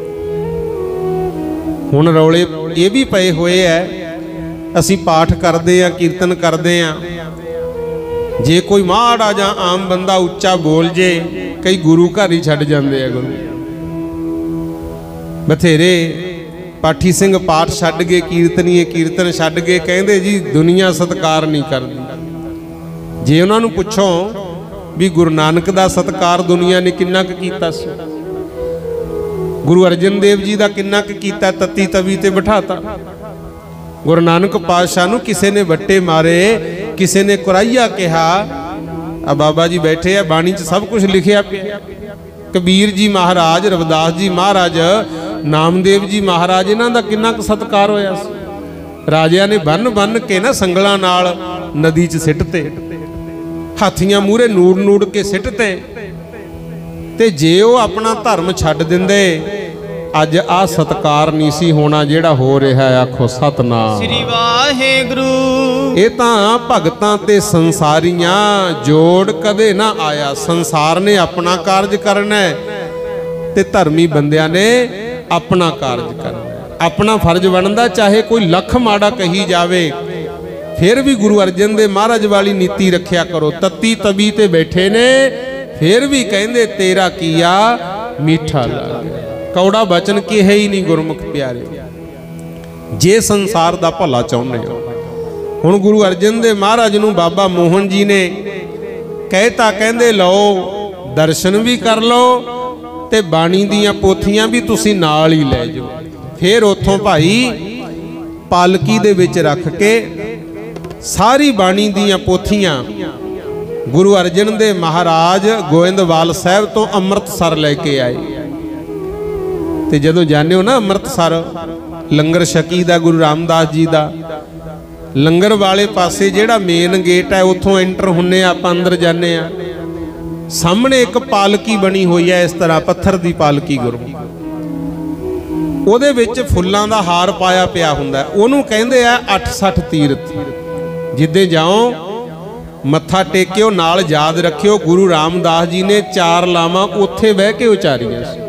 हुण रौले ये भी पए होए है, असीं पाठ करदे आ कीर्तन करदे आ, जे कोई माड़ा जां आम बंदा उच्चा बोल जे कई गुरु घर ही छड्ड जांदे आ। गुरु बथेरे पाठी सिंह पाठ छड्ड गए, कीर्तनीए कीर्तन छड्ड गए, कहंदे जी दुनिया सत्कार नहीं करदी। जे उन्हां नूं पुछो भी गुरु नानक दा सत्कार दुनिया ने किन्ना क कीता सी, गुरु अर्जन देव जी दा किन्ना क कीता, तत्ती तवी ते बिठाता। गुरु नानक पातशाह नूं किसे ने वट्टे मारे, किसे ने कुराइया कहा, आ बाबा जी बैठे आ, बाणी च सब कुछ लिखिया पिया। कबीर जी महाराज, रविदास जी महाराज, नामदेव जी महाराज, इन्हां दा किन्ना क सत्कार होया सी। राजिया ने बन बन के ना संगलां नाल नदी च सिटते, हाथियां मूहरे नूड़ नूड़ के सिटते, ते जे वो अपना धर्म छड्ड दिंदे अज आ सत्कार नहीं सी होना जेड़ा हो रहा है। आखो सतनाम श्री वाहेगुरु। ये तां भगतां ते संसारियां जोड़ कदे ना आया। संसार ने अपना कारज करना है ते धर्मी बंदियां ने अपना कारज करना है, अपना फर्ज बनदा, चाहे कोई लख माड़ा कही जावे फिर भी गुरु अर्जन देव महाराज वाली नीति रखिया करो। तत्ती तबी ते बैठे ने फिर भी कहंदे तेरा किया मीठा लागे, कौड़ा बचन की है ही नहीं। गुरमुख प्यारे जे संसार दा भला चाहुंदे हो, हुण गुरु अर्जन देव महाराज नूं बाबा मोहन जी ने कहता, कहंदे लो दर्शन भी कर लो ते बाणी दीयां पोथियां भी तुसीं नाल ही लै जाओ। फिर उत्थों भाई पालकी दे विच रख के सारी बाणी दीयां पोथियां गुरु अर्जन देव महाराज गोविंदवाल साहब तो अमृतसर लैके आए। ते जदों जाने हो ना अमृतसर लंगर छकी दा गुरु रामदास जी दा, लंगर वाले पासे जेड़ा मेन गेट है उत्थों एंटर हुन्ने आपां अंदर जाने आ, सामने एक पालकी बनी हुई है इस तरह पत्थर दी पालकी। गुरु ਉਹਦੇ ਵਿੱਚ ਫੁੱਲਾਂ ਦਾ ਹਾਰ ਪਾਇਆ ਪਿਆ ਹੁੰਦਾ, ਉਹਨੂੰ ਕਹਿੰਦੇ ਆ ਅੱਠ ਸੱਠ ਤੀਰਥ। ਜਿੱਦੇ ਜਾਓ ਮੱਥਾ ਟੇਕਿਓ, ਨਾਲ ਯਾਦ ਰੱਖਿਓ ਗੁਰੂ ਰਾਮਦਾਸ ਜੀ ਨੇ ਚਾਰ ਲਾਵਾਂ ਉੱਥੇ ਬਹਿ ਕੇ ਉਚਾਰੀਆਂ ਸੀ।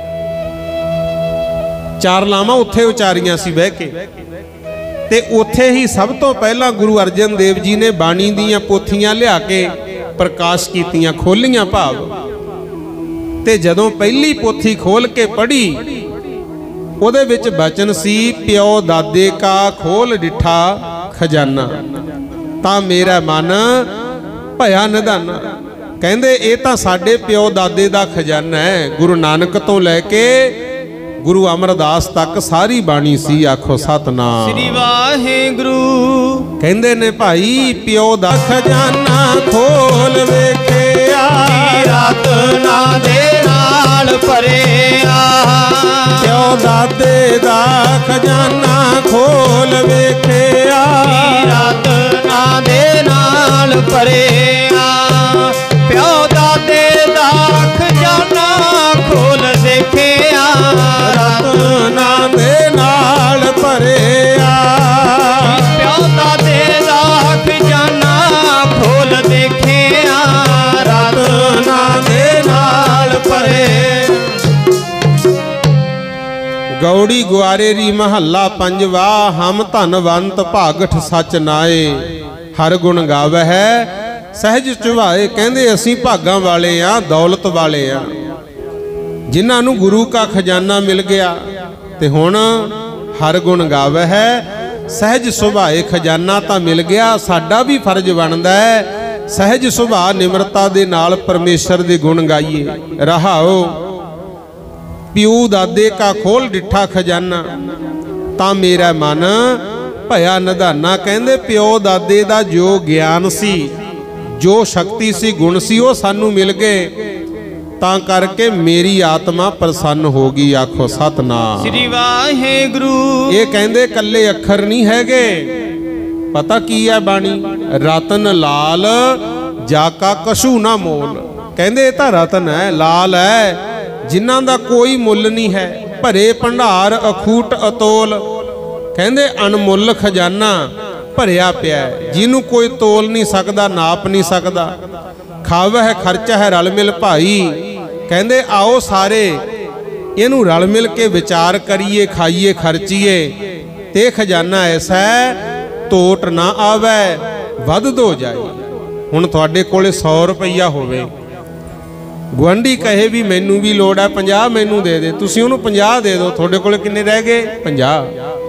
ਚਾਰ ਲਾਵਾਂ ਉੱਥੇ ਉਚਾਰੀਆਂ ਸੀ ਬਹਿ ਕੇ, ਤੇ ਉੱਥੇ ਹੀ ਸਭ ਤੋਂ ਪਹਿਲਾਂ ਗੁਰੂ ਅਰਜਨ ਦੇਵ ਜੀ ਨੇ ਬਾਣੀ ਦੀਆਂ ਪੋਥੀਆਂ ਲਿਆ ਕੇ ਪ੍ਰਕਾਸ਼ ਕੀਤੀਆਂ, ਖੋਲੀਆਂ ਭਾਵ। ਤੇ ਜਦੋਂ ਪਹਿਲੀ ਪੋਥੀ ਖੋਲ ਕੇ ਪੜ੍ਹੀ, ਉਹਦੇ ਵਿੱਚ ਬਚਨ ਸੀ, ਪਿਓ ਦਾਦੇ ਕਾ ਖੋਲ ਡਿਠਾ ਖਜ਼ਾਨਾ, ਤਾਂ ਮੇਰਾ ਮਨ ਭਇਆ ਨਿਧਾਨਾ। ਕਹਿੰਦੇ ਇਹ ਤਾਂ ਸਾਡੇ ਪਿਓ ਦਾਦੇ ਦਾ ਖਜ਼ਾਨਾ ਹੈ। ਗੁਰੂ ਨਾਨਕ ਤੋਂ ਲੈ ਕੇ ਗੁਰੂ ਅਮਰਦਾਸ ਤੱਕ ਸਾਰੀ ਬਾਣੀ ਸੀ। ਆਖੋ ਸਤਨਾਮ ਸ੍ਰੀ ਵਾਹਿਗੁਰੂ। ਕਹਿੰਦੇ ਨੇ ਭਾਈ ਪਿਓ ਦਾ ਖਜ਼ਾਨਾ ਖੋਲ ਵੇਖਿਆ, ਰਤਨਾਂ ਦੇ ਨਾਲ ਭਰਿਆ। ਪਿਓ ਦਾਦੇ ਦਾ ਖਜ਼ਾਨਾ ਖੋਲ ਵੇਖਿਆ, ਰਤਨਾਂ ਦੇ ਨਾਲ ਭਰਿਆ। ਪਿਓ ਦਾਦੇ ਦਾ ਖਜ਼ਾਨਾ ਖੋਲ ਦੇਖਿਆ, ਰਤਨਾਂ ਦੇ ਨਾਲ ਭਰਿਆ। ਪਿਓ ਦਾਦੇ ਦਾ ਖਜ਼ਾਨਾ ਖੋਲ ਦੇਖਿਆ, ਰਤਨਾਂ ਦੇ ਨਾਲ ਭਰਿਆ। ਗੌੜੀ ਗੁਆਰੇ ਰੀ ਮਹੱਲਾ ਪੰਜਵਾ। ਹਮ ਧਨਵੰਤ ਭਾਗਠ ਸੱਚ ਨਾਏ, ਹਰ ਗੁਣ ਗਾਵਹਿ ਸਹਿਜ ਚੁਭਾਏ। ਕਹਿੰਦੇ ਅਸੀਂ ਭਾਗਾਂ ਵਾਲੇ ਆ, ਦੌਲਤ ਵਾਲੇ ਆ, ਜਿਨ੍ਹਾਂ ਨੂੰ ਗੁਰੂ ਕਾ ਖਜ਼ਾਨਾ ਮਿਲ ਗਿਆ। ਤੇ ਹੁਣ ਹਰ ਗੁਣ ਗਾਵਹਿ ਸਹਿਜ ਸੁਭਾਏ, ਖਜ਼ਾਨਾ ਤਾਂ ਮਿਲ ਗਿਆ, ਸਾਡਾ ਵੀ ਫਰਜ਼ ਬਣਦਾ ਹੈ ਸਹਿਜ ਸੁਭਾਅ ਨਿਮਰਤਾ ਦੇ ਨਾਲ ਪਰਮੇਸ਼ਰ ਦੇ ਗੁਣ ਗਾਈਏ। ਰਹਾਓ ਪਿਓ ਦਾਦੇ ਕਾ ਖੋਲ ਡਿਠਾ ਖਜ਼ਾਨਾ, ਤਾਂ ਮੇਰਾ ਮਨ ਭਇਆ ਨਿਧਾਨਾ। ਕਹਿੰਦੇ ਪਿਓ ਦਾਦੇ ਦਾ ਜੋ ਗਿਆਨ ਸੀ, ਜੋ ਸ਼ਕਤੀ ਸੀ, ਗੁਣ ਸੀ, ਉਹ ਸਾਨੂੰ ਮਿਲ ਗਏ, ਤਾਂ ਕਰਕੇ ਮੇਰੀ ਆਤਮਾ ਪ੍ਰਸੰਨ ਹੋ ਗਈ। ਆਖੋ ਸਤਨਾਮ ਸ੍ਰੀ ਵਾਹਿਗੁਰੂ। ਇਹ ਕਹਿੰਦੇ ਕੱਲੇ ਅੱਖਰ ਨਹੀਂ ਹੈਗੇ, ਪਤਾ ਕੀ ਹੈ ਬਾਣੀ? ਰਤਨ ਲਾਲ ਜਾ ਕਾ ਕਛੂ ਨਾ ਮੋਲ। ਕਹਿੰਦੇ ਇਹ ਤਾਂ ਰਤਨ ਹੈ, ਲਾਲ ਹੈ, ਜਿਨ੍ਹਾਂ ਦਾ ਕੋਈ ਮੁੱਲ ਨਹੀਂ ਹੈ। ਭਰੇ ਭੰਡਾਰ ਅਖੂਟ ਅਤੋਲ। ਕਹਿੰਦੇ ਅਨਮੁੱਲ ਖਜ਼ਾਨਾ ਭਰਿਆ ਪਿਆ, ਜਿਹਨੂੰ ਕੋਈ ਤੋਲ ਨਹੀਂ ਸਕਦਾ, ਨਾਪ ਨਹੀਂ ਸਕਦਾ। ਖਾਵਹਿ ਖਰਚਾ ਹੈ ਰਲ ਮਿਲ ਭਾਈ। ਕਹਿੰਦੇ ਆਓ ਸਾਰੇ ਇਹਨੂੰ ਰਲ ਮਿਲ ਕੇ ਵਿਚਾਰ ਕਰੀਏ, ਖਾਈਏ, ਖਰਚੀਏ, ਤੇ ਖਜ਼ਾਨਾ ਐਸਾ ਹੈ ਟੋਟ ਨਾ ਆਵੇ, ਵੱਧ ਦੋ ਜਾਏ। ਹੁਣ ਤੁਹਾਡੇ ਕੋਲੇ ਸੌ ਰੁਪਈਆ ਹੋਵੇ, ਗੁਆਂਢੀ ਕਹੇ ਵੀ ਮੈਨੂੰ ਵੀ ਲੋੜ ਹੈ, ਪੰਜਾਹ ਮੈਨੂੰ ਦੇ ਦੇ, ਤੁਸੀਂ ਉਹਨੂੰ ਪੰਜਾਹ ਦੇ ਦਿਓ, ਤੁਹਾਡੇ ਕੋਲੇ ਕਿੰਨੇ ਰਹਿ ਗਏ? ਪੰਜਾਹ।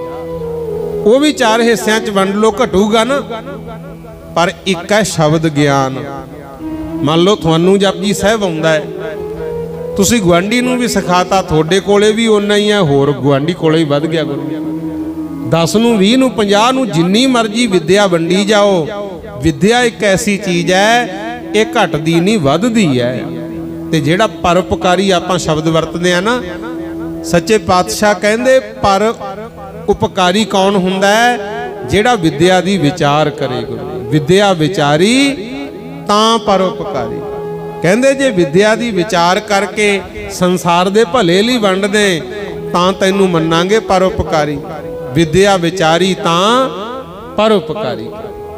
ਉਹ ਵੀ ਚਾਰ ਹਿੱਸਿਆਂ 'ਚ ਵੰਡ ਲਓ, ਘਟੂਗਾ ਨਾ। ਪਰ ਇੱਕ ਹੈ ਸ਼ਬਦ ਗਿਆਨ। ਮੰਨ ਲਓ ਤੁਹਾਨੂੰ ਜਪਜੀ ਸਾਹਿਬ ਆਉਂਦਾ ਹੈ, ਤੁਸੀਂ ਗੁਆਂਢੀ ਨੂੰ ਵੀ ਸਿਖਾਤਾ, ਤੁਹਾਡੇ ਕੋਲੇ ਵੀ ਓਨਾ ਹੀ ਹੈ, ਹੋਰ ਗੁਆਂਢੀ ਕੋਲੇ ਹੀ ਵੱਧ ਗਿਆ। ਦਸ ਨੂੰ, ਵੀਹ ਨੂੰ, ਪੰਜਾਹ ਨੂੰ, ਜਿੰਨੀ ਮਰਜ਼ੀ ਵਿਦਿਆ ਵੰਡੀ ਜਾਓ। ਵਿਦਿਆ ਇੱਕ ਐਸੀ ਚੀਜ਼ ਹੈ, ਇਹ ਘਟਦੀ ਨਹੀਂ, ਵੱਧਦੀ ਹੈ। ਤੇ ਜਿਹੜਾ ਪਰਉਪਕਾਰੀ ਆਪਾਂ ਸ਼ਬਦ ਵਰਤਦੇ ਆ ਨਾ, ਸੱਚੇ ਪਾਤਸ਼ਾਹ ਕਹਿੰਦੇ ਪਰ ਉਪਕਾਰੀ ਕੌਣ ਹੁੰਦਾ ਹੈ? ਜਿਹੜਾ ਵਿਦਿਆ ਦੀ ਵਿਚਾਰ ਕਰੇ। ਵਿਦਿਆ ਵਿਚਾਰੀ ਤਾਂ ਪਰਉਪਕਾਰੀ। ਕਹਿੰਦੇ ਜੇ ਵਿਦਿਆ ਦੀ ਵਿਚਾਰ ਕਰਕੇ ਸੰਸਾਰ ਦੇ ਭਲੇ ਲਈ ਵੰਡਦੇ ਤਾਂ ਤੈਨੂੰ ਮੰਨਾਂਗੇ ਪਰਉਪਕਾਰੀ। ਵਿਦਿਆ ਵਿਚਾਰੀ ਤਾਂ ਪਰਉਪਕਾਰੀ।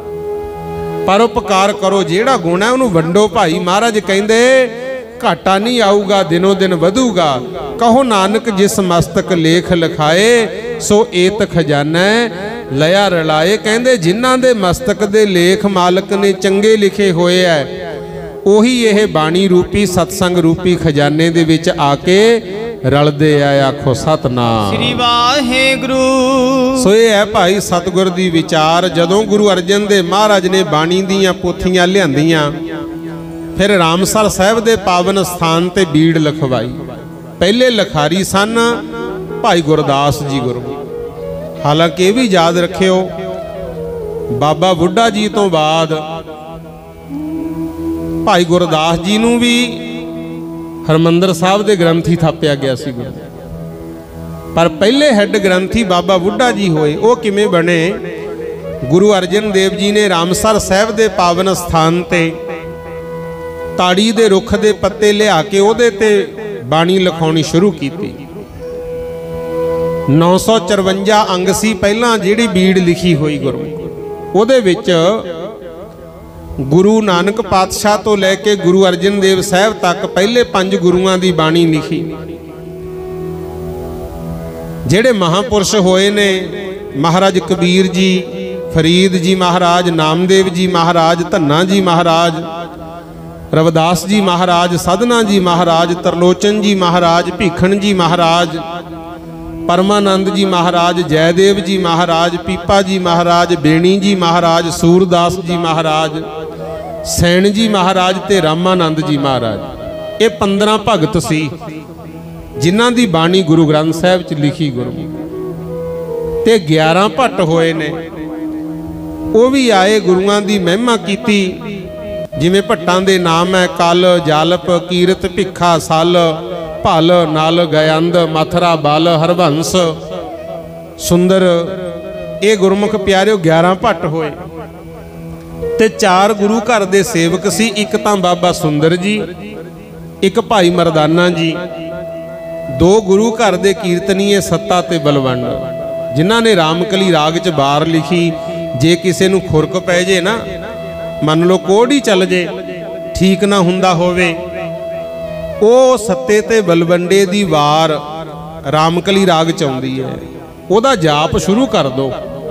ਪਰਉਪਕਾਰ ਕਰੋ, ਜਿਹੜਾ ਗੁਣ ਹੈ ਉਹਨੂੰ ਵੰਡੋ ਭਾਈ। ਮਹਾਰਾਜ ਕਹਿੰਦੇ ਘਾਟਾ ਨਹੀਂ ਆਊਗਾ, ਦਿਨੋਂ ਦਿਨ ਵਧੂਗਾ। ਕਹੋ ਨਾਨਕ ਜਿਸ ਮਸਤਕ ਲੇਖ ਲਿਖਾਏ, ਸੋ ਏਤ ਖਜ਼ਾਨਾ ਲਿਆ ਰਲਾਏ। ਕਹਿੰਦੇ ਜਿਨ੍ਹਾਂ ਦੇ ਮਸਤਕ ਦੇ ਲੇਖ ਮਾਲਕ ਨੇ ਚੰਗੇ ਲਿਖੇ ਹੋਏ ਐ, ਉਹੀ ਇਹ ਬਾਣੀ ਰੂਪੀ ਸਤਸੰਗ ਰੂਪੀ ਖਜ਼ਾਨੇ ਦੇ ਵਿੱਚ ਆ ਕੇ ਰਲਦੇ ਆ। ਆਖੋ ਸਤਨਾਮ ਸ੍ਰੀ ਵਾਹਿਗੁਰੂ। ਸੋ ਇਹ ਹੈ ਭਾਈ ਸਤਿਗੁਰ ਦੀ ਵਿਚਾਰ। ਜਦੋਂ ਗੁਰੂ ਅਰਜਨ ਦੇਵ ਮਹਾਰਾਜ ਨੇ ਬਾਣੀ ਦੀਆਂ ਪੋਥੀਆਂ ਲਿਆਂਦੀਆਂ, ਫਿਰ ਰਾਮਸਰ ਸਾਹਿਬ ਦੇ ਪਾਵਨ ਸਥਾਨ ਤੇ ਬੀੜ ਲਿਖਵਾਈ। ਪਹਿਲੇ ਲਿਖਾਰੀ ਸਨ ਭਾਈ ਗੁਰਦਾਸ ਜੀ ਗੁਰੂ। ਹਾਲਾਂਕਿ ਇਹ ਵੀ ਯਾਦ ਰੱਖਿਓ, ਬਾਬਾ ਬੁੱਢਾ ਜੀ ਤੋਂ ਬਾਅਦ ਭਾਈ ਗੁਰਦਾਸ ਜੀ ਨੂੰ ਵੀ ਹਰਮੰਦਰ ਸਾਹਿਬ ਦੇ ਗ੍ਰੰਥੀ ਥਾਪਿਆ ਗਿਆ ਸੀ, ਪਰ ਪਹਿਲੇ ਹੈੱਡ ਗ੍ਰੰਥੀ ਬਾਬਾ ਬੁੱਢਾ ਜੀ ਹੋਏ। ਉਹ ਕਿਵੇਂ ਬਣੇ? ਗੁਰੂ ਅਰਜਨ ਦੇਵ ਜੀ ਨੇ ਰਾਮਸਰ ਸਾਹਿਬ ਦੇ ਪਾਵਨ ਸਥਾਨ ਤੇ ਤਾੜੀ ਦੇ ਰੁੱਖ ਦੇ ਪੱਤੇ ਲਿਆ ਕੇ ਉਹਦੇ ਤੇ ਬਾਣੀ ਲਿਖਾਉਣੀ ਸ਼ੁਰੂ ਕੀਤੀ। नौ सौ चरवंजा अंग सी पहला जिहड़ी बीड़ लिखी हुई गुरमुख, उहदे विच गुरु नानक पातशाह तो लैके गुरु अर्जन देव साहब तक पहले पंज गुरुआं दी बाणी लिखी। जिहड़े महापुरुष होए ने महाराज कबीर जी, फरीद जी महाराज, नामदेव जी महाराज, धन्ना जी महाराज, रविदास जी महाराज, साधना जी महाराज, तरलोचन जी महाराज, भीखन जी महाराज, परमानंद जी महाराज, जयदेव जी महाराज, पीपा जी महाराज, बेणी जी महाराज, सूरदास जी महाराज, सैन जी महाराज ते रामानंद जी महाराज, ये पंद्रह भगत सी जिन्हां दी बाणी गुरु ग्रंथ साहिब च लिखी गुरमुख। ते ग्यारह भट्ट होए ने, वो भी आए गुरुआं दी महिमा कीती। जिवें भट्टां दे नाम है कल, जालप, कीरत, भिखा, सल, भल, नल, गयंद, मथरा, बल, हरबंस, सुंदर, ये गुरमुख प्यारिओ ग्यारह भट्ट होए। ते चार गुरु घर दे सेवक सी, एक तां बाबा सुंदर जी, एक भाई मरदाना जी, दो गुरु घर दे कीर्तनीए सत्ता ते बलवंड, जिन्हां ने रामकली राग च बार लिखी। जे किसे नूं खुरक पै जे ना, मन लो कोड़ ही चल जे, ठीक ना हुंदा होवे, ओ सत्ते ते बलवंडे दी वार रामकली राग च आउंदी है, ओदा जाप शुरू कर दो,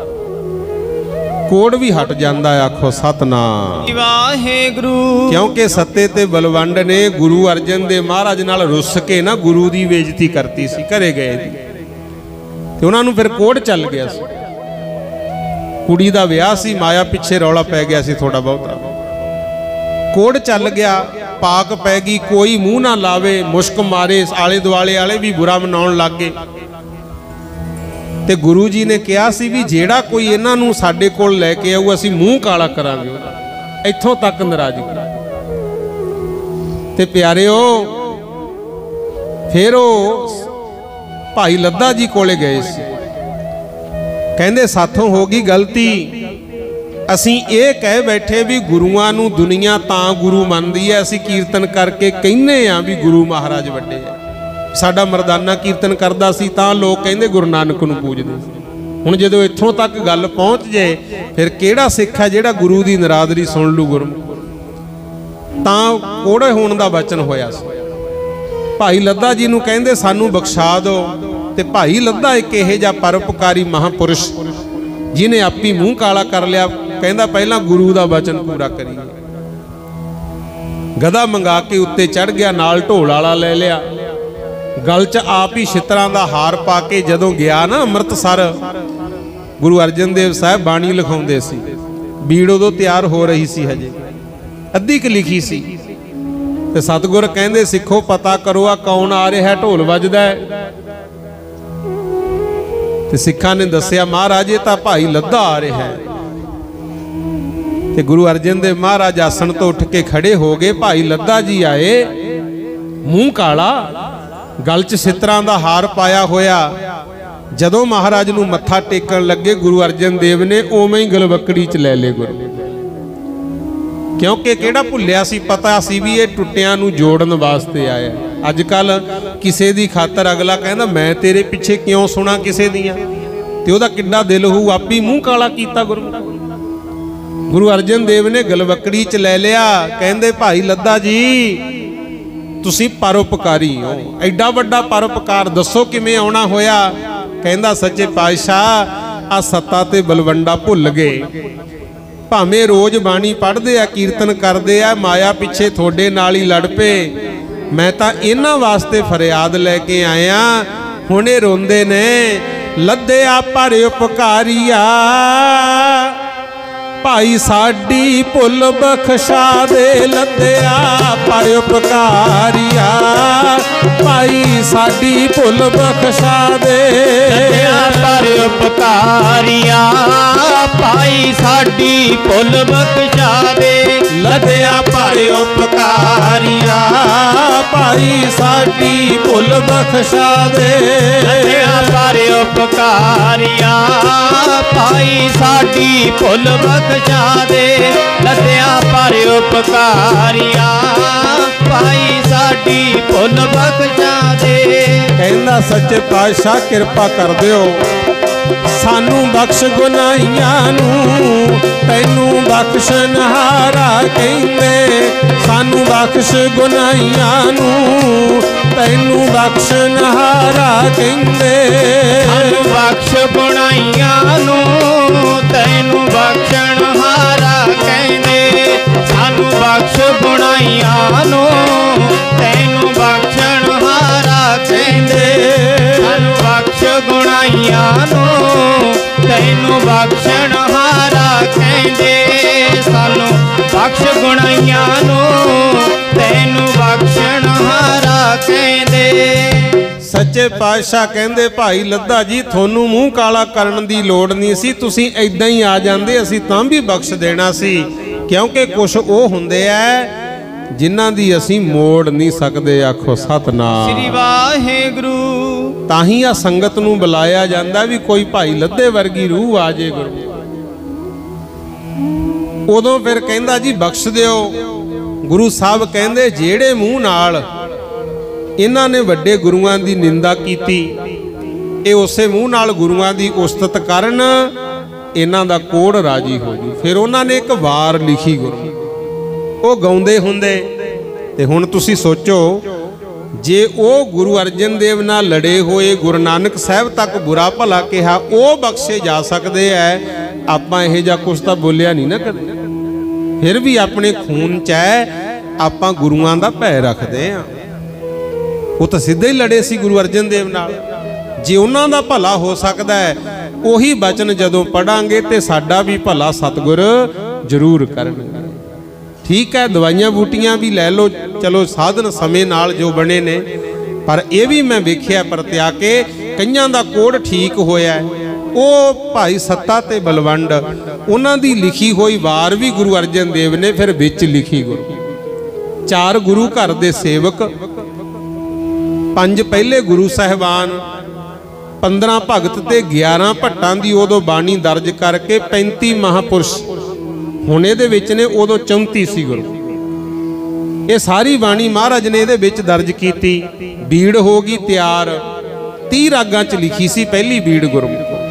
कोड़ भी हट जाता है। आखो सतनाम वाहेगुरु। क्योंकि सत्ते ते बलवंड ने गुरु अर्जन देव महाराज नाल रुस के ना गुरु की बेइज्जती करती सी, घरे गए ते उन्हां नूं फिर कोड़ चल गया सी। कुड़ी दा विआह सी, माया पिछे रौला पै गया सी थोड़ा बहुता, कोड़ चल गया, पाक पै गई, कोई मूँह ना लावे, मुश्क मारे, आले दुआले वाले भी बुरा मनाउण लग गए। ते गुरु जी ने कहा सी भी जेड़ा कोई इन्हां नूं साडे कोल लैके आऊ असीं मूँह काला करांगे, इत्थों तक नाराज़गी। ते प्यारिओ फिर वो भाई लद्दा जी कोले गए सी, कहंदे साथों हो गई गलती, असीं ये कह बैठे भी गुरुआं नूं दुनिया तां गुरु मनदी है, असीं कीर्तन करके कहने आ भी गुरु महाराज वड्डे है। साडा मरदाना कीर्तन करदा सी तां लोग कहंदे गुरु नानक नूं पूजदे। हुण जदों इत्थों तक गल पहुंच जाए, फिर किहड़ा सिख है जिहड़ा गुरु दी नरादरी सुन लू गुरमुख, तां कोड़े होण दा वचन होया सी। भाई लद्दा जी नूं कहंदे सानू बख्शा दो, ते भाई लद्दा एक इहो जिहा परोपकारी महापुरुष जिन्हें आपी मूँह काला कर लिया, कहंदा पहला गुरु दा वचन पूरा करिए। गधा मंगा के उत्ते चढ़ गया, नाल ढोल वाला ले लिया, गल च आप ही छितरां दा हार पा के जदों गया ना अमृतसर, गुरु अर्जन देव साहब बाणी लिखाउंदे सी, बीड़ उदों तैयार हो रही सी, हजे अद्धी क लिखी सी। ते सतगुर कहंदे सिखो पता करो आ कौन आ रहा है, ढोल वजदा है। ते सिखां ने दस्सिया महाराज ये तां भाई लद्दा आ रहा है। ते गुरु अर्जन देव महाराज आसन तो उठ के खड़े हो गए, भाई लद्दा जी आए, मूँह काला, गल च सितरां दा हार पाया होया। जदों महाराज नूं मत्था टेकण लगे, गुरु अर्जन देव ने उवें ही गलवकड़ी च लै ले गुरु, क्योंकि किहड़ा भुल्लिया सी, पता सी भी ये टुੱਟਿਆਂ नूं जोड़न वास्ते आया। अजकल किसे दी खातर अगला कहंदा मैं तेरे पिछे क्यों सुना किसे दियां, ते ओहदा किड्डा दिल होऊ, आपी मूँह काला कीता गुरु। गुरु अर्जन देव ने गलवकड़ी च लै लिया, कहंदे भाई लद्दा जी तुसी परोपकारी हो, एडा वड्डा परोपकार दसो किवें आउणा होया। कहंदा सच्चे पातशाह आ सत्ता ते बलवंडा भुल गए, भावें रोज बाणी पढ़दे आ, कीर्तन करदे आ, माया पिछे थोड़े नाल ही लड़ पे। मैं तां इन्हां वास्ते फरियाद लैके आया, हुणे रोंदे ने लद्दिया पर उपकारिया, भाई साडी भुल बख्शा दे, लद्दिया पर उपकारिया, भाई साडी भुल बख्शा दे, लद्दिया पर उपकारिया, भाई साडी भुल बख्शा दे, लद्दिया पर उपकारिया, भाई साडी भुल बख्शा दे, लद्दिया पर उपकारिया, भाई साडी भुल बख्शा बख्शा दे, लद्दिया पर उपकारिया भाई साडी भुल बख्शा दे। कहंदा सच्चे पातशाह किरपा कर दिओ सानू बख्श गुनाहियां नूं, तैनू बख्शनहारा कहंदे। सानू बख्श गुनाहियां नूं, तैनू बख्शनहारा कहंदे। सानू बख्श गुनाहियां नूं, तैनू बख्शनहारा कहंदे। सानू बख्श गुनाहियां नूं, तैनू बख्शनहारा कहंदे। सानू बख्श गुनाहियां नूं, तैनू बख्शनहारा कहंदे। सानू बख्श गुनाहियां नूं, तैनू बख्शनहारा कहंदे। सच्चे पातशाह कहंदे भाई लद्दा जी थोनू मूँह काला करन दी लोड़ नहीं सी, तुसीं ऐदां ही आ जांदे असीं तां भी बख्श देना सी, क्योंकि कुछ वो हुंदे ऐ जिन्हां दी असीं मोड़ नहीं सकदे। आखो सतनाम श्री वाहिगुरू। तां ही आ संगत नूं बुलाया जांदा भी कोई भाई लद्दे वर्गी रूह आ जे गुरु। उदों फिर कहंदा जी बख्श दिओ। गुरु साहब कहंदे जेड़े मूँह नाल इन्हां ने वड्डे गुरुआं दी निंदा कीती, ये उसे मूँह नाल गुरुआं दी उस्तत करन, इन्हां दा कोड़ राजी हो जू। फिर उन्हां ने एक वार लिखी गुरु, वो गाउंदे हुंदे। ते हुण तुसीं सोचो जे वो गुरु अर्जन देव नाल लड़े होए गुरु नानक साहब तक बुरा भला कहा वो बख्शे जा सकते हैं, आपां इहो जिहा कुछ तां बोलिया नहीं ना कदे। फिर भी अपने खून च है आपां गुरुआं दा भै रखदे हां। वो तो सीधे ही लड़े सी गुरु अर्जन देव नाल। जे उन्हां दा भला हो सकदा है उही बचन जदों पढ़ांगे ते साडा भी भला सतगुर जरूर करनगे। ठीक है दवाइयां बूटियां भी लै लो, चलो साधन समय नाल जो बने ने, पर यह भी मैं वेख्या परत्या के कईयां दा कोड़ ठीक होया है। वो भाई सत्ता ते बलवंड उन्हां दी लिखी हुई वार भी गुरु अर्जन देव ने फिर विच लिखी। गुरु चार गुरु घर दे सेवक, पंज पहले गुरु साहिबान, पंद्रह भगत ते ग्यारह भट्टां दी उदों बाणी दर्ज करके पैंती महापुरुष हुण इहदे विच ने, उदों चौंती सी गुरु। ये सारी बाणी महाराज ने इहदे विच दर्ज कीती। बीड़ हो गई तैयार, तीह रागां च लिखी सी पहली बीड़ गुरु।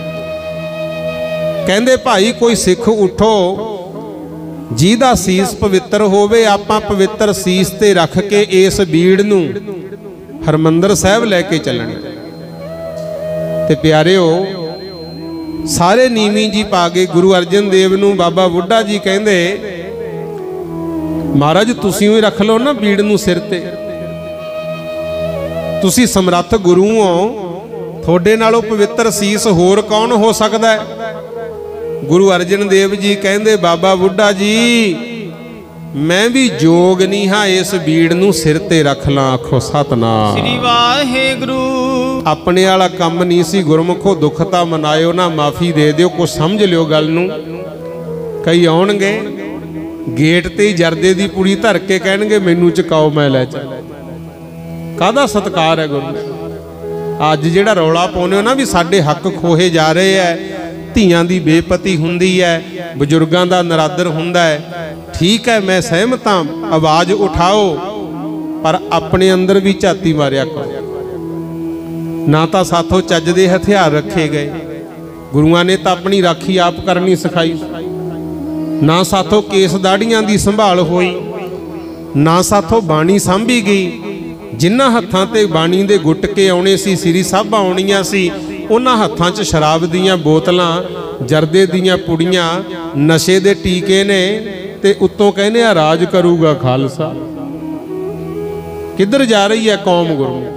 कहंदे भाई कोई सिख उठो जिहदा सीस पवित्र होवे, आपां पवित्र सीस ते रख के इस बीड़ नूं हरमंदर साहब लैके चलना। ते प्यारिओ सारे नीवी जी पा गए। गुरु अर्जन देव नूं बाबा बुढ़ा जी कहंदे महाराज तुसीं ही रख लो ना बीड़ नूं सिर ते, तुसीं समर्थ गुरु हो, थोड़े नालों पवित्र सीस होर कौन हो सकदा है। गुरु अर्जन देव जी कहंदे बाबा बुढ़ा जी मैं भी जोग नहीं हाँ इस बीड़ नूं सिर ते रख ला। आखो सतनाम श्री वाहिगुरू। अपने वाला काम नहीं सी गुरमुखो, दुख तां मनायो ना माफ़ी दे दिओ, कुछ समझ लिओ गल नूं। कई आउणगे गेट ते ही जरदे दी पुड़ी धर के कहणगे मैनू चकाओ मैं लै चल। काहदा सत्कार है गुरु। अज जिहड़ा रौला पाउने हो ना भी साडे हक खोहे जा रहे है, धीआं दी बेपती हुंदी है, बजुर्गां दा नरादर हुंदा है, ठीक है मैं सहमत हाँ, आवाज़ उठाओ, पर अपने अंदर भी झाती मारिया करो। ना तो साथों चज दे हथियार रखे गए, गुरुआं ने तो अपनी राखी आप करनी सिखाई, ना साथों केस दाड़ियां दी संभाल होई, ना साथों बाणी सांभी गई। जिन्हां हत्थां ते बाणी दे गुटके आउणे सी, सिरी साहबां आउणीआं सी, उन्हां हत्थां च शराब दीयां बोतलां, जरदे दीयां पुड़ियां, नशे दे टीके ने, ते उत्तों कहने आ राज करूगा खालसा। किधर जा रही है कौम गुरु।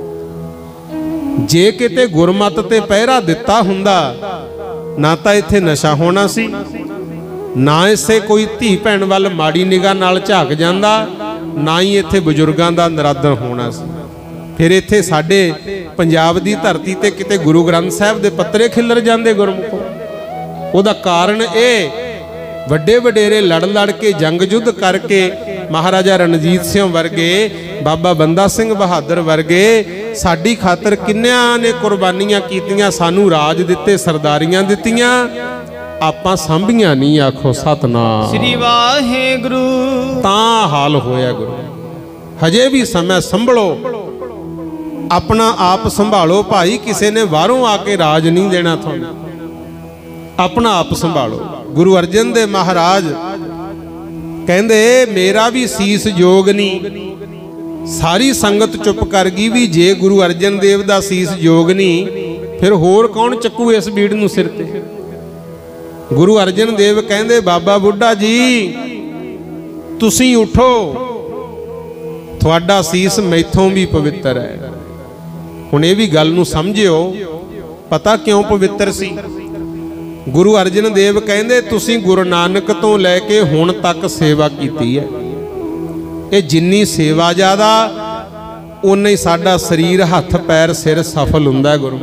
जे किते गुरमत ते पहरा दिता हुंदा ना तां इत्थे नशा होना सी, ना इसे कोई धी भैन वाल माड़ी निगाह नाल झाक जांदा, ना ही इत्थे बजुर्गां दा नरादर होना सी। फिर इत्थे साडे पंजाब दी धरती ते किते गुरु ग्रंथ साहिब दे पत्रे खिलर जांदे गुरमुखो। उहदा कारण इह वड्डे वडेरे लड़ लड़ के जंग युद्ध करके महाराजा रणजीत सिंह वर्गे, बाबा बंदा सिंह बहादुर वर्गे साडी खातर किन्नियां ने कुर्बानियां कीतियां, सानू राज दिते, सरदारियां दित्तियां, ਆਪਾਂ ਸੰਭੀਆਂ नहीं, आखो सतनाम श्री वाहेगुरु। ਤਾਂ ਹਾਲ ਹੋਇਆ ਗੁਰੂ। ਹਜੇ ਵੀ समय संभलो, अपना आप संभालो भाई। किसी ने बाहरों आके राज नहीं देना थानू, अपना आप संभालो। गुरु अर्जन देव महाराज कहंदे मेरा भी सीस जोग नहीं। सारी संगत चुप कर गई भी जे गुरु अर्जन देव दा सीस जोग नहीं फिर होर कौन चक्कू इस बीड़ नूं सिर ते। गुरु अर्जन देव कहंदे बाबा बुढ़ा जी तुसीं उठो, तुहाडा सीस मैथों भी पवित्र है। हुण ये भी गल नूं समझियो, पता क्यों पवित्र सी। गुरु अर्जन देव कहंदे तुसीं गुरु नानक तो लैके हुण तक सेवा कीती है। ये जिन्नी सेवा ज़्यादा उन्ना ही साडा शरीर हथ पैर सिर सफल हुंदा है गुरु।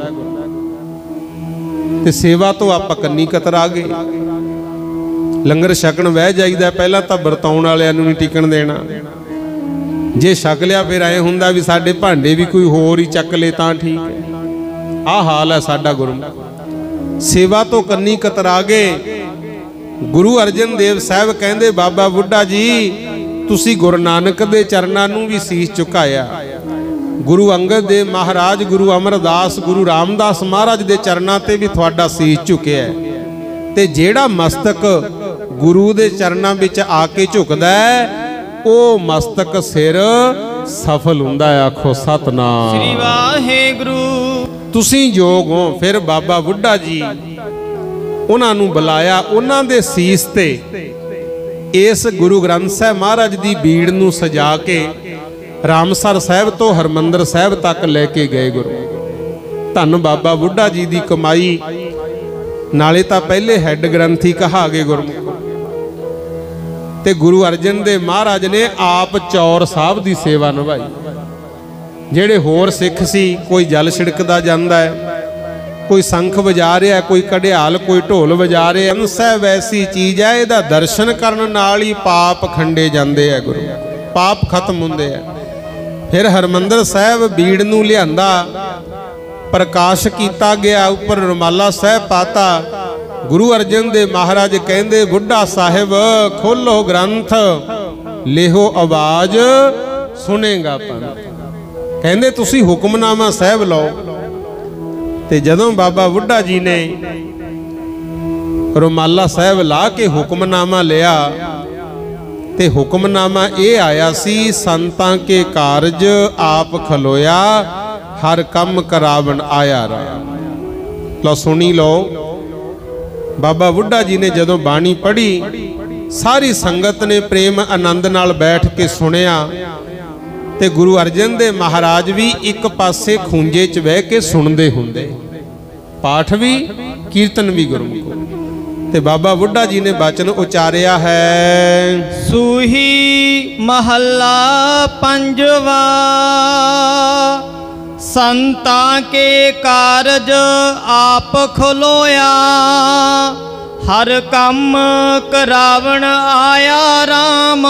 ते सेवा तो आपां कन्नी कतरा गए। लंगर छकण बह जाईदा, पहला तां वरताउण वालिआं नूं नहीं टिकण देना। जे छक लिया फिर ऐ हुंदा भी साडे भांडे भी कोई होर ही चक ले तां ठीक है। आ हाल है साडा गुरु। सेवा तो कन्नी कतरा गए। गुरु अर्जन देव साहब कहंदे बाबा बुढ़ा जी तुसी गुरु नानक दे चरनां नूं भी सीस झुकाया। गुरु अंगद देव महाराज, गुरु अमरदास, गुरु रामदास महाराज दे चरनां ते भी तुहाडा सीस झुकिया है। ते जेड़ा मस्तक गुरु दे चरनां विच आके झुकदा है ओ मस्तक सिर सफल हुंदा है। आखो सतनाम श्री वाहेगुरु। तुसीं योग हो। फिर बाबा बुढ़ा जी उन्हां नूं बुलाया, उन्हां दे सीस ते इस गुरु ग्रंथ साहिब महाराज दी बीड़ नूं सजा के रामसर साहिब तो हरमंदर साहिब तक लेके गए गुरु। धन बाबा बुढ़ा जी दी कमाई। नाले तां पहले हैड ग्रंथी कहा गए गुरमुख। ते गुरु अर्जन देव महाराज ने आप चौर साहब दी सेवा निभाई। जेड़े होर सिख सी, कोई जल छिड़कदा जांदा है, कोई शंख बजा रहा है, कोई कड़ियाल, कोई ढोल बजा रहे हैं। सह वैसी चीज़ है, इहदा दर्शन करन नाल ही पाप खंडे जांदे है गुरु, पाप खत्म हुंदे है। फिर हरमंदर साहब बीड़ नूं लिआंदा, प्रकाश किया गया, उपर रुमाला साहब पाता। गुरु अर्जन देव महाराज कहंदे बुढ़ा साहिब खोलो ग्रंथ, लेहो आवाज सुनेगा पंथ। कहंदे तुसी हुक्मनामा साहब लो। ते जदों बाबा बुढ़ा जी ने रुमाला साहब ला के हुक्मनामा लिया ते हुक्मनामा ये आया सी संतां के कारज आप खलोया, हर कम करावन आया रहा। लो सुनी लो। बाबा बुढ़ा जी ने जदों बाणी पढ़ी, सारी संगत ने प्रेम आनंद नाल बैठ के सुनिया। ते गुरु अर्जन देव महाराज भी एक पासे खूंजे च बह के सुनते होंदे, पाठ भी कीर्तन भी गुरमुख। ते बाबा बुढ़ा जी ने वचन उचारिया है। सूही महला पंजवा, संतां के कारज आप खलोया, हर कम करावण आया राम।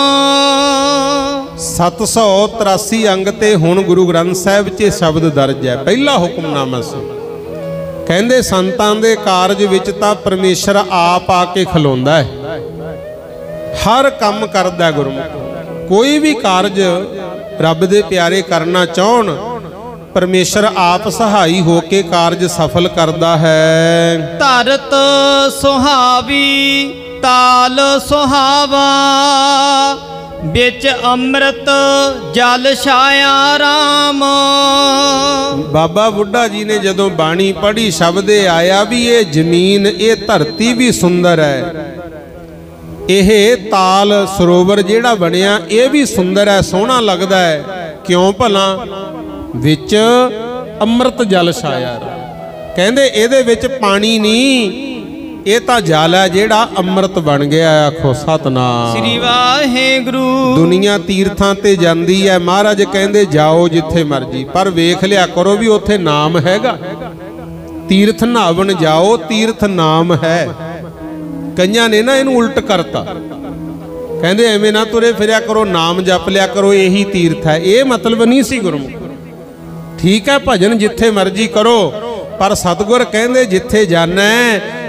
सत सौ तिरासी अंग ते हुण गुरु ग्रंथ साहिब च शब्द दर्ज है। पहला हुक्मनामा सी, कहंदे संतां दे कारज विच तां परमेश्वर आप आके खलोंदा है, हर काम करदा गुरमुख। कोई भी कारज रब दे प्यारे करना चाहण, परमेश्वर आप सहाई होके कारज सफल करदा है। धरत सुहावी ताल सुहावा, बिच अमृत जल छाया राम। बाबा बुढ़ा जी ने जदों बाणी पढ़ी, शब्द आया भी ये जमीन ये धरती भी सुंदर है, यह ताल सरोवर जेड़ा बनिया ये भी सुंदर है, सोहना लगदा है। क्यों भला? विच अमृत जल छाया। कहंदे इहदे विच पानी नहीं, ये तां जल है जेड़ा अमृत बन गया। आखो सतनाम श्री वाहेगुरु। दुनिया तीर्थां ते जांदी है, महाराज कहंदे जाओ जिथे मर्जी, पर वेख लिया करो भी उत्थे नाम हैगा। तीर्थ नहावन जाओ, तीर्थ नाम है। कईयां ने ना इहनूं उल्ट करता, कहंदे एवें ना तुरे फिरिया करो, नाम जप लिया करो, यही तीर्थ है। ये मतलब नहीं सी गुरमुख। ठीक है भजन जिथे मर्जी करो, पर सतगुर कहंदे जिथे जाना है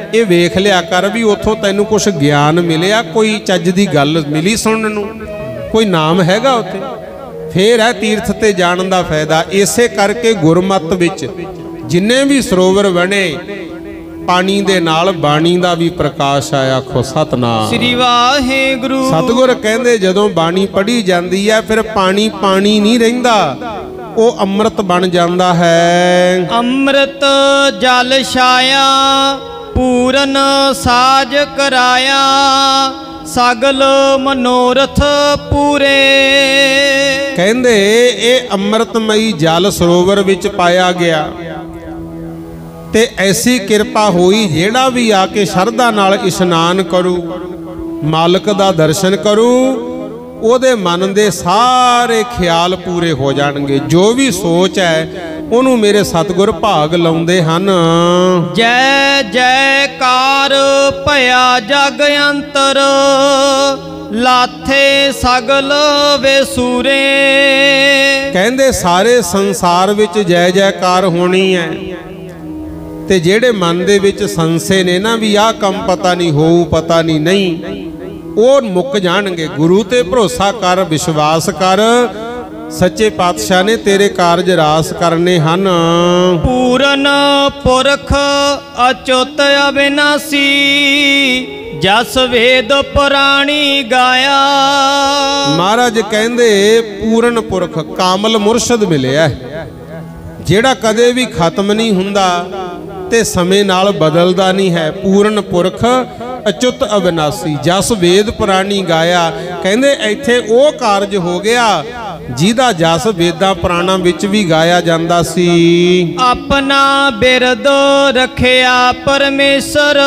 ਇਹ ਵੇਖ ਲਿਆ ਕਰ ਵੀ ਉਥੋਂ ਤੈਨੂੰ ਕੁਝ ਗਿਆਨ ਮਿਲਿਆ, ਕੋਈ ਚੱਜ ਦੀ ਗੱਲ ਮਿਲੀ ਸੁਣਨ ਨੂੰ, ਕੋਈ ਨਾਮ ਹੈਗਾ ਉੱਥੇ, ਫੇਰ ਹੈ ਤੀਰਥ ਤੇ ਜਾਣ ਦਾ ਫਾਇਦਾ। ਇਸੇ ਕਰਕੇ ਗੁਰਮਤਿ ਵਿੱਚ ਜਿੰਨੇ ਵੀ ਸਰੋਵਰ ਬਣੇ, ਪਾਣੀ ਦੇ ਨਾਲ ਬਾਣੀ ਦਾ ਵੀ ਪ੍ਰਕਾਸ਼ ਆਇਆ। ਆਖੋ ਸਤਨਾਮ ਸ੍ਰੀ ਵਾਹਿਗੁਰੂ। ਸਤਿਗੁਰ ਕਹਿੰਦੇ ਜਦੋਂ ਬਾਣੀ ਪੜ੍ਹੀ ਜਾਂਦੀ ਹੈ ਫਿਰ ਪਾਣੀ ਪਾਣੀ ਨਹੀਂ ਰਹਿੰਦਾ, ਉਹ ਅੰਮ੍ਰਿਤ ਬਣ ਜਾਂਦਾ ਹੈ। ਅੰਮ੍ਰਿਤ ਜਲ ਛਾਇਆ ਪੂਰਨ ਸਾਜ ਕਰਾਇਆ, ਸਗਲ ਮਨੋਰਥ ਪੂਰੇ। ਕਹਿੰਦੇ ਇਹ ਅੰਮ੍ਰਿਤਮਈ ਜਲ ਸਰੋਵਰ ਵਿੱਚ ਪਾਇਆ ਗਿਆ ਤੇ ਐਸੀ ਕਿਰਪਾ ਹੋਈ, ਜਿਹੜਾ ਵੀ ਆ ਕੇ ਸ਼ਰਧਾ ਨਾਲ ਇਸ਼ਨਾਨ ਕਰੂ, ਮਾਲਕ ਦਾ ਦਰਸ਼ਨ ਕਰੂ, ਉਹਦੇ ਮਨ ਦੇ ਸਾਰੇ ਖਿਆਲ ਪੂਰੇ ਹੋ ਜਾਣਗੇ। ਜੋ ਵੀ ਸੋਚ ਹੈ ਉਹਨੂੰ ਮੇਰੇ ਸਤਿਗੁਰ ਭਾਗ ਲਾਉਂਦੇ ਹਨ। ਜੈ ਜੈਕਾਰ ਭਇਆ ਜਗ ਅੰਤਰ, ਲਾਥੇ ਸਗਲ ਵੇਸੂਰੇ। ਕਹਿੰਦੇ ਸਾਰੇ ਸੰਸਾਰ ਵਿੱਚ ਜੈ ਜੈਕਾਰ ਹੋਣੀ ਹੈ, ਤੇ ਜਿਹੜੇ ਮਨ ਦੇ ਵਿੱਚ ਸੰਸੇ ਨੇ ਨਾ ਵੀ ਆਹ ਕੰਮ ਪਤਾ ਨਹੀਂ ਹੋਊ, ਪਤਾ ਨਹੀਂ ਨਹੀਂ, ਉਹ ਮੁੱਕ ਜਾਣਗੇ। ਗੁਰੂ ਤੇ ਭਰੋਸਾ ਕਰ, ਵਿਸ਼ਵਾਸ ਕਰ, ਸੱਚੇ ਪਾਤਸ਼ਾਹ ਨੇ ਤੇਰੇ ਕਾਰਜ ਰਾਸ ਕਰਨੇ ਹਨ। ਪੂਰਨ ਪੁਰਖ ਅਚੁੱਤ ਅਬਿਨਾਸੀ, ਜਸ ਵੇਦ ਪੁਰਾਣੀ ਗਾਇਆ। ਮਹਾਰਾਜ ਕਹਿੰਦੇ ਪੂਰਨ ਪੁਰਖ ਕਾਮਲ ਮੁਰਸ਼ਦ ਮਿਲਿਆ, ਜਿਹੜਾ ਕਦੇ ਵੀ ਖਤਮ ਨਹੀਂ ਹੁੰਦਾ ਤੇ ਸਮੇਂ ਨਾਲ ਬਦਲਦਾ ਨਹੀਂ ਹੈ। ਪੂਰਨ ਪੁਰਖ ਅਚੁੱਤ ਅਬਿਨਾਸੀ, ਜਸ ਵੇਦ ਪੁਰਾਣੀ ਗਾਇਆ। ਕਹਿੰਦੇ ਇੱਥੇ ਉਹ ਕਾਰਜ ਹੋ ਗਿਆ ਜਿਹਦਾ ਜਸ ਵੇਦਾਂ ਪੁਰਾਣਾਂ ਵਿੱਚ ਵੀ ਗਾਇਆ ਜਾਂਦਾ ਸੀ। ਆਪਣਾ ਬਿਰਦ ਰੱਖਿਆ ਪਰਮੇਸ਼ਰ,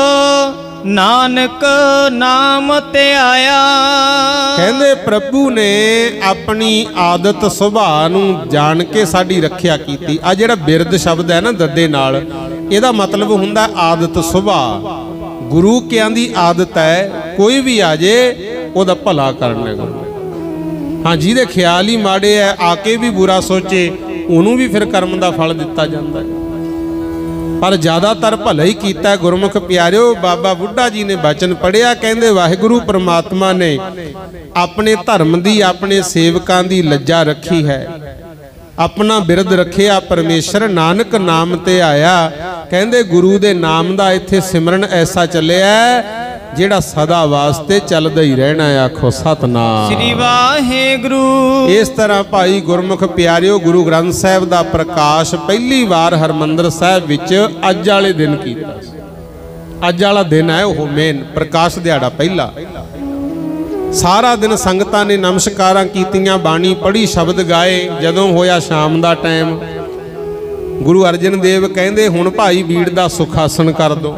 ਨਾਨਕ ਨਾਮ ਤੇ ਆਇਆ। ਕਹਿੰਦੇ ਪ੍ਰਭੂ ਨੇ ਆਪਣੀ ਆਦਤ ਸੁਭਾਅ ਨੂੰ ਜਾਣ ਕੇ ਸਾਡੀ ਰੱਖਿਆ ਕੀਤੀ। ਆ ਜਿਹੜਾ ਬਿਰਦ ਸ਼ਬਦ ਹੈ ਨਾ ਦੱਦੇ ਨਾਲ, ਇਹਦਾ ਮਤਲਬ ਹੁੰਦਾ ਆਦਤ ਸੁਭਾਅ। ਗੁਰੂ ਕਿਆਂ ਦੀ ਆਦਤ ਹੈ ਕੋਈ ਵੀ ਆ ਜੇ ਉਹਦਾ ਭਲਾ ਕਰਨਾ। ਹਾਂ, ਜਿਹਦੇ ਖਿਆਲ ਹੀ ਮਾੜੇ ਹੈ, ਆ ਕੇ ਵੀ ਬੁਰਾ ਸੋਚੇ, ਉਹਨੂੰ ਵੀ ਫਿਰ ਕਰਮ ਦਾ ਫਲ ਦਿੱਤਾ ਜਾਂਦਾ ਹੈ। ਪਰ ਜ਼ਿਆਦਾਤਰ ਭਲਾ ਹੀ ਕੀਤਾ। ਗੁਰਮੁਖ ਪਿਆਰਿਓ, ਬਾਬਾ ਬੁੱਢਾ ਜੀ ਨੇ ਬਚਨ ਪੜਿਆ, ਕਹਿੰਦੇ ਵਾਹਿਗੁਰੂ ਪ੍ਰਮਾਤਮਾ ਨੇ ਆਪਣੇ ਧਰਮ ਦੀ, ਆਪਣੇ ਸੇਵਕਾਂ ਦੀ ਲੱਜਾ ਰੱਖੀ ਹੈ। ਆਪਣਾ ਬਿਰਦ ਰੱਖਿਆ ਪਰਮੇਸ਼ਰ, ਨਾਨਕ ਨਾਮ ਤੇ ਆਇਆ। ਕਹਿੰਦੇ ਗੁਰੂ ਦੇ ਨਾਮ ਦਾ ਇੱਥੇ ਸਿਮਰਨ ਐਸਾ ਚੱਲਿਆ ਜਿਹੜਾ ਸਦਾ ਵਾਸਤੇ ਚੱਲਦਾ ਹੀ ਰਹਿਣਾ। ਆਖੋ ਸਤਨਾਮ ਸ੍ਰੀ ਵਾਹਿਗੁਰੂ। ਇਸ ਤਰ੍ਹਾਂ ਭਾਈ ਗੁਰਮੁਖ ਪਿਆਰਿਓ, ਗੁਰੂ ਗ੍ਰੰਥ ਸਾਹਿਬ ਦਾ ਪ੍ਰਕਾਸ਼ ਪਹਿਲੀ ਵਾਰ ਹਰਮੰਦਰ ਸਾਹਿਬ ਵਿੱਚ ਅੱਜ ਵਾਲੇ ਦਿਨ ਕੀਤਾ ਸੀ। ਅੱਜ ਵਾਲਾ ਦਿਨ ਹੈ ਉਹ ਮੇਨ ਪ੍ਰਕਾਸ਼ ਦਿਹਾੜਾ ਪਹਿਲਾ। ਸਾਰਾ ਦਿਨ ਸੰਗਤਾਂ ਨੇ ਨਮਸਕਾਰਾਂ ਕੀਤੀਆਂ, ਬਾਣੀ ਪੜ੍ਹੀ, ਸ਼ਬਦ ਗਾਏ। ਜਦੋਂ ਹੋਇਆ ਸ਼ਾਮ ਦਾ ਟਾਈਮ, ਗੁਰੂ ਅਰਜਨ ਦੇਵ ਕਹਿੰਦੇ ਹੁਣ ਭਾਈ ਬੀੜ ਦਾ ਸੁਖਾਸਨ ਕਰ ਦੋ।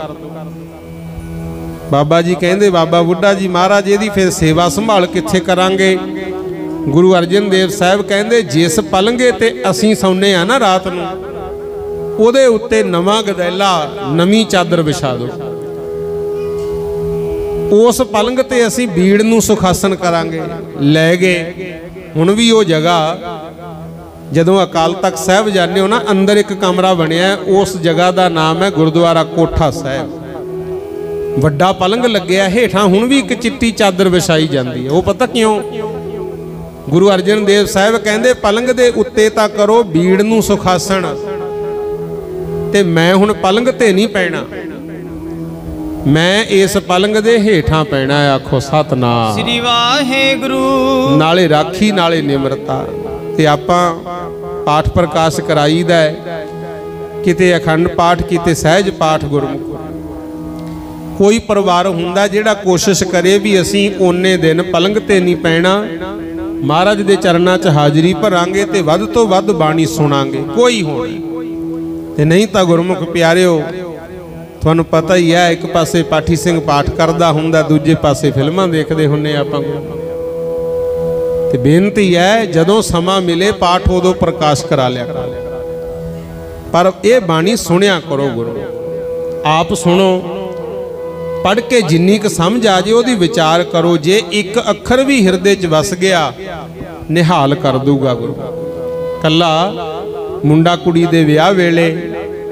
ਬਾਬਾ ਜੀ ਕਹਿੰਦੇ ਬਾਬਾ ਬੁੱਢਾ ਜੀ ਮਹਾਰਾਜ ਇਹਦੀ ਫਿਰ ਸੇਵਾ ਸੰਭਾਲ ਕਿੱਥੇ ਕਰਾਂਗੇ? ਗੁਰੂ ਅਰਜਨ ਦੇਵ ਸਾਹਿਬ ਕਹਿੰਦੇ ਜਿਸ ਪਲੰਘੇ ਤੇ ਅਸੀਂ ਸੌਂਨੇ ਆ ਨਾ ਰਾਤ ਨੂੰ, ਉਹਦੇ ਉੱਤੇ ਨਵਾਂ ਗਦੈਲਾ, ਨਵੀਂ ਚਾਦਰ ਵਿਛਾ ਦਿਓ। ਉਸ ਪਲੰਘ ਤੇ ਅਸੀਂ ਬੀੜ ਨੂੰ ਸੁਖਾਸਨ ਕਰਾਂਗੇ। ਲੈ ਗਏ। ਹੁਣ ਵੀ ਉਹ ਜਗ੍ਹਾ, ਜਦੋਂ ਅਕਾਲ ਤਖਤ ਸਾਹਿਬ ਜਾਂਦੇ ਹੋ ਨਾ, ਅੰਦਰ ਇੱਕ ਕਮਰਾ ਬਣਿਆ, ਉਸ ਜਗ੍ਹਾ ਦਾ ਨਾਮ ਹੈ ਗੁਰਦੁਆਰਾ ਕੋਠਾ ਸਾਹਿਬ। ਵੱਡਾ ਪਲੰਘ ਲੱਗਿਆ, ਹੇਠਾਂ ਹੁਣ ਵੀ ਇੱਕ ਚਿੱਟੀ ਚਾਦਰ ਵਿਛਾਈ ਜਾਂਦੀ ਹੈ। ਉਹ ਪਤਾ ਕਿਉਂ? ਗੁਰੂ ਅਰਜਨ ਦੇਵ ਸਾਹਿਬ ਕਹਿੰਦੇ ਪਲੰਘ ਦੇ ਉੱਤੇ ਤਾਂ ਕਰੋ ਬੀੜ ਨੂੰ ਸੁਖਾਸਨ, ਤੇ ਮੈਂ ਹੁਣ ਪਲੰਘ ਤੇ ਨਹੀਂ ਪੈਣਾ, ਮੈਂ ਇਸ ਪਲੰਘ ਦੇ ਹੇਠਾਂ ਪੈਣਾ। ਆਖੋ ਸਤਨਾਮ ਸ੍ਰੀ ਵਾਹਿਗੁਰੂ। ਨਾਲੇ ਰਾਖੀ ਨਾਲੇ ਨਿਮਰਤਾ। ਤੇ ਆਪਾਂ ਪਾਠ ਪ੍ਰਕਾਸ਼ ਕਰਾਈਦਾ, ਕਿਤੇ ਅਖੰਡ ਪਾਠ, ਕਿਤੇ ਸਹਿਜ ਪਾਠ ਗੁਰਮੁਖ। ਕੋਈ ਪਰਿਵਾਰ ਹੁੰਦਾ ਜਿਹੜਾ ਕੋਸ਼ਿਸ਼ ਕਰੇ ਵੀ ਅਸੀਂ ਓਨੇ ਦਿਨ ਪਲੰਘ ਤੇ ਨਹੀਂ ਪੈਣਾ, ਮਹਾਰਾਜ ਦੇ ਚਰਨਾਂ 'ਚ ਹਾਜ਼ਰੀ ਭਰਾਂਗੇ ਤੇ ਵੱਧ ਤੋਂ ਵੱਧ ਬਾਣੀ ਸੁਣਾਂਗੇ, ਕੋਈ ਹੋਣੀ। ਤੇ ਨਹੀਂ ਤਾਂ ਗੁਰਮੁਖ ਪਿਆਰਿਓ, ਤੁਹਾਨੂੰ ਪਤਾ ਹੀ ਹੈ, ਇੱਕ ਪਾਸੇ ਪਾਠੀ ਸਿੰਘ ਪਾਠ ਕਰਦਾ ਹੁੰਦਾ, ਦੂਜੇ ਪਾਸੇ ਫਿਲਮਾਂ ਦੇਖਦੇ ਹੁੰਨੇ ਆਪਾਂ। ਤੇ ਬੇਨਤੀ ਹੈ ਜਦੋਂ ਸਮਾਂ ਮਿਲੇ ਪਾਠ ਉਦੋਂ ਪ੍ਰਕਾਸ਼ ਕਰਾ ਲਿਆ ਕਰੋ, ਪਰ ਇਹ ਬਾਣੀ ਸੁਣਿਆ ਕਰੋ। ਗੁਰੂ ਆਪ ਸੁਣੋ, ਪੜ੍ਹ ਕੇ ਜਿੰਨੀ ਕੁ ਸਮਝ ਆ ਜੇ ਉਹਦੀ ਵਿਚਾਰ ਕਰੋ। ਜੇ ਇੱਕ ਅੱਖਰ ਵੀ ਹਿਰਦੇ 'ਚ ਵਸ ਗਿਆ, ਨਿਹਾਲ ਕਰ ਦੂਗਾ ਗੁਰੂ। ਕੱਲਾ ਮੁੰਡਾ ਕੁੜੀ ਦੇ ਵਿਆਹ ਵੇਲੇ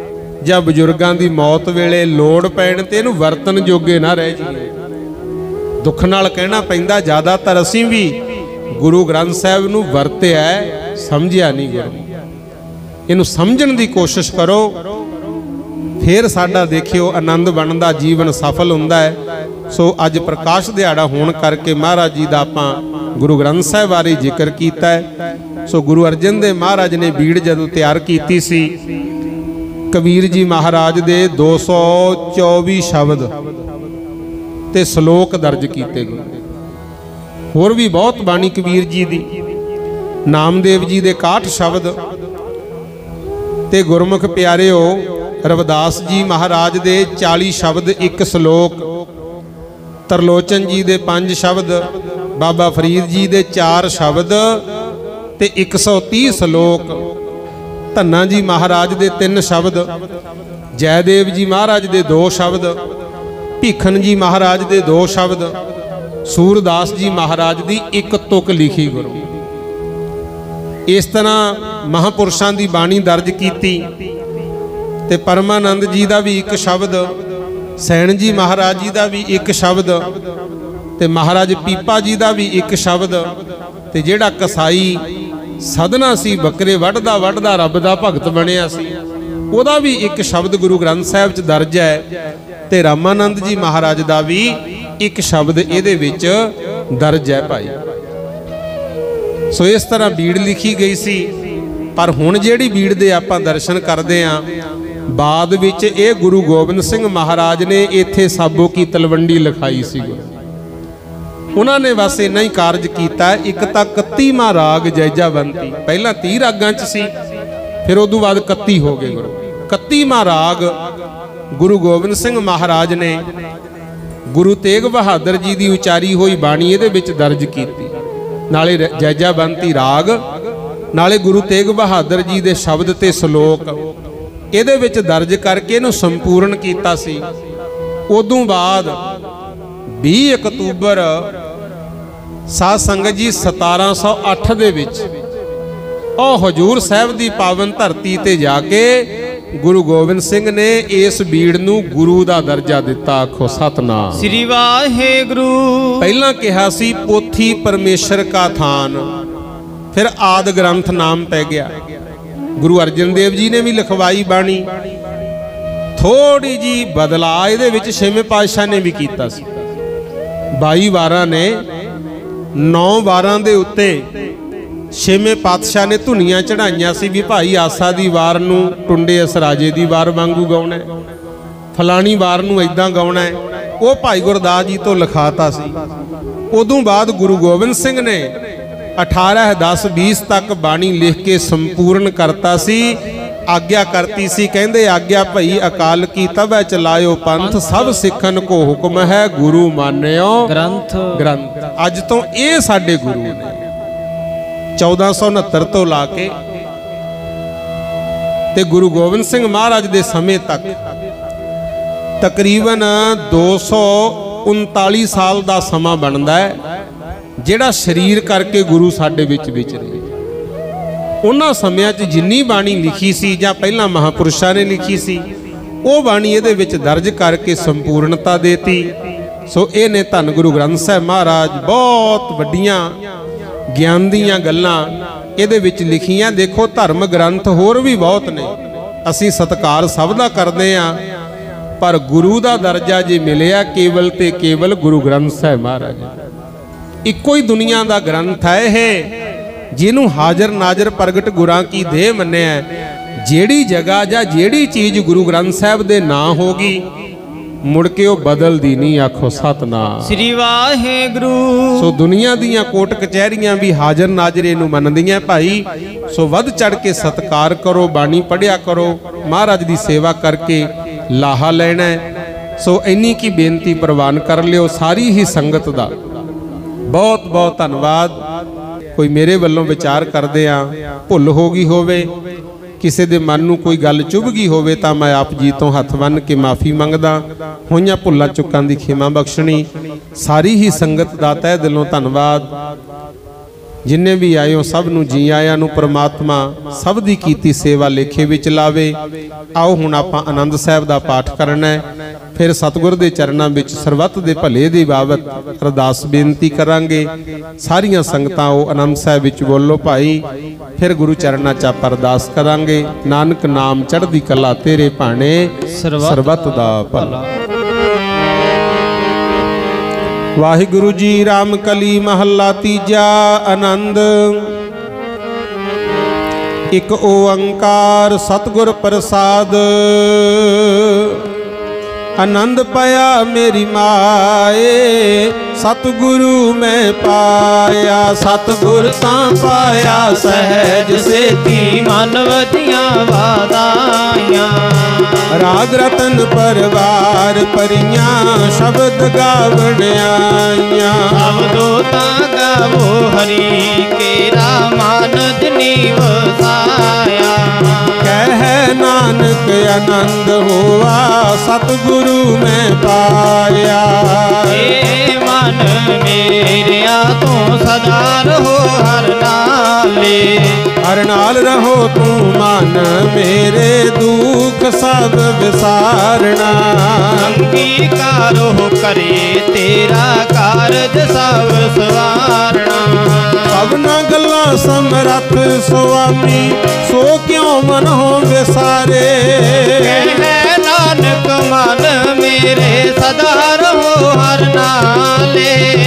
ਜਾਂ ਬਜ਼ੁਰਗਾਂ ਦੀ ਮੌਤ ਵੇਲੇ ਲੋੜ ਪੈਣ ਤੇ ਇਹਨੂੰ ਵਰਤਨ ਜੋਗੇ ਨਾ ਰਹਿ ਜਾਈਏ। ਦੁੱਖ ਨਾਲ ਕਹਿਣਾ ਪੈਂਦਾ, ਜ਼ਿਆਦਾਤਰ ਅਸੀਂ ਵੀ ਗੁਰੂ ਗ੍ਰੰਥ ਸਾਹਿਬ ਨੂੰ ਵਰਤਿਆ, ਸਮਝਿਆ ਨਹੀਂ ਗੁਰੂ। ਇਹਨੂੰ ਸਮਝਣ ਦੀ ਕੋਸ਼ਿਸ਼ ਕਰੋ, ਫਿਰ ਸਾਡਾ ਦੇਖਿਓ ਆਨੰਦ ਬਣਦਾ, ਜੀਵਨ ਸਫਲ ਹੁੰਦਾ ਹੈ। ਸੋ ਅੱਜ ਪ੍ਰਕਾਸ਼ ਦਿਹਾੜਾ ਹੋਣ ਕਰਕੇ ਮਹਾਰਾਜ ਜੀ ਦਾ ਆਪਾਂ ਗੁਰੂ ਗ੍ਰੰਥ ਸਾਹਿਬ ਬਾਰੇ ਜ਼ਿਕਰ ਕੀਤਾ ਹੈ। ਸੋ ਗੁਰੂ ਅਰਜਨ ਦੇਵ ਮਹਾਰਾਜ ਨੇ ਬੀੜ ਜਦੋਂ ਤਿਆਰ ਕੀਤੀ ਸੀ, ਕਬੀਰ ਜੀ ਮਹਾਰਾਜ ਦੇ ਦੋ ਸੌ ਚੌਵੀ ਸ਼ਬਦ ਤੇ ਸ਼ਲੋਕ ਦਰਜ ਕੀਤੇ ਗਏ। ਹੋਰ ਵੀ ਬਹੁਤ ਬਾਣੀ ਕਬੀਰ ਜੀ ਦੀ, ਨਾਮਦੇਵ ਜੀ ਦੇ ਇਕਾਹਠ ਸ਼ਬਦ ਤੇ ਗੁਰਮੁਖ ਪਿਆਰਿਓ ਰਵਿਦਾਸ ਜੀ ਮਹਾਰਾਜ ਦੇ ਚਾਲੀ ਸ਼ਬਦ ਇੱਕ ਸ਼ਲੋਕ, ਤਰਲੋਚਨ ਜੀ ਦੇ ਪੰਜ ਸ਼ਬਦ, ਬਾਬਾ ਫਰੀਦ ਜੀ ਦੇ ਚਾਰ ਸ਼ਬਦ ਤੇ ਇੱਕ ਸੌ ਤੀਹ ਸ਼ਲੋਕ, ਧੰਨਾ ਜੀ ਮਹਾਰਾਜ ਦੇ ਤਿੰਨ ਸ਼ਬਦ, ਜੈਦੇਵ ਜੀ ਮਹਾਰਾਜ ਦੇ ਦੋ ਸ਼ਬਦ, ਭੀਖਨ ਜੀ ਮਹਾਰਾਜ ਦੇ ਦੋ ਸ਼ਬਦ, ਸੂਰਦਾਸ ਜੀ ਮਹਾਰਾਜ ਦੀ ਇੱਕ ਤੁਕ ਲਿਖੀ ਗੁਰੂ। ਇਸ ਤਰ੍ਹਾਂ ਮਹਾਂਪੁਰਸ਼ਾਂ ਦੀ ਬਾਣੀ ਦਰਜ ਕੀਤੀ ਤੇ ਪਰਮਾਨੰਦ ਜੀ ਦਾ ਵੀ ਇੱਕ ਸ਼ਬਦ, ਸੈਣ ਜੀ ਮਹਾਰਾਜ ਜੀ ਦਾ ਵੀ ਇੱਕ ਸ਼ਬਦ ਤੇ ਮਹਾਰਾਜ ਪੀਪਾ ਜੀ ਦਾ ਵੀ ਇੱਕ ਸ਼ਬਦ, ਤੇ ਜਿਹੜਾ ਕਸਾਈ ਸਦਨਾ ਸੀ, ਬੱਕਰੇ ਵੱਢਦਾ ਵੱਢਦਾ ਰੱਬ ਦਾ ਭਗਤ ਬਣਿਆ ਸੀ, ਉਹਦਾ ਵੀ ਇੱਕ ਸ਼ਬਦ ਗੁਰੂ ਗ੍ਰੰਥ ਸਾਹਿਬ 'ਚ ਦਰਜ ਹੈ। ਤੇ ਰਾਮਾਨੰਦ ਜੀ ਮਹਾਰਾਜ ਦਾ ਵੀ ਇੱਕ ਸ਼ਬਦ ਇਹਦੇ ਵਿੱਚ ਦਰਜ ਹੈ ਭਾਈ। ਸੋ ਇਸ ਤਰ੍ਹਾਂ ਬੀੜ ਲਿਖੀ ਗਈ ਸੀ। ਪਰ ਹੁਣ ਜਿਹੜੀ ਬੀੜ ਦੇ ਆਪਾਂ ਦਰਸ਼ਨ ਕਰਦੇ ਆਂ, ਬਾਅਦ ਵਿੱਚ ਇਹ ਗੁਰੂ ਗੋਬਿੰਦ ਸਿੰਘ ਮਹਾਰਾਜ ਨੇ ਇੱਥੇ ਸਾਬੋ ਕੀ ਤਲਵੰਡੀ ਲਿਖਾਈ ਸੀ। ਉਹਨਾਂ ਨੇ ਬਸ ਇੰਨਾ ਹੀ ਕਾਰਜ ਕੀਤਾ। ਇੱਕ ਤਾਂ ਇਕੱਤੀਵਾਂ ਰਾਗ ਜੈਜਾਵੰਤੀ, ਪਹਿਲਾਂ ਤੀਹ ਰਾਗਾਂ 'ਚ ਸੀ, ਫਿਰ ਉਦੋਂ ਬਾਅਦ ਇਕੱਤੀ ਹੋ ਗਏ ਗੁਰੂ। ਇਕੱਤੀਵਾਂ ਰਾਗ ਗੁਰੂ ਗੋਬਿੰਦ ਸਿੰਘ ਮਹਾਰਾਜ ਨੇ ਗੁਰੂ ਤੇਗ ਬਹਾਦਰ ਜੀ ਦੀ ਉਚਾਰੀ ਹੋਈ ਬਾਣੀ ਇਹਦੇ ਵਿੱਚ ਦਰਜ ਕੀਤੀ, ਨਾਲੇ ਜੈਜਾਵੰਤੀ ਰਾਗ, ਨਾਲੇ ਗੁਰੂ ਤੇਗ ਬਹਾਦਰ ਜੀ ਦੇ ਸ਼ਬਦ ਤੇ ਸ਼ਲੋਕ ਇਹਦੇ ਵਿੱਚ ਦਰਜ ਕਰਕੇ ਇਹਨੂੰ ਸੰਪੂਰਨ ਕੀਤਾ ਸੀ। ਉਦੋਂ ਬਾਅਦ ਵੀਹ ਅਕਤੂਬਰ ਸਾਧ ਸੰਗਤ ਜੀ ਸਤਾਰਾਂ ਸੌ ਅੱਠ ਦੇ ਵਿੱਚ ਉਹ ਹਜੂਰ ਸਾਹਿਬ ਦੀ ਪਾਵਨ ਧਰਤੀ ਤੇ ਜਾ ਕੇ ਗੁਰੂ ਗੋਬਿੰਦ ਸਿੰਘ ਨੇ ਇਸ ਬੀੜ ਨੂੰ ਗੁਰੂ ਦਾ ਦਰਜਾ ਦਿੱਤਾ। ਆਖੋ ਸਤਨਾਮ ਸ੍ਰੀ ਵਾਹਿਗੁਰੂ। ਪਹਿਲਾਂ ਕਿਹਾ ਸੀ ਪੋਥੀ ਪਰਮੇਸ਼ਰ ਕਾ ਥਾਨ, ਫਿਰ ਆਦ ਗ੍ਰੰਥ ਨਾਮ ਪੈ ਗਿਆ। ਗੁਰੂ ਅਰਜਨ ਦੇਵ ਜੀ ਨੇ ਵੀ ਲਿਖਵਾਈ ਬਾਣੀ, ਥੋੜੀ ਜੀ ਬਦਲਾ ਇਹਦੇ ਵਿੱਚ ਛੇਵੇਂ ਪਾਤਸ਼ਾਹ ਨੇ ਵੀ ਕੀਤਾ ਸੀ। ਬਾਈ ਵਾਰਾਂ ਨੇ ਨੌ ਵਾਰਾਂ ਦੇ ਉੱਤੇ ਛੇਵੇਂ ਪਾਤਸ਼ਾਹ ਨੇ ਧੁਨੀਆਂ ਚੜਾਈਆਂ ਸੀ ਵੀ ਭਾਈ ਆਸਾ ਦੀ ਵਾਰ ਨੂੰ ਟੁੰਡੇ ਅਸਰਾਜੇ ਦੀ ਵਾਰ ਵਾਂਗੂ ਗਾਉਣਾ, ਫਲਾਣੀ ਵਾਰ ਨੂੰ ਇਦਾਂ ਗਾਉਣਾ। ਉਹ ਭਾਈ ਗੁਰਦਾਸ ਜੀ ਤੋਂ ਲਿਖਾਤਾ ਸੀ। ਉਦੋਂ ਬਾਅਦ ਗੁਰੂ ਗੋਬਿੰਦ ਸਿੰਘ ਨੇ ਅਠਾਰਾਂ ਦਸ ਵੀਹ ਤੱਕ ਬਾਣੀ ਲਿਖ ਕੇ ਸੰਪੂਰਨ ਕਰਤਾ ਸੀ। ਆਗਿਆ ਕਰਤੀ ਸੀ, ਕਹਿੰਦੇ ਆਗਿਆ ਭਈ ਅਕਾਲ ਕੀ ਤਵੈ ਚਲਾਇਓ ਪੰਥ, ਸਭ ਸਿੱਖਨ ਕੋ ਹੁਕਮ ਹੈ ਗੁਰੂ ਮਾਨਿਓ ਗ੍ਰੰਥ ਗ੍ਰੰਥ। ਅੱਜ ਤੋਂ ਇਹ ਸਾਡੇ ਗੁਰੂ ਨੇ ਚੌਦਾਂ ਸੌ ਉਨੱਤਰ ਤੋਂ ਲਾ ਕੇ ਤੇ ਗੁਰੂ ਗੋਬਿੰਦ ਸਿੰਘ ਮਹਾਰਾਜ ਦੇ ਸਮੇਂ ਤੱਕ ਤਕਰੀਬਨ ਦੋ ਸੌ ਉਨਤਾਲੀ ਸਾਲ ਦਾ ਸਮਾਂ ਬਣਦਾ ਹੈ, ਜਿਹੜਾ ਸਰੀਰ ਕਰਕੇ ਗੁਰੂ ਸਾਡੇ ਵਿੱਚ ਵਿਚਰੇ। ਉਹਨਾਂ ਸਮਿਆਂ 'ਚ ਜਿੰਨੀ ਬਾਣੀ ਲਿਖੀ ਸੀ ਜਾਂ ਪਹਿਲਾਂ ਮਹਾਂਪੁਰਸ਼ਾਂ ਨੇ ਲਿਖੀ ਸੀ, ਉਹ ਬਾਣੀ ਇਹਦੇ ਵਿੱਚ ਦਰਜ ਕਰਕੇ ਸੰਪੂਰਨਤਾ ਦੇਤੀ। ਸੋ ਇਹ ਨੇ ਧੰਨ ਗੁਰੂ ਗ੍ਰੰਥ ਸਾਹਿਬ ਮਹਾਰਾਜ, ਬਹੁਤ ਵੱਡੀਆਂ ਗਿਆਨ ਦੀਆਂ ਗੱਲਾਂ ਇਹਦੇ ਵਿੱਚ ਲਿਖੀਆਂ। ਦੇਖੋ ਧਰਮ ਗ੍ਰੰਥ ਹੋਰ ਵੀ ਬਹੁਤ ਨੇ, ਅਸੀਂ ਸਤਿਕਾਰ ਸਭ ਦਾ ਕਰਦੇ ਆਂ, ਪਰ ਗੁਰੂ ਦਾ ਦਰਜਾ ਜੇ ਮਿਲਿਆ ਕੇਵਲ ਤੇ ਕੇਵਲ ਗੁਰੂ ਗ੍ਰੰਥ ਸਾਹਿਬ ਮਹਾਰਾਜ। ਇੱਕੋ ਹੀ ਦੁਨੀਆ ਦਾ ਗ੍ਰੰਥ ਹੈ ਇਹ, ਜਿਹਨੂੰ ਹਾਜ਼ਰ ਨਾਜ਼ਰ ਪ੍ਰਗਟ ਗੁਰਾਂ ਕੀ ਦੇਹ ਮੰਨਿਆ। ਜਿਹੜੀ ਜਗ੍ਹਾ ਜਾਂ ਜਿਹੜੀ ਚੀਜ਼ ਗੁਰੂ ਗ੍ਰੰਥ ਸਾਹਿਬ ਦੇ ਨਾਂ ਹੋਗੀ, ਮੁੜ ਕੇ ਉਹ ਬਦਲਦੀ ਨਹੀਂ। ਆਖੋ ਸਤਨਾਮ ਸ੍ਰੀ ਵਾਹਿਗੁਰੂ। ਸੋ ਦੁਨੀਆ ਦੀਆਂ ਕੋਟ ਕਚਹਿਰੀਆਂ ਵੀ ਹਾਜ਼ਰ ਨਾਜ਼ਰੇ ਨੂੰ ਮੰਨਦੀਆਂ ਭਾਈ। ਸੋ ਵੱਧ ਚੜ ਕੇ ਸਤਿਕਾਰ ਕਰੋ, ਬਾਣੀ ਪੜ੍ਹਿਆ ਕਰੋ, ਮਹਾਰਾਜ ਦੀ ਸੇਵਾ ਕਰਕੇ ਲਾਹਾ ਲੈਣਾ। ਸੋ ਇੰਨੀ ਕੀ ਬੇਨਤੀ ਪ੍ਰਵਾਨ ਕਰ ਲਿਓ ਸਾਰੀ ਹੀ ਸੰਗਤ ਦਾ। ਬਹੁਤ ਬਹੁਤ ਧੰਨਵਾਦ। ਕੋਈ ਮੇਰੇ ਵੱਲੋਂ ਵਿਚਾਰ ਕਰਦੇ ਆ ਭੁੱਲ ਹੋ ਗਈ ਹੋਵੇ, ਕਿਸੇ ਦੇ ਮਨ ਨੂੰ ਕੋਈ ਗੱਲ ਚੁੱਭ ਗਈ ਹੋਵੇ, ਤਾਂ ਮੈਂ ਆਪ ਜੀ ਤੋਂ ਹੱਥ ਬੰਨ੍ਹ ਕੇ ਮਾਫੀ ਮੰਗਦਾ। ਹੋਈਆਂ ਭੁੱਲਾਂ ਚੁੱਕਾਂ ਦੀ ਖਿਮਾ ਬਖਸ਼ਣੀ। ਸਾਰੀ ਹੀ ਸੰਗਤ ਦਾ ਤਹਿ ਦਿਲੋਂ ਧੰਨਵਾਦ। जिन्ने भी आए हो सब नूं जी आया नूं परमात्मा सब दी कीती सेवा लेखे विच लावे। आओ हुण आपां आनंद साहिब दा पाठ करना है, फिर सतगुर दे चरनां विच सरबत दे भले दी बाबत अरदास बेनती करांगे। सारियां संगतां ओ आनंद साहिब विच बोलो भाई, फिर गुरु चरनां च आपां अरदास करांगे। नानक नाम चढ़दी कला तेरे भाणे सरबत दा भला। वाहिगुरु जी राम कली महला तीजा आनंद। एक ओंकार सतगुर प्रसाद, आनंद पाया मेरी माए सतगुरु मैं पाया। सतगुर तां पाया सहज सेती मन वधियां वादाइयां। राग रतन परवार परियां शब्द गावण आइयां। शब्दो तां गावो हरि केरा मानद निवसाया। कह नानक आनंद हुआ सतगुरु मैं पाया। हे मन मेरिया तू सदा रहो हर नाले। हर नाल रहो तू मन मेरे दुख सब विसारना। अंगीकारो करे तेरा कारज सब सवारना। सबना गल्लां समरथ स्वामी सो क्यों मन हो विसारे। कह नानक मन मेरे सदा रहो हर नाले।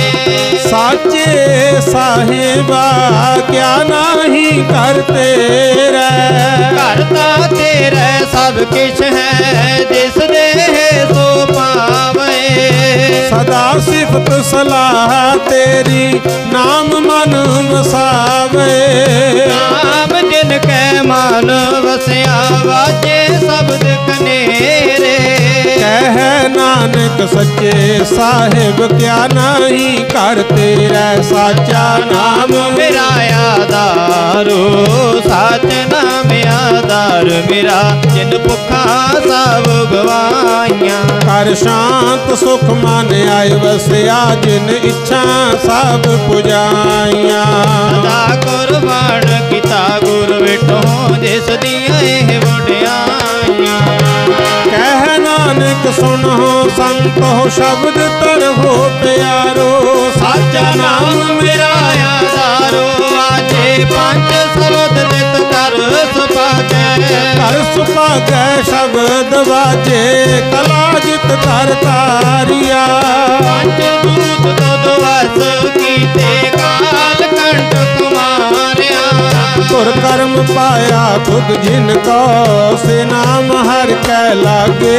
साचे साहिबा क्या नहीं करते रे। करता तेरे सब किछ है जिस दे सो पावे। सदा सिफत सलाह तेरी नाम मन वसावे। नाम जिन के मन वसिया वाजे शब्द कनेरे। कह नानक सच्चे साहिब क्या नहीं करते रे। साचा नाम मेरा आधारो साच नाम आधार मेरा। जिन भुखा सब गवाइयां। कर शांत सुख मन आए वसिया जिन इच्छा सब पुजाइयां। सदा कुर्बान किता गुर विठो जिस दिया एह वड्याइयां। कह नानक सुनो संत हो शब्द तरहो प्यारो। साचा नाम मेरा आधारो आजे पंच शब्द नित कर सुभागे। कर सुभागे शब्द बाजे कला जित कर तारिया। पंच दूत दुध वस कीते काल कंठ कुमारिया। तुर कर्म पाया खुद जिनको से नाम हर कै लागे।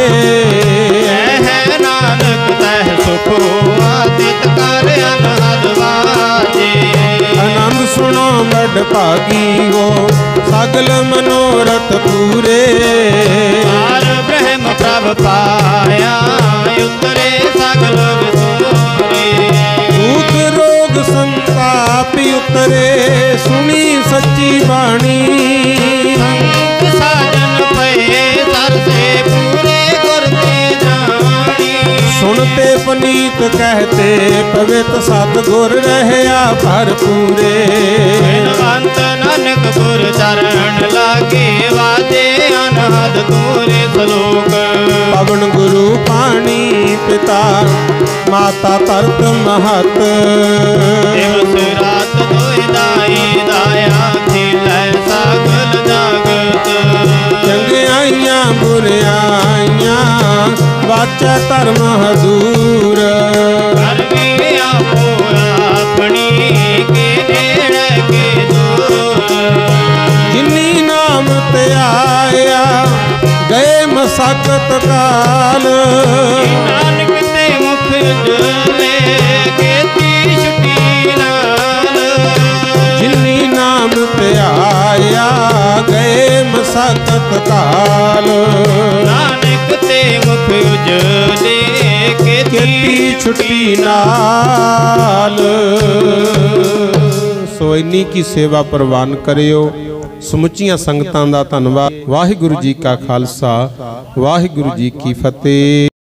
है नानक तह सुख हुआ तित कर अनहद वाजे। आनंद सुनो बड़ भागी हो सगल मनोरथ पूरे। पार ब्रह्म प्रभ पाया उतरे सगल विसोरे। दुख रोग संताप उतरे सुनी सच्ची बाणी। संत साजन पे सर से पूरे करते जानी। सुनते पनीत कहते पवित सतगुर रहया भरपूरे। बिनवंत नानक गुर चरण लागे वाजे अनहद तोरे सलोक। पवन गुरु पानी पिता माता तरत महत। दिवस रात दोय दाई दाया खिलै सगल जगत। चंगियाइयां बुरियाइयां वाचा धर्म हजूर। कर गया पूरा अपनी के नेड़े के दूर। जिन्नी नाम ते आया गए मसाकत काल। नानक ते मुख जले केती छुटी नाल। जिन्नी नाम ते आया गए मसाकत काल। नानक ते मुख उजले केती छुट्टी नाल। सो इन्नी की सेवा प्रवान करियो। समुचियां संगतां दा धन्नवाद। वाहिगुरु जी का खालसा वाहिगुरु जी की फतेह।